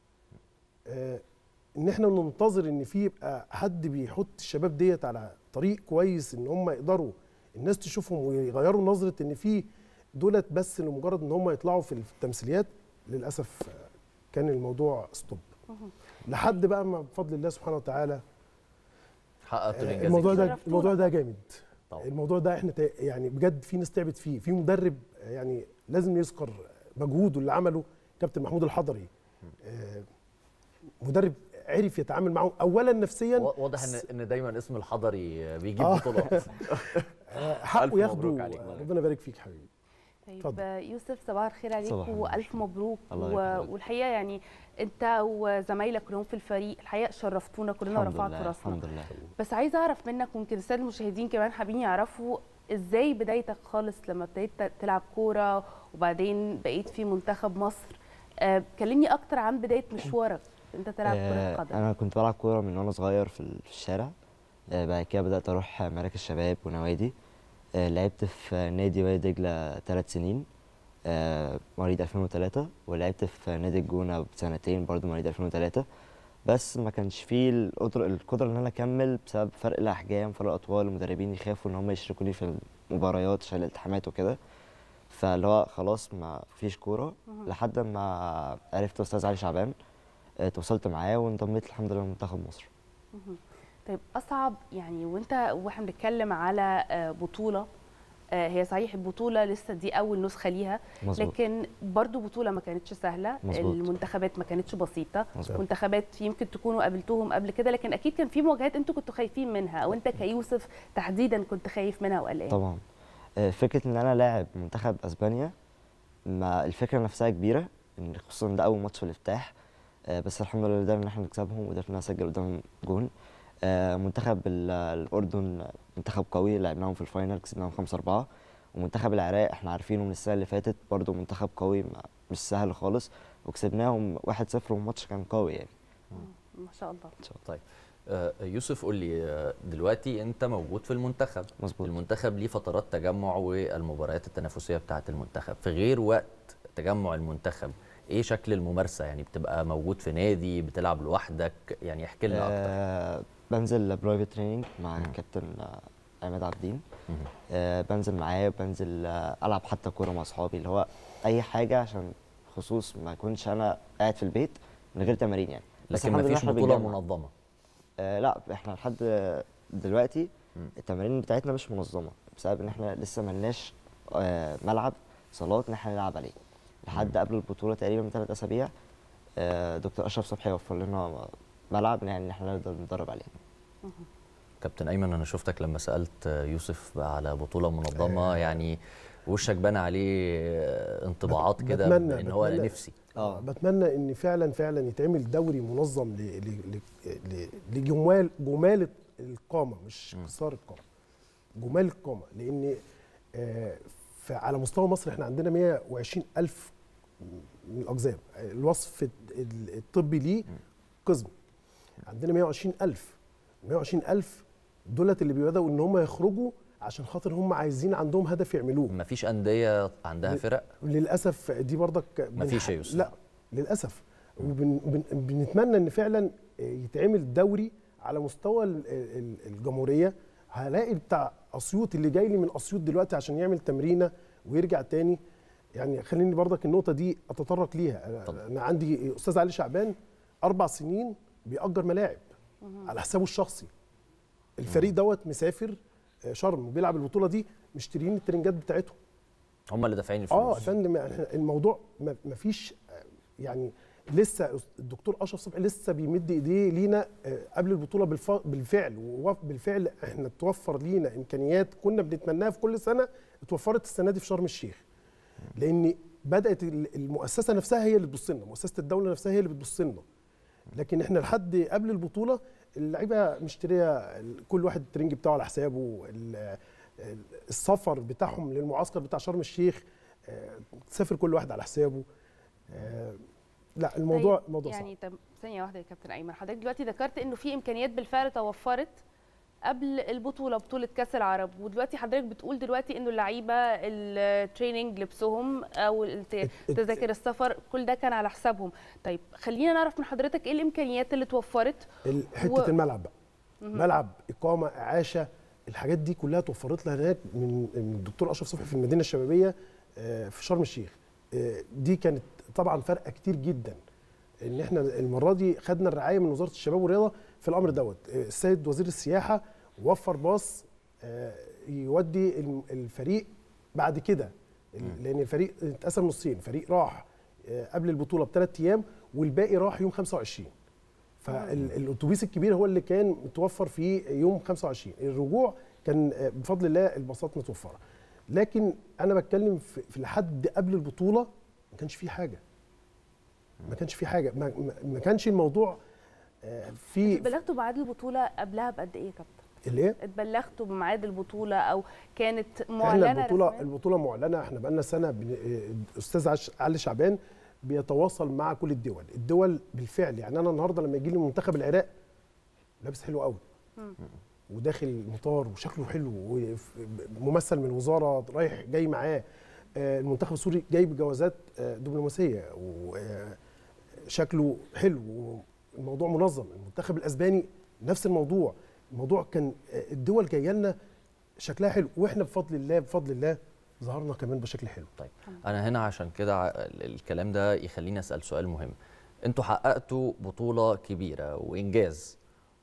ان احنا ننتظر ان في يبقى حد بيحط الشباب ديت على طريق كويس، ان هم يقدروا الناس تشوفهم ويغيروا نظره ان في دولت بس لمجرد ان هم يطلعوا في التمثيليات. للاسف كان الموضوع ستوب لحد بقى ما بفضل الله سبحانه وتعالى حققتوا الانجاز. الموضوع ده الموضوع ده جامد طبعا. الموضوع ده احنا يعني بجد في ناس تعبت فيه، في مدرب يعني لازم يذكر مجهوده اللي عمله كابتن محمود الحضري. مدرب عرف يتعامل معهم اولا نفسيا. واضح ان ان دايما اسم الحضري بيجيب بطولات. حقه ياخده، ربنا يبارك فيك حبيبي. طيب يوسف، صباح الخير عليك والف مبروك. والحقيقه يعني انت وزمايلك كلهم في الفريق الحقيقه شرفتونا كلنا ورفعتوا راسنا. الحمد لله. بس عايزه اعرف منك، ممكن الساده المشاهدين كمان حابين يعرفوا ازاي بدايتك خالص لما ابتديت تلعب كوره وبعدين بقيت في منتخب مصر. آه كلمني اكتر عن بدايه مشوارك انت تلعب كره قدم. انا كنت بلعب كوره من وانا صغير في الشارع، آه بعد كده بدات اروح مراكز شباب ونوادي. آه لعبت في نادي وادي دجله ثلاث سنين، آه مواليد ألفين وثلاثة، ولعبت في نادي الجونه بسنتين برضو مواليد ألفين وثلاثة. بس ما كانش فيه القدره القدره ان انا اكمل بسبب فرق الاحجام، فرق الاطوال، المدربين يخافوا ان هم يشاركوني في المباريات عشان الالتحامات وكده. فاللي هو خلاص ما فيش كوره لحد ما عرفت استاذ علي شعبان، تواصلت معاه وانضميت الحمد لله لمنتخب مصر. طيب اصعب يعني وانت واحنا بنتكلم على بطوله، هي صحيح البطوله لسه دي اول نسخه ليها، مزبوط. لكن برضو بطوله ما كانتش سهله، مزبوط. المنتخبات ما كانتش بسيطه، مزبوط. منتخبات يمكن تكونوا قابلتوهم قبل كده، لكن اكيد كان في مواجهات انتوا كنتوا خايفين منها، او انت كيوسف تحديدا كنت خايف منها وقلقان. طبعا فكره ان انا لاعب منتخب اسبانيا، ما الفكره نفسها كبيره، خصوصا ده اول ماتش في الافتتاح، بس الحمد لله قدرنا ان احنا نكسبهم وقدرنا نسجل قدام جون. منتخب الاردن منتخب قوي، لعبناهم في الفاينل كسبناهم خمسة أربعة. ومنتخب العراق احنا عارفينه من السنه اللي فاتت، برضو منتخب قوي مش سهل خالص، وكسبناهم واحد صفر، والماتش كان قوي يعني. ما شاء الله. طيب يوسف، قول لي دلوقتي انت موجود في المنتخب. مظبوط. المنتخب ليه فترات تجمع والمباريات التنافسيه بتاعه المنتخب، في غير وقت تجمع المنتخب ايه شكل الممارسه؟ يعني بتبقى موجود في نادي، بتلعب لوحدك؟ يعني احكي لنا اكتر. آه بنزل برايفت تريننج مع الكابتن عماد عابدين. آه بنزل معاه، بنزل آه العب حتى كوره مع اصحابي، اللي هو اي حاجه عشان خصوص ما اكونش انا قاعد في البيت من غير تمارين يعني. لكن ما فيش بطوله منظمه؟ آه لا، احنا لحد دلوقتي التمارين بتاعتنا مش منظمه بسبب ان احنا لسه ملناش آه ملعب صالات ان احنا نلعب عليه. لحد قبل البطوله تقريبا من ثلاث اسابيع دكتور اشرف صبحي وفر لنا ملعب يعني ان احنا نقدر نتدرب عليه. كابتن ايمن، انا شفتك لما سالت يوسف على بطوله منظمه، يعني وشك بان عليه انطباعات كده ان هو انا نفسي. اه بتمنى ان فعلا فعلا يتعمل دوري منظم لجمال جمال القامه، مش قصار القامه، جمال القامه، لان آه على مستوى مصر احنا عندنا مئة وعشرين ألف من الاقزام، الوصف الطبي ليه قزم. عندنا مئة وعشرين ألف مئة وعشرين ألف دولت اللي بيبداوا ان هم يخرجوا عشان خاطر هم عايزين عندهم هدف يعملوه. مفيش انديه عندها فرق للاسف، دي برضك مفيش يا لا للاسف. وبنتمنى ان فعلا يتعمل دوري على مستوى الجمهوريه. هلاقي بتاع اسيوط اللي جاي لي من اسيوط دلوقتي عشان يعمل تمرينه ويرجع تاني. يعني خليني برضك النقطه دي اتطرق ليها. طبعا. انا عندي استاذ علي شعبان اربع سنين بيأجر ملاعب على حسابه الشخصي. الفريق دوت مسافر شرم وبيلعب البطوله دي، مشترين الترنجات بتاعتهم، هم اللي دافعين الفلوس. اه يا فندم. الموضوع ما فيش يعني لسه الدكتور اشرف صبحي لسه بيمد ايديه لينا قبل البطوله بالفعل. وبالفعل احنا توفر لينا امكانيات كنا بنتمناها في كل سنه، اتوفرت السنه دي في شرم الشيخ. لان بدات المؤسسه نفسها هي اللي تبص لنا، مؤسسه الدوله نفسها هي اللي بتبص لنا. لكن احنا لحد قبل البطوله اللعيبه مشتريه كل واحد الترنج بتاعه على حسابه. السفر بتاعهم للمعسكر بتاع شرم الشيخ تسافر كل واحد على حسابه. لا الموضوع طيب موضوع يعني صعب. طب ثانيه واحده يا كابتن ايمن، حضرتك دلوقتي ذكرت انه في امكانيات بالفعل توفرت قبل البطوله، بطوله كاس العرب، ودلوقتي حضرتك بتقول دلوقتي انه اللعيبه التريننج لبسهم او تذاكر السفر كل ده كان على حسابهم. طيب خلينا نعرف من حضرتك ايه الامكانيات اللي توفرت. حته و... الملعب بقى، ملعب، اقامه، اعاشه، الحاجات دي كلها توفرت لها هناك من الدكتور اشرف صبحي في المدينه الشبابيه في شرم الشيخ. دي كانت طبعا فرقه كتير جدا ان احنا المره دي خدنا الرعايه من وزاره الشباب والرياضه في الامر دوت. السيد وزير السياحه وفر باص يودي الفريق بعد كده، لان الفريق اتقسم نصين، فريق راح قبل البطوله بثلاث ايام والباقي راح يوم خمسة وعشرين. فالاتوبيس الكبير هو اللي كان متوفر في يوم خمسة وعشرين. الرجوع كان بفضل الله الباصات متوفره. لكن انا بتكلم في لحد قبل البطوله ما كانش في حاجه، ما كانش في حاجه، ما, ما كانش الموضوع في. اتبلغتوا بميعاد البطوله قبلها بقد ايه يا كابتن؟ الايه؟ اتبلغتوا بميعاد البطوله او كانت معلنه؟ احنا البطوله رسمية؟ البطوله معلنه. احنا بقالنا سنه الاستاذ علي شعبان بيتواصل مع كل الدول، الدول بالفعل. يعني انا النهارده لما يجي لي منتخب العراق لابس حلو قوي وداخل المطار وشكله حلو وممثل من الوزاره رايح جاي معاه، المنتخب السوري جايب جوازات دبلوماسيه وشكله حلو والموضوع منظم، المنتخب الاسباني نفس الموضوع. الموضوع كان الدول جايه لنا شكلها حلو، واحنا بفضل الله بفضل الله ظهرنا كمان بشكل حلو. طيب انا هنا عشان كده الكلام ده يخليني اسال سؤال مهم. انتوا حققتوا بطوله كبيره وانجاز،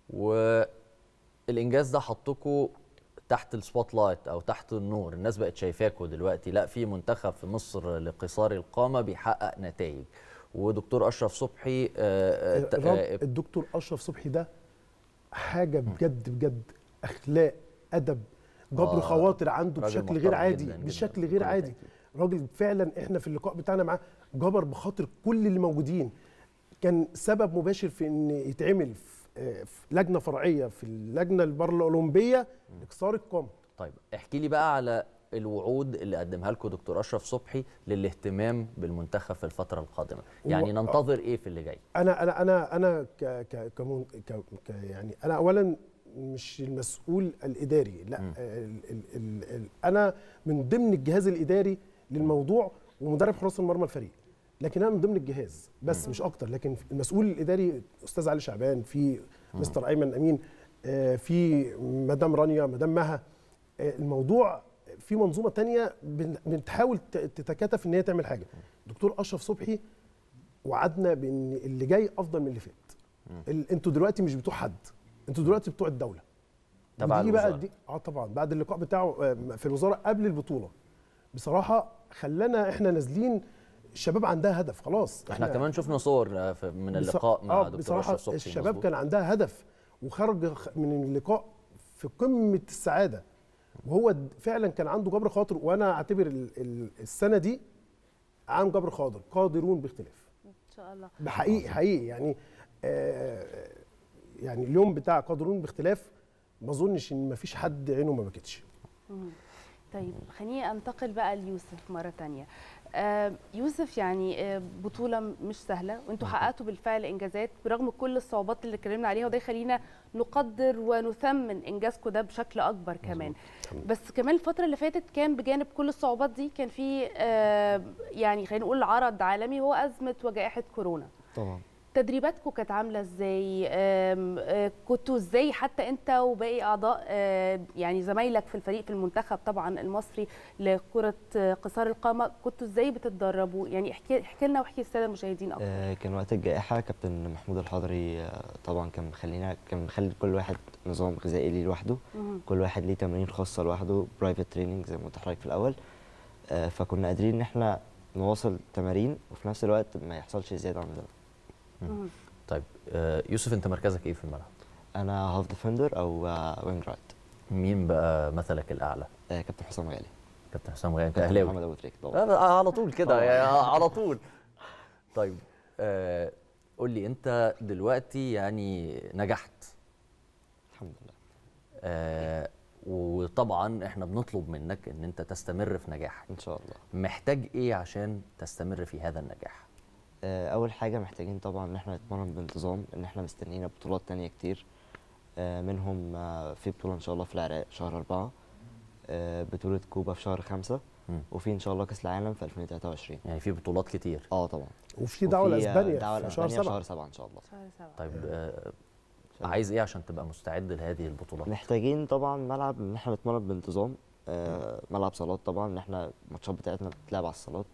والانجاز ده حطكوا تحت السبوت لايت او تحت النور، الناس بقت شايفاكوا دلوقتي. لا، في منتخب في مصر لقصار القامه بيحقق نتائج، ودكتور اشرف صبحي آه آه الدكتور اشرف صبحي ده حاجه بجد بجد، اخلاق، ادب، جبر آه خواطر عنده بشكل غير عادي، جداً بشكل جداً غير عادي. راجل فعلا احنا في اللقاء بتاعنا معاه جبر بخاطر كل اللي موجودين. كان سبب مباشر في ان يتعمل في لجنه فرعيه في اللجنه البارالمبيه لكسار القامه. طيب احكي لي بقى على الوعود اللي قدمها لكم دكتور اشرف صبحي للاهتمام بالمنتخب في الفتره القادمه، يعني و... ننتظر ايه في اللي جاي؟ انا انا انا انا ك ك كمون ك ك يعني انا اولا مش المسؤول الاداري، لا ال ال ال ال انا من ضمن الجهاز الاداري للموضوع ومدرب حراس المرمى الفريق، لكن انا من ضمن الجهاز بس مش اكتر. لكن المسؤول الاداري استاذ علي شعبان، في مستر ايمن امين، في مدام رانيا، مدام مها. الموضوع في منظومه ثانيه بتحاول تتكاتف ان هي تعمل حاجه. دكتور اشرف صبحي وعدنا بان اللي جاي افضل من اللي فات. انتوا دلوقتي مش بتوع حد، انتوا دلوقتي بتوع الدوله. تبع الوزاره بقى دي اه طبعا بعد اللقاء بتاعه في الوزاره قبل البطوله بصراحه خلانا احنا نازلين الشباب عندها هدف خلاص. احنا, احنا كمان شفنا صور من اللقاء مع آه دكتور اشرف صبحي. الشباب مزبوط. كان عندها هدف وخرج من اللقاء في قمه السعاده، وهو فعلا كان عنده جبر خاطر. وانا اعتبر السنه دي عام جبر خاطر، قادرون باختلاف ان شاء الله. ده حقيقي حقيقي يعني. آه يعني اليوم بتاع قادرون باختلاف ما اظنش ان ما فيش حد عينه ما بكتش. طيب خليني انتقل بقى ليوسف مره ثانيه. آه يوسف، يعني آه بطوله مش سهله وانتم حققتوا بالفعل انجازات برغم كل الصعوبات اللي اتكلمنا عليها، وده يخلينا نقدر ونثمن انجازكم ده بشكل اكبر كمان. بس كمان الفتره اللي فاتت كان بجانب كل الصعوبات دي كان في آه يعني خلينا نقول عرض عالمي هو ازمه وجائحه كورونا. طبعا. تدريباتكم كانت عامله ازاي؟ كنتوا ازاي حتى انت وباقي اعضاء يعني زمايلك في الفريق في المنتخب طبعا المصري لكره قصار القامه، كنتوا ازاي بتتدربوا؟ يعني احكي احكي لنا واحكي للساده المشاهدين اكتر. آه كان وقت الجائحه كابتن محمود الحضري آه طبعا كان مخلينا كان مخلي كل واحد نظام غذائي ليه لوحده، كل واحد ليه تمارين خاصه لوحده، برايفت تريننج زي ما قلت لحضرتك في الاول. آه فكنا قادرين ان احنا نواصل تمارين وفي نفس الوقت ما يحصلش زياده عن ده. طيب يوسف، انت مركزك ايه في الملعب؟ انا هاف ديفندر او وينج رايت. مين بقى مثلك الاعلى؟ آه كابتن حسام غالي. كابتن حسام غالي، انت اهلاوي؟ محمد ابو تريكه طبعا. على طول كده على طول. طيب آه قول لي انت دلوقتي يعني نجحت الحمد لله. آه وطبعا احنا بنطلب منك ان انت تستمر في نجاحك ان شاء الله. محتاج ايه عشان تستمر في هذا النجاح؟ اول حاجه محتاجين طبعا ان احنا نتمرن بانتظام، ان احنا مستنيين بطولات تانية كتير، منهم في بطوله ان شاء الله في العراق في شهر أربعة، بطوله كوبا في شهر خمسة، وفي ان شاء الله كاس العالم في ألفين وتلاتة وعشرين. يعني في بطولات كتير. اه طبعا. وفي دعوه لاسبانيا دعوه في شهر سبعة سبعة شهر سبعة ان شاء الله. شهر سبعة. طيب آه عايز ايه عشان تبقى مستعد لهذه البطولات؟ محتاجين طبعا ملعب ان احنا نتمرن بانتظام، آه ملعب صالات طبعا، ان احنا الماتشات بتاعتنا بتتلعب على الصالات.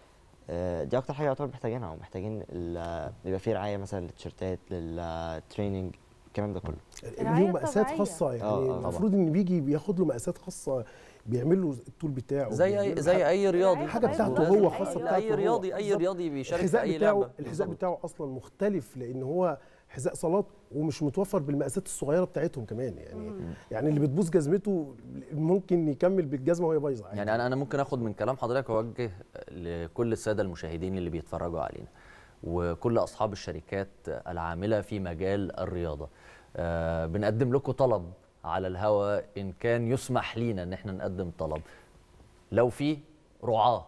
دي اكتر حاجه يعتبر محتاجينها، ومحتاجين يبقى في رعايه مثلا للتيشيرتات للتريننج الكلام ده كله. ليه مقاسات خاصه يعني المفروض ان بيجي بياخد له مقاسات خاصه، بيعمل له الطول بتاعه زي اي زي اي رياضي، حاجه بتاعته هو خاصه بتاعته. اي رياضي اي رياضي بيشارك في اي لعبه. لعبه. الحذاء بتاعه اصلا مختلف لان هو حذاء صالات ومش متوفر بالمقاسات الصغيره بتاعتهم كمان، يعني مم. يعني اللي بتبوظ جزمته ممكن يكمل بالجزمه وهي بايظه. يعني انا انا ممكن اخد من كلام حضرتك واوجه لكل الساده المشاهدين اللي بيتفرجوا علينا وكل اصحاب الشركات العامله في مجال الرياضه، آه بنقدم لكم طلب على الهواء ان كان يسمح لينا ان احنا نقدم طلب. لو في رعاه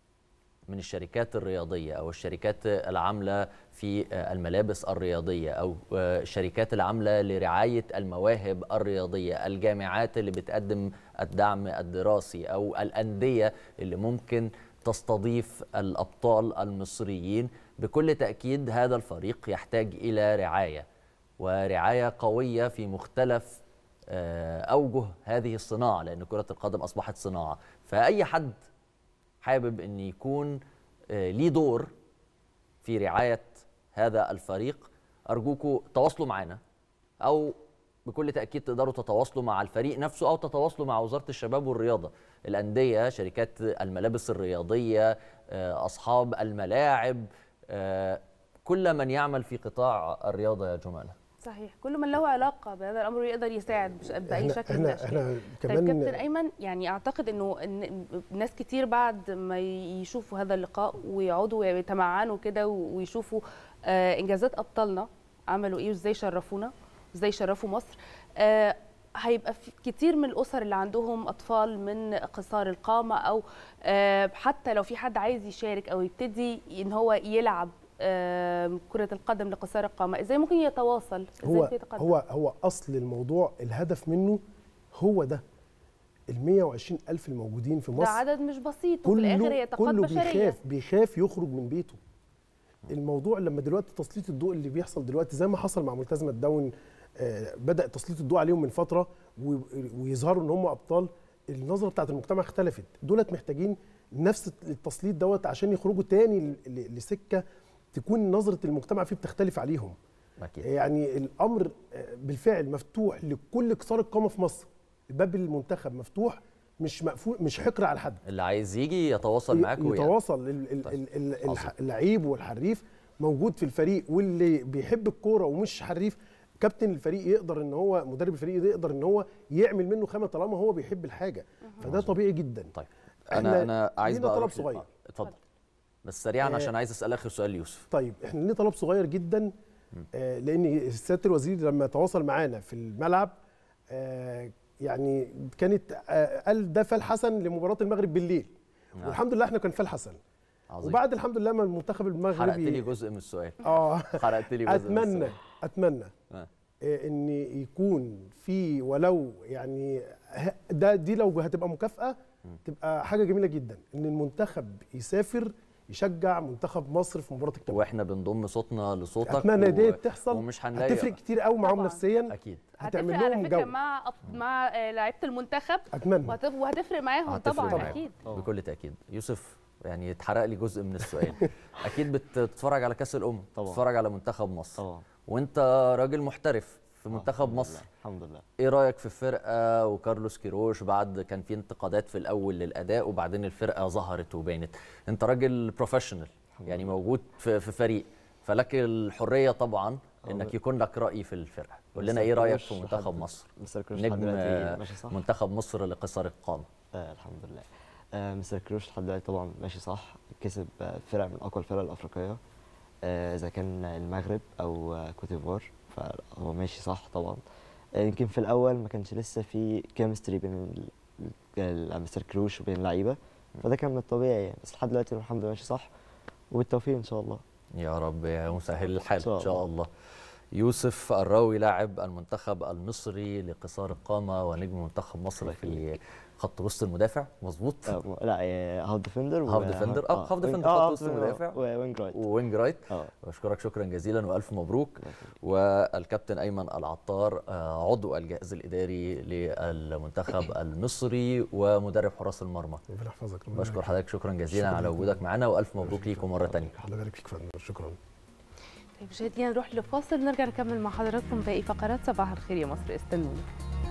من الشركات الرياضيه او الشركات العامله في الملابس الرياضيه او الشركات العامله لرعايه المواهب الرياضيه، الجامعات اللي بتقدم الدعم الدراسي او الانديه اللي ممكن تستضيف الابطال المصريين، بكل تاكيد هذا الفريق يحتاج الى رعايه ورعايه قويه في مختلف اوجه هذه الصناعه، لان كره القدم اصبحت صناعه. فاي حد حابب ان يكون ليه دور في رعايه هذا الفريق، ارجوكم تواصلوا معنا، او بكل تاكيد تقدروا تتواصلوا مع الفريق نفسه او تتواصلوا مع وزاره الشباب والرياضه، الانديه، شركات الملابس الرياضيه، اصحاب الملاعب، كل من يعمل في قطاع الرياضه يا جمانه. صحيح، كل من له علاقه بهذا الامر يقدر يساعد باي شكل من الاشكال. احنا كمان طيب كابتن ايمن، يعني اعتقد انه إن ناس كتير بعد ما يشوفوا هذا اللقاء ويقعدوا ويتمعنوا كده ويشوفوا آه انجازات ابطالنا عملوا ايه وازاي شرفونا وازاي شرفوا مصر، آه هيبقى في كتير من الاسر اللي عندهم اطفال من قصار القامه، او آه حتى لو في حد عايز يشارك او يبتدي ان هو يلعب كرة القدم لقصار القامة، ازاي ممكن يتواصل؟ ازاي هو يتقدم؟ هو هو اصل الموضوع الهدف منه هو ده، ال مية وعشرين ألف الموجودين في مصر ده عدد مش بسيط، وفي الاخر هي طاقات بشرية. كله بيخاف بيخاف يخرج من بيته. الموضوع لما دلوقتي تسليط الضوء اللي بيحصل دلوقتي زي ما حصل مع ملتزمة داون، آه بدأ تسليط الضوء عليهم من فترة ويظهروا ان هم ابطال، النظرة بتاعت المجتمع اختلفت. دولت محتاجين نفس التسليط دوت عشان يخرجوا تاني لسكة تكون نظرة المجتمع فيه بتختلف عليهم. أكيد. يعني الأمر بالفعل مفتوح لكل قصار القامة في مصر، باب المنتخب مفتوح، مش مقفول، مش حقر على حد. اللي عايز يجي يتواصل معاكم، يتواصل يعني. اللعيب والحريف موجود في الفريق، واللي بيحب الكورة ومش حريف، كابتن الفريق يقدر ان هو مدرب الفريق يقدر ان هو يعمل منه خامة طالما هو بيحب الحاجة، فده طبيعي جدا. طيب انا انا عايز بقى طلب صغير. اتفضل بس سريعا عشان عايز اسال اخر سؤال ليوسف. طيب احنا لنا طلب صغير جدا، آه لان سياده الوزير لما تواصل معانا في الملعب آه يعني كانت آه قال ده فال حسن لمباراه المغرب بالليل، نعم. والحمد لله احنا كان فال حسن، عظيم. وبعد الحمد لله ما المنتخب المغربي حرقت لي جزء من السؤال. اه حرقت لي جزء اتمنى من السؤال. اتمنى آه. ان يكون في ولو يعني ده دي لو هتبقى مكافاه تبقى حاجه جميله جدا ان المنتخب يسافر يشجع منتخب مصر في مباراه التوقيت. واحنا بنضم صوتنا لصوتك. اتمنى و... دي تحصل ومش هنلاقي هتفرق كتير قوي معاهم نفسيا. اكيد هتعمل هتفرق لهم على فكره جو مع مع لعيبه المنتخب. اتمنى وهتف... وهتفرق معاهم طبعا. معاهم. اكيد بكل تاكيد. يوسف يعني اتحرق لي جزء من السؤال. اكيد بتتفرج على كاس الامم، بتتفرج على منتخب مصر طبعا. وانت راجل محترف في منتخب مصر. الحمد لله. ايه رايك في الفرقه وكارلوس كيروش؟ بعد كان في انتقادات في الاول للاداء وبعدين الفرقه ظهرت وبانت. انت راجل بروفيشنال يعني موجود في في فريق، فلك الحريه طبعا انك يكون لك راي في الفرقه. قول لنا ايه رايك في منتخب مصر؟ نجم منتخب مصر لقصر القامه. آه الحمد لله. آه مستر كيروش لحد دلوقتي طبعا ماشي صح، كسب آه فرق من اقوى الفرق الافريقيه اذا آه كان المغرب او آه كوت ديفوار، فهو ماشي صح طبعا. آه يمكن في الاول ما كانش لسه في كيمستري بين مستر كيروش وبين اللعيبه، فده كان من الطبيعي يعني، بس لحد دلوقتي الحمد لله ماشي صح، وبالتوفيق ان شاء الله. يا رب يا مسهل الحال ان شاء, إن شاء الله. يوسف الراوي لاعب المنتخب المصري لقصار القامه ونجم منتخب مصر في خط وسط المدافع، مظبوط؟ لا هاف ديفندر هاف ديفندر اه هاف ديفندر خط وسط المدافع ووينج رايت ووينج رايت. بشكرك شكرا جزيلا والف مبروك. والكابتن ايمن العطار عضو الجهاز الاداري للمنتخب المصري ومدرب حراس المرمى. ربنا يحفظك. بشكر حضرتك شكرا جزيلا على وجودك معنا والف مبروك ليكم مره ثانيه. الله يبارك فيك فندم. شكرا. طيب مشاهدينا نروح لفاصل نرجع نكمل مع حضراتكم باقي فقرات صباح الخير يا مصر، استنونا.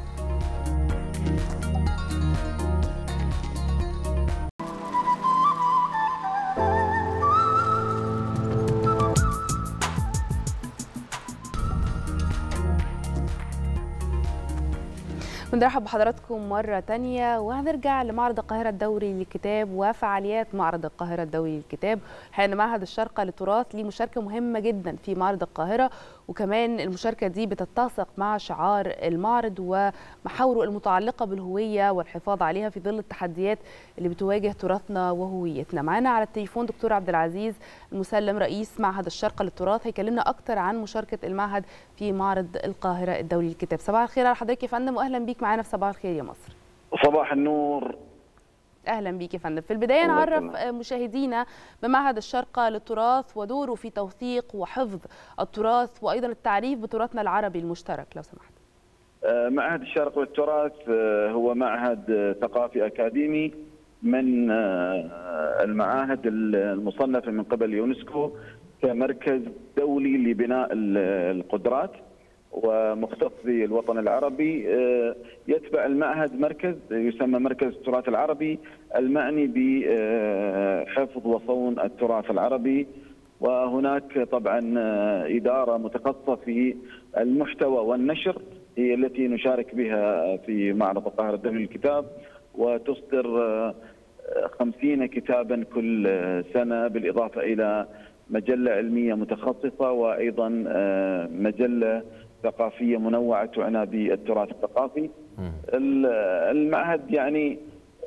ونرحب بحضراتكم مرة تانية وهنرجع لمعرض القاهرة الدولي للكتاب وفعاليات معرض القاهرة الدولي للكتاب. حين معهد الشارقة للتراث ليه مشاركة مهمة جدا في معرض القاهرة، وكمان المشاركة دي بتتسق مع شعار المعرض ومحاوره المتعلقة بالهوية والحفاظ عليها في ظل التحديات اللي بتواجه تراثنا وهويتنا. معانا على التليفون دكتور عبد العزيز المسلم رئيس معهد الشارقة للتراث، هيكلمنا أكتر عن مشاركة المعهد في معرض القاهرة الدولي للكتاب. صباح الخير على حضرتك يا فندم واهلا بيك معانا في صباح الخير يا مصر. صباح النور. اهلا بيك يا فندم. في البدايه نعرف مشاهدينا بمعهد الشارقة للتراث ودوره في توثيق وحفظ التراث وايضا التعريف بتراثنا العربي المشترك لو سمحت. معهد الشارقة للتراث هو معهد ثقافي اكاديمي من المعاهد المصنفه من قبل يونسكو كمركز دولي لبناء القدرات ومختص بالوطن العربي. يتبع المعهد مركز يسمى مركز التراث العربي المعني بحفظ وصون التراث العربي، وهناك طبعا إدارة متخصصة في المحتوى والنشر هي التي نشارك بها في معرض القاهرة الدولي للكتاب، وتصدر خمسين كتابا كل سنة بالإضافة إلى مجلة علمية متخصصة وأيضا مجلة ثقافية منوعة تعنى بالتراث الثقافي. المعهد يعني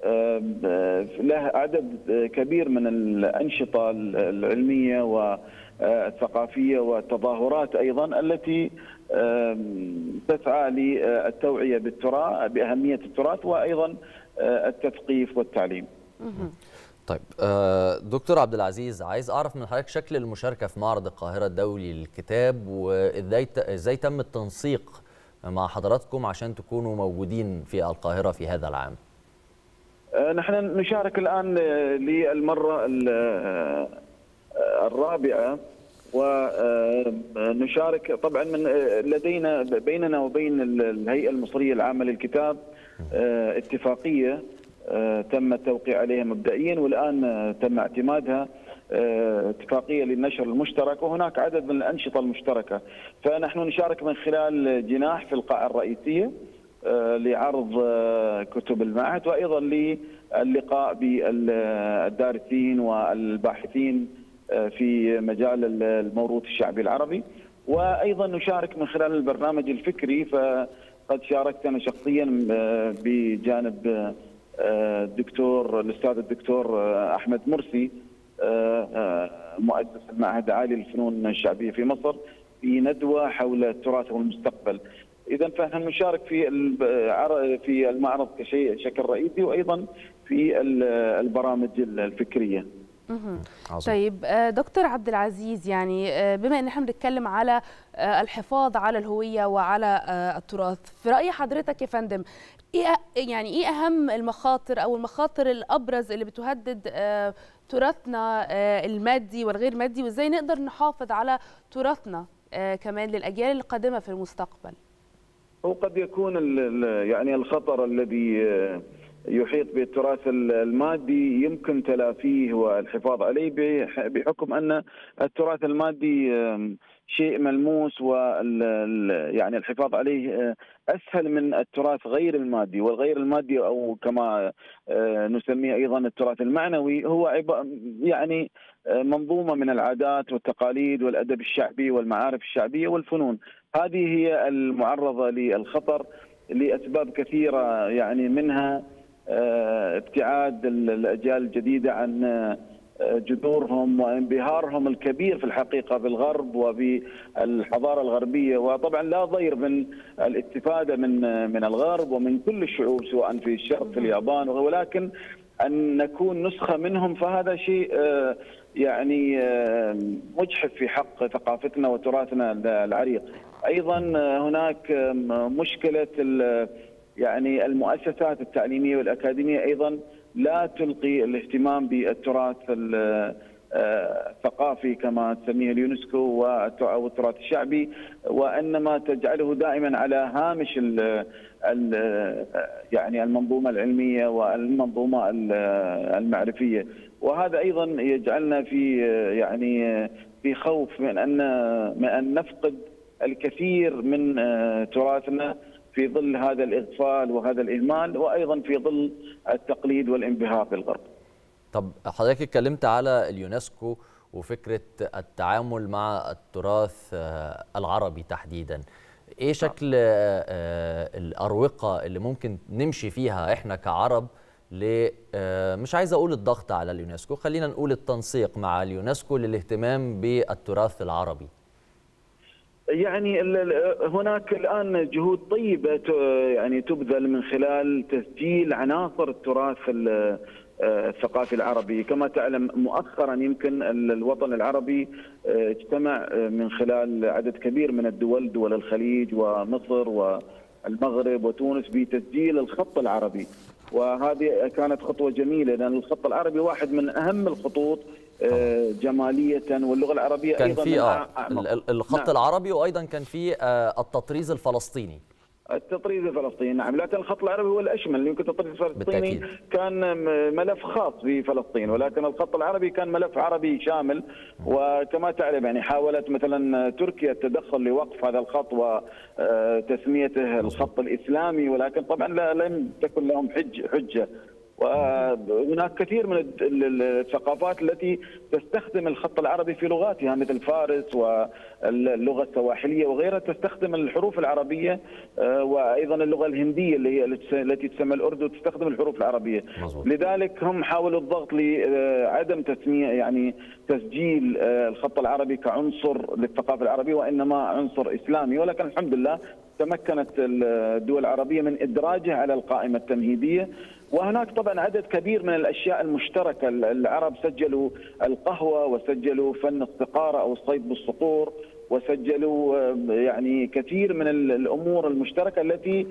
له عدد كبير من الأنشطة العلمية والثقافية والتظاهرات أيضا التي تسعى للتوعية بالتراث بأهمية التراث وأيضا التثقيف والتعليم. طيب دكتور عبد العزيز، عايز اعرف من حضرتك شكل المشاركه في معرض القاهره الدولي للكتاب وازاي ازاي تم التنسيق مع حضراتكم عشان تكونوا موجودين في القاهره في هذا العام. نحن نشارك الان للمره الرابعه ونشارك طبعا من لدينا بيننا وبين الهيئه المصريه العامه للكتاب اتفاقيه تم التوقيع عليها مبدئيا والآن تم اعتمادها اتفاقية للنشر المشترك، وهناك عدد من الأنشطة المشتركة. فنحن نشارك من خلال جناح في القاعة الرئيسية لعرض كتب المعهد وأيضا للقاء بالدارسين والباحثين في مجال الموروث الشعبي العربي، وأيضا نشارك من خلال البرنامج الفكري. فقد شاركت أنا شخصيا بجانب الدكتور الاستاذ الدكتور احمد مرسي مؤسس المعهد العالي للفنون الشعبية في مصر في ندوة حول التراث والمستقبل. إذا فنحن نشارك في في المعرض كشيء شكل رئيسي، وأيضا في البرامج الفكرية. طيب دكتور عبد العزيز، يعني بما ان احنا بنتكلم على الحفاظ على الهويه وعلى التراث، في راي حضرتك يا فندم ايه يعني ايه اهم المخاطر او المخاطر الابرز اللي بتهدد تراثنا المادي والغير مادي، وازاي نقدر نحافظ على تراثنا كمان للاجيال القادمه في المستقبل؟ هو قد يكون يعني الخطر الذي يحيط بالتراث المادي يمكن تلافيه والحفاظ عليه بحكم ان التراث المادي شيء ملموس، وال يعني الحفاظ عليه اسهل من التراث غير المادي. والغير المادي او كما نسميه ايضا التراث المعنوي هو يعني منظومه من العادات والتقاليد والادب الشعبي والمعارف الشعبيه والفنون. هذه هي المعرضه للخطر لاسباب كثيره، يعني منها ابتعاد الأجيال الجديدة عن جذورهم وانبهارهم الكبير في الحقيقة بالغرب وبالحضارة الغربية. وطبعا لا ضير من الاستفادة من من الغرب ومن كل الشعوب سواء في الشرق في اليابان، ولكن أن نكون نسخة منهم فهذا شيء يعني مجحف في حق ثقافتنا وتراثنا العريق. أيضا هناك مشكلة يعني المؤسسات التعليمية والأكاديمية أيضا لا تلقي الاهتمام بالتراث الثقافي كما تسميه اليونسكو أو التراث الشعبي، وإنما تجعله دائما على هامش ال ال يعني المنظومة العلمية والمنظومة المعرفية. وهذا أيضا يجعلنا في يعني في خوف من أن من أن نفقد الكثير من تراثنا في ظل هذا الإغفال وهذا الإهمال، وأيضا في ظل التقليد والانبهار بالغرب. طب حضرتك اتكلمت على اليونسكو وفكرة التعامل مع التراث العربي تحديدا. ايه شكل الأروقة اللي ممكن نمشي فيها احنا كعرب ل مش عايز اقول الضغط على اليونسكو، خلينا نقول التنسيق مع اليونسكو للاهتمام بالتراث العربي؟ يعني هناك الآن جهود طيبة يعني تبذل من خلال تسجيل عناصر التراث الثقافي العربي. كما تعلم مؤخرا يمكن الوطن العربي اجتمع من خلال عدد كبير من الدول، دول الخليج ومصر والمغرب وتونس، بتسجيل الخط العربي، وهذه كانت خطوة جميلة لأن الخط العربي واحد من أهم الخطوط جمالية، واللغة العربية كان أيضا في آه الخط نعم. العربي، وأيضا كان في آه التطريز الفلسطيني. التطريز الفلسطيني نعم، لكن الخط العربي هو الأشمل. يمكن التطريز الفلسطيني بالتأكيد. كان ملف خاص بفلسطين، ولكن الخط العربي كان ملف عربي شامل. وكما تعلم يعني حاولت مثلا تركيا التدخل لوقف هذا الخط وتسميته الخط الإسلامي، ولكن طبعا لم تكن لهم حج حجة. وهناك كثير من الثقافات التي تستخدم الخط العربي في لغاتها مثل فارس واللغة السواحلية وغيرها، تستخدم الحروف العربية، وأيضا اللغة الهندية اللي هي التي تسمى الأردو تستخدم الحروف العربية. مزبوط. لذلك هم حاولوا الضغط لعدم تسمية يعني تسجيل الخط العربي كعنصر للثقافة العربية وإنما عنصر إسلامي، ولكن الحمد لله تمكنت الدول العربية من إدراجه على القائمة التمهيدية. وهناك طبعا عدد كبير من الاشياء المشتركه، العرب سجلوا القهوه وسجلوا فن الصقاره او الصيد بالصقور، وسجلوا يعني كثير من الامور المشتركه التي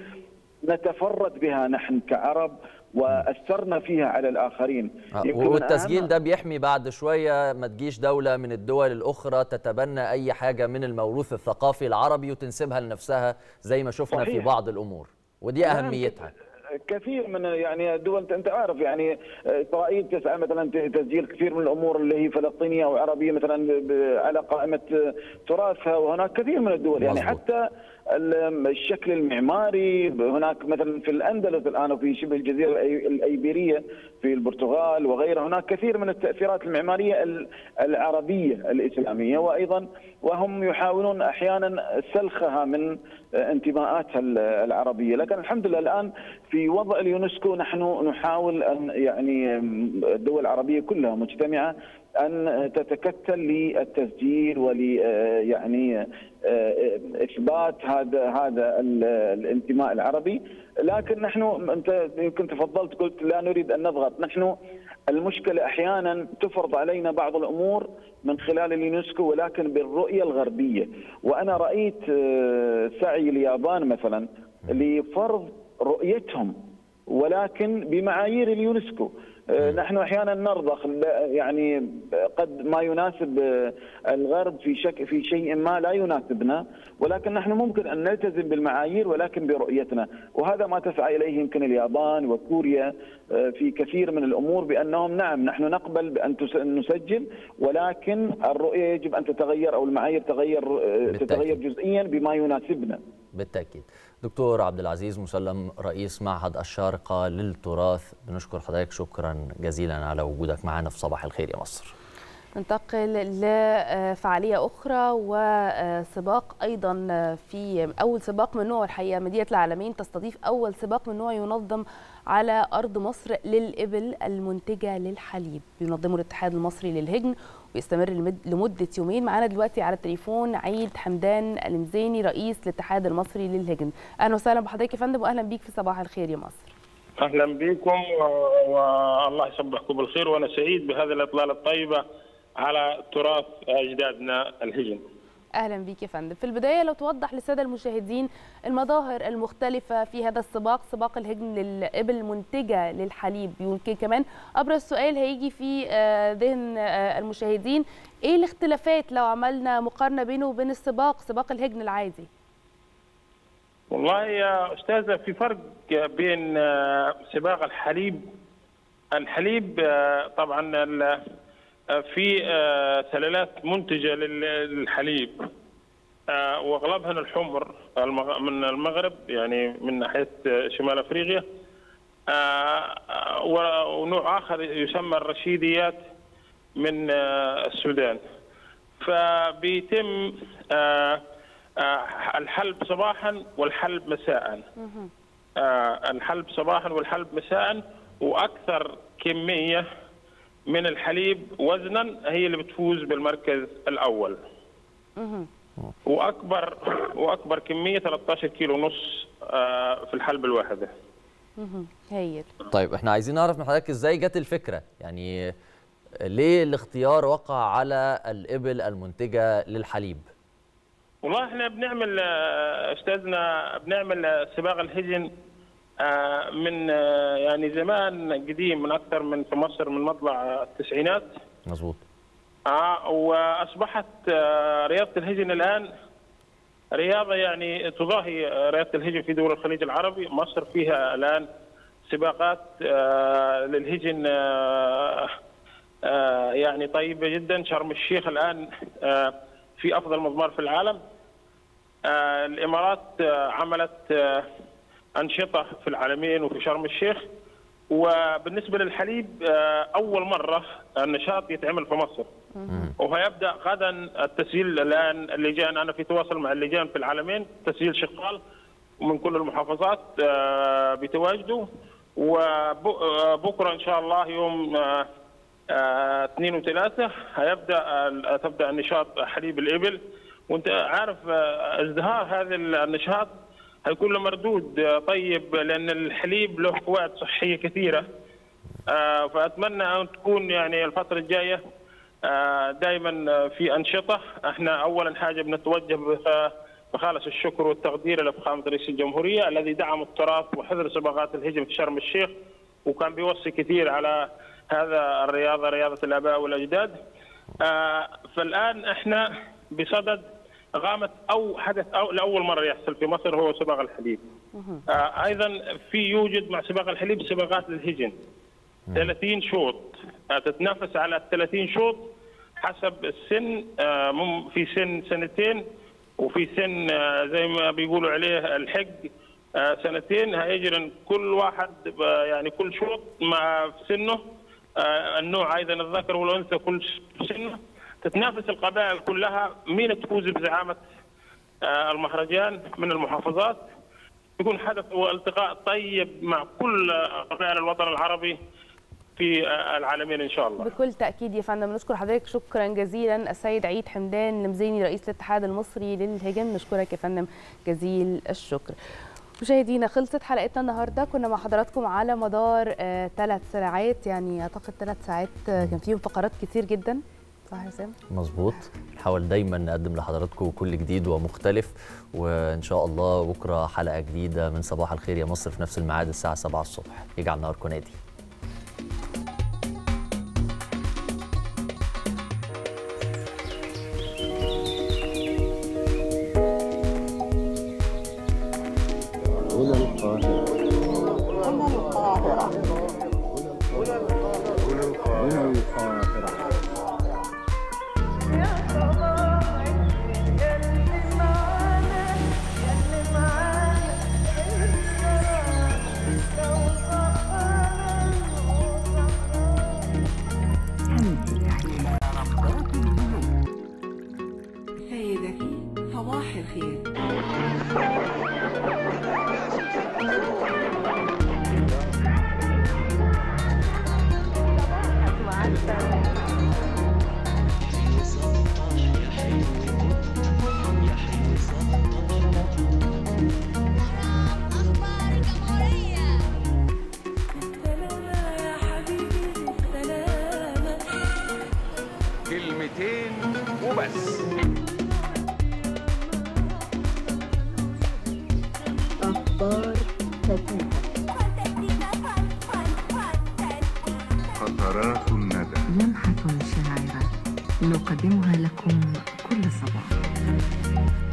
نتفرد بها نحن كعرب واثرنا فيها على الاخرين. والتسجيل ده بيحمي بعد شويه ما تجيش دوله من الدول الاخرى تتبنى اي حاجه من الموروث الثقافي العربي وتنسبها لنفسها زي ما شفنا صحيح. في بعض الامور، ودي اهميتها. كثير من يعني الدول انت عارف يعني اسرائيل تسعى مثلا تسجيل كثير من الامور اللي هي فلسطينيه او عربيه مثلا على قائمه تراثها، وهناك كثير من الدول يعني مزبوط. حتى الشكل المعماري هناك مثلا في الاندلس الان وفي شبه الجزيره الايبيريه في البرتغال وغيرها، هناك كثير من التاثيرات المعماريه العربيه الاسلاميه، وايضا وهم يحاولون احيانا سلخها من انتماءاتها العربيه، لكن الحمد لله الان في وضع اليونسكو نحن نحاول ان يعني الدول العربيه كلها مجتمعه ان تتكتل للتسجيل ول يعني اثبات هذا هذا الانتماء العربي. لكن نحن انت يمكن تفضلت قلت لا نريد ان نضغط، نحن المشكله احيانا تفرض علينا بعض الامور من خلال اليونسكو ولكن بالرؤيه الغربيه، وانا رايت سعي اليابان مثلا لفرض رؤيتهم ولكن بمعايير اليونسكو. نحن احيانا نرضخ يعني قد ما يناسب الغرب في شك في شيء ما لا يناسبنا، ولكن نحن ممكن ان نلتزم بالمعايير ولكن برؤيتنا، وهذا ما تسعى اليه يمكن اليابان وكوريا في كثير من الامور، بانهم نعم نحن نقبل بان نسجل ولكن الرؤيه يجب ان تتغير او المعايير تغير تتغير جزئيا بما يناسبنا. بالتاكيد. دكتور عبد العزيز مسلم رئيس معهد الشارقة للتراث، بنشكر حضرتك شكرا جزيلا على وجودك معنا في صباح الخير يا مصر. ننتقل لفعالية أخرى وسباق أيضا، في أول سباق من نوعه الحقيقة. مدينة العالمين تستضيف أول سباق من نوعه ينظم على أرض مصر للإبل المنتجة للحليب، بينظمه الاتحاد المصري للهجن ويستمر لمدة يومين. معانا دلوقتي على التليفون عيد حمدان المزيني رئيس الاتحاد المصري للهجن. أهلا وسهلا بحضرتك يا فندم، وأهلا بيك في صباح الخير يا مصر. أهلا بكم والله يصبحكم بالخير، وأنا سعيد بهذه الإطلالة الطيبة على تراث أجدادنا الهجن. اهلا بيك يا فندم. في البدايه لو توضح للساده المشاهدين المظاهر المختلفه في هذا السباق، سباق الهجن للابل المنتجه للحليب. يمكن كمان ابرز سؤال هيجي في ذهن المشاهدين، ايه الاختلافات لو عملنا مقارنه بينه وبين السباق سباق الهجن العادي؟ والله يا استاذه في فرق بين سباق الحليب. الحليب طبعا في سلالات منتجة للحليب واغلبها الحمر من المغرب، يعني من ناحية شمال افريقيا، ونوع اخر يسمى الرشيديات من السودان. فبيتم الحلب صباحا والحلب مساء. الحلب صباحا والحلب مساء، واكثر كمية من الحليب وزنا هي اللي بتفوز بالمركز الاول. واكبر واكبر كميه ثلاثة عشر كيلو ونص في الحلبه الواحده. هايل. طيب احنا عايزين نعرف من حضرتك ازاي جت الفكره، يعني ليه الاختيار وقع على الابل المنتجه للحليب؟ والله احنا بنعمل استاذنا بنعمل سباق الهجن من يعني زمان قديم، من اكثر من في مصر من مطلع التسعينات. مظبوط. اه واصبحت رياضه الهجن الان رياضه يعني تضاهي رياضه الهجن في دول الخليج العربي. مصر فيها الان سباقات للهجن يعني طيبه جدا. شرم الشيخ الان في افضل مضمار في العالم. الامارات عملت أنشطة في العالمين وفي شرم الشيخ. وبالنسبة للحليب أول مرة النشاط يتعمل في مصر، وهيبدأ غدا التسجيل. الآن اللجان، أنا في تواصل مع اللجان في العالمين، تسجيل شغال ومن كل المحافظات بتواجدوا. وبكرة إن شاء الله يوم اثنين وثلاثة هيبدأ تبدأ النشاط حليب الإبل. وأنت عارف ازدهار هذا النشاط هيكون له مردود طيب، لأن الحليب له فوائد صحية كثيرة. فأتمنى أن تكون يعني الفترة الجاية دائما في أنشطة. احنا أولا حاجة بنتوجه بخالص الشكر والتقدير لفخامة رئيس الجمهورية الذي دعم التراث وحضر سباقات الهجن في شرم الشيخ، وكان بيوصي كثير على هذا الرياضة، رياضة الآباء والأجداد. فالآن احنا بصدد إقامة أو حدث أو لأول مرة يحصل في مصر هو سباق الحليب. آه أيضا في يوجد مع سباق الحليب سباقات للهجن ثلاثين شوط. آه تتنافس على الثلاثين شوط حسب السن. آه في سن سنتين، وفي سن آه زي ما بيقولوا عليه الحق آه سنتين. هيجري كل واحد آه يعني كل شوط مع سنه. آه النوع أيضا الذكر والأنثى كل سنه. تتنافس القبائل كلها مين تفوز بزعامة المهرجان من المحافظات. يكون حدث والتقاء طيب مع كل قبائل الوطن العربي في العالمين ان شاء الله. بكل تاكيد يا فندم. نشكر حضرتك شكرا جزيلا السيد عيد حمدان المزيني رئيس الاتحاد المصري للهجن. نشكرك يا فندم جزيل الشكر. مشاهدينا خلصت حلقتنا النهارده، كنا مع حضراتكم على مدار ثلاث آه ساعات، يعني اعتقد ثلاث ساعات آه كان فيهم فقرات كتير جدا، صح يا سام؟ مظبوط. نحاول دايما نقدم لحضراتكم كل جديد ومختلف، وان شاء الله بكره حلقه جديده من صباح الخير يا مصر في نفس الميعاد الساعه سبعة الصبح. يجعل نهاركم نادي. هنا القاهرة. هنا القاهرة. هنا القاهرة. سيدتي صباح الخير. كلمتين وبس. أخبار خفيفة. قطرات الندى. لمحة شاعرة نقدمها لكم كل صباح.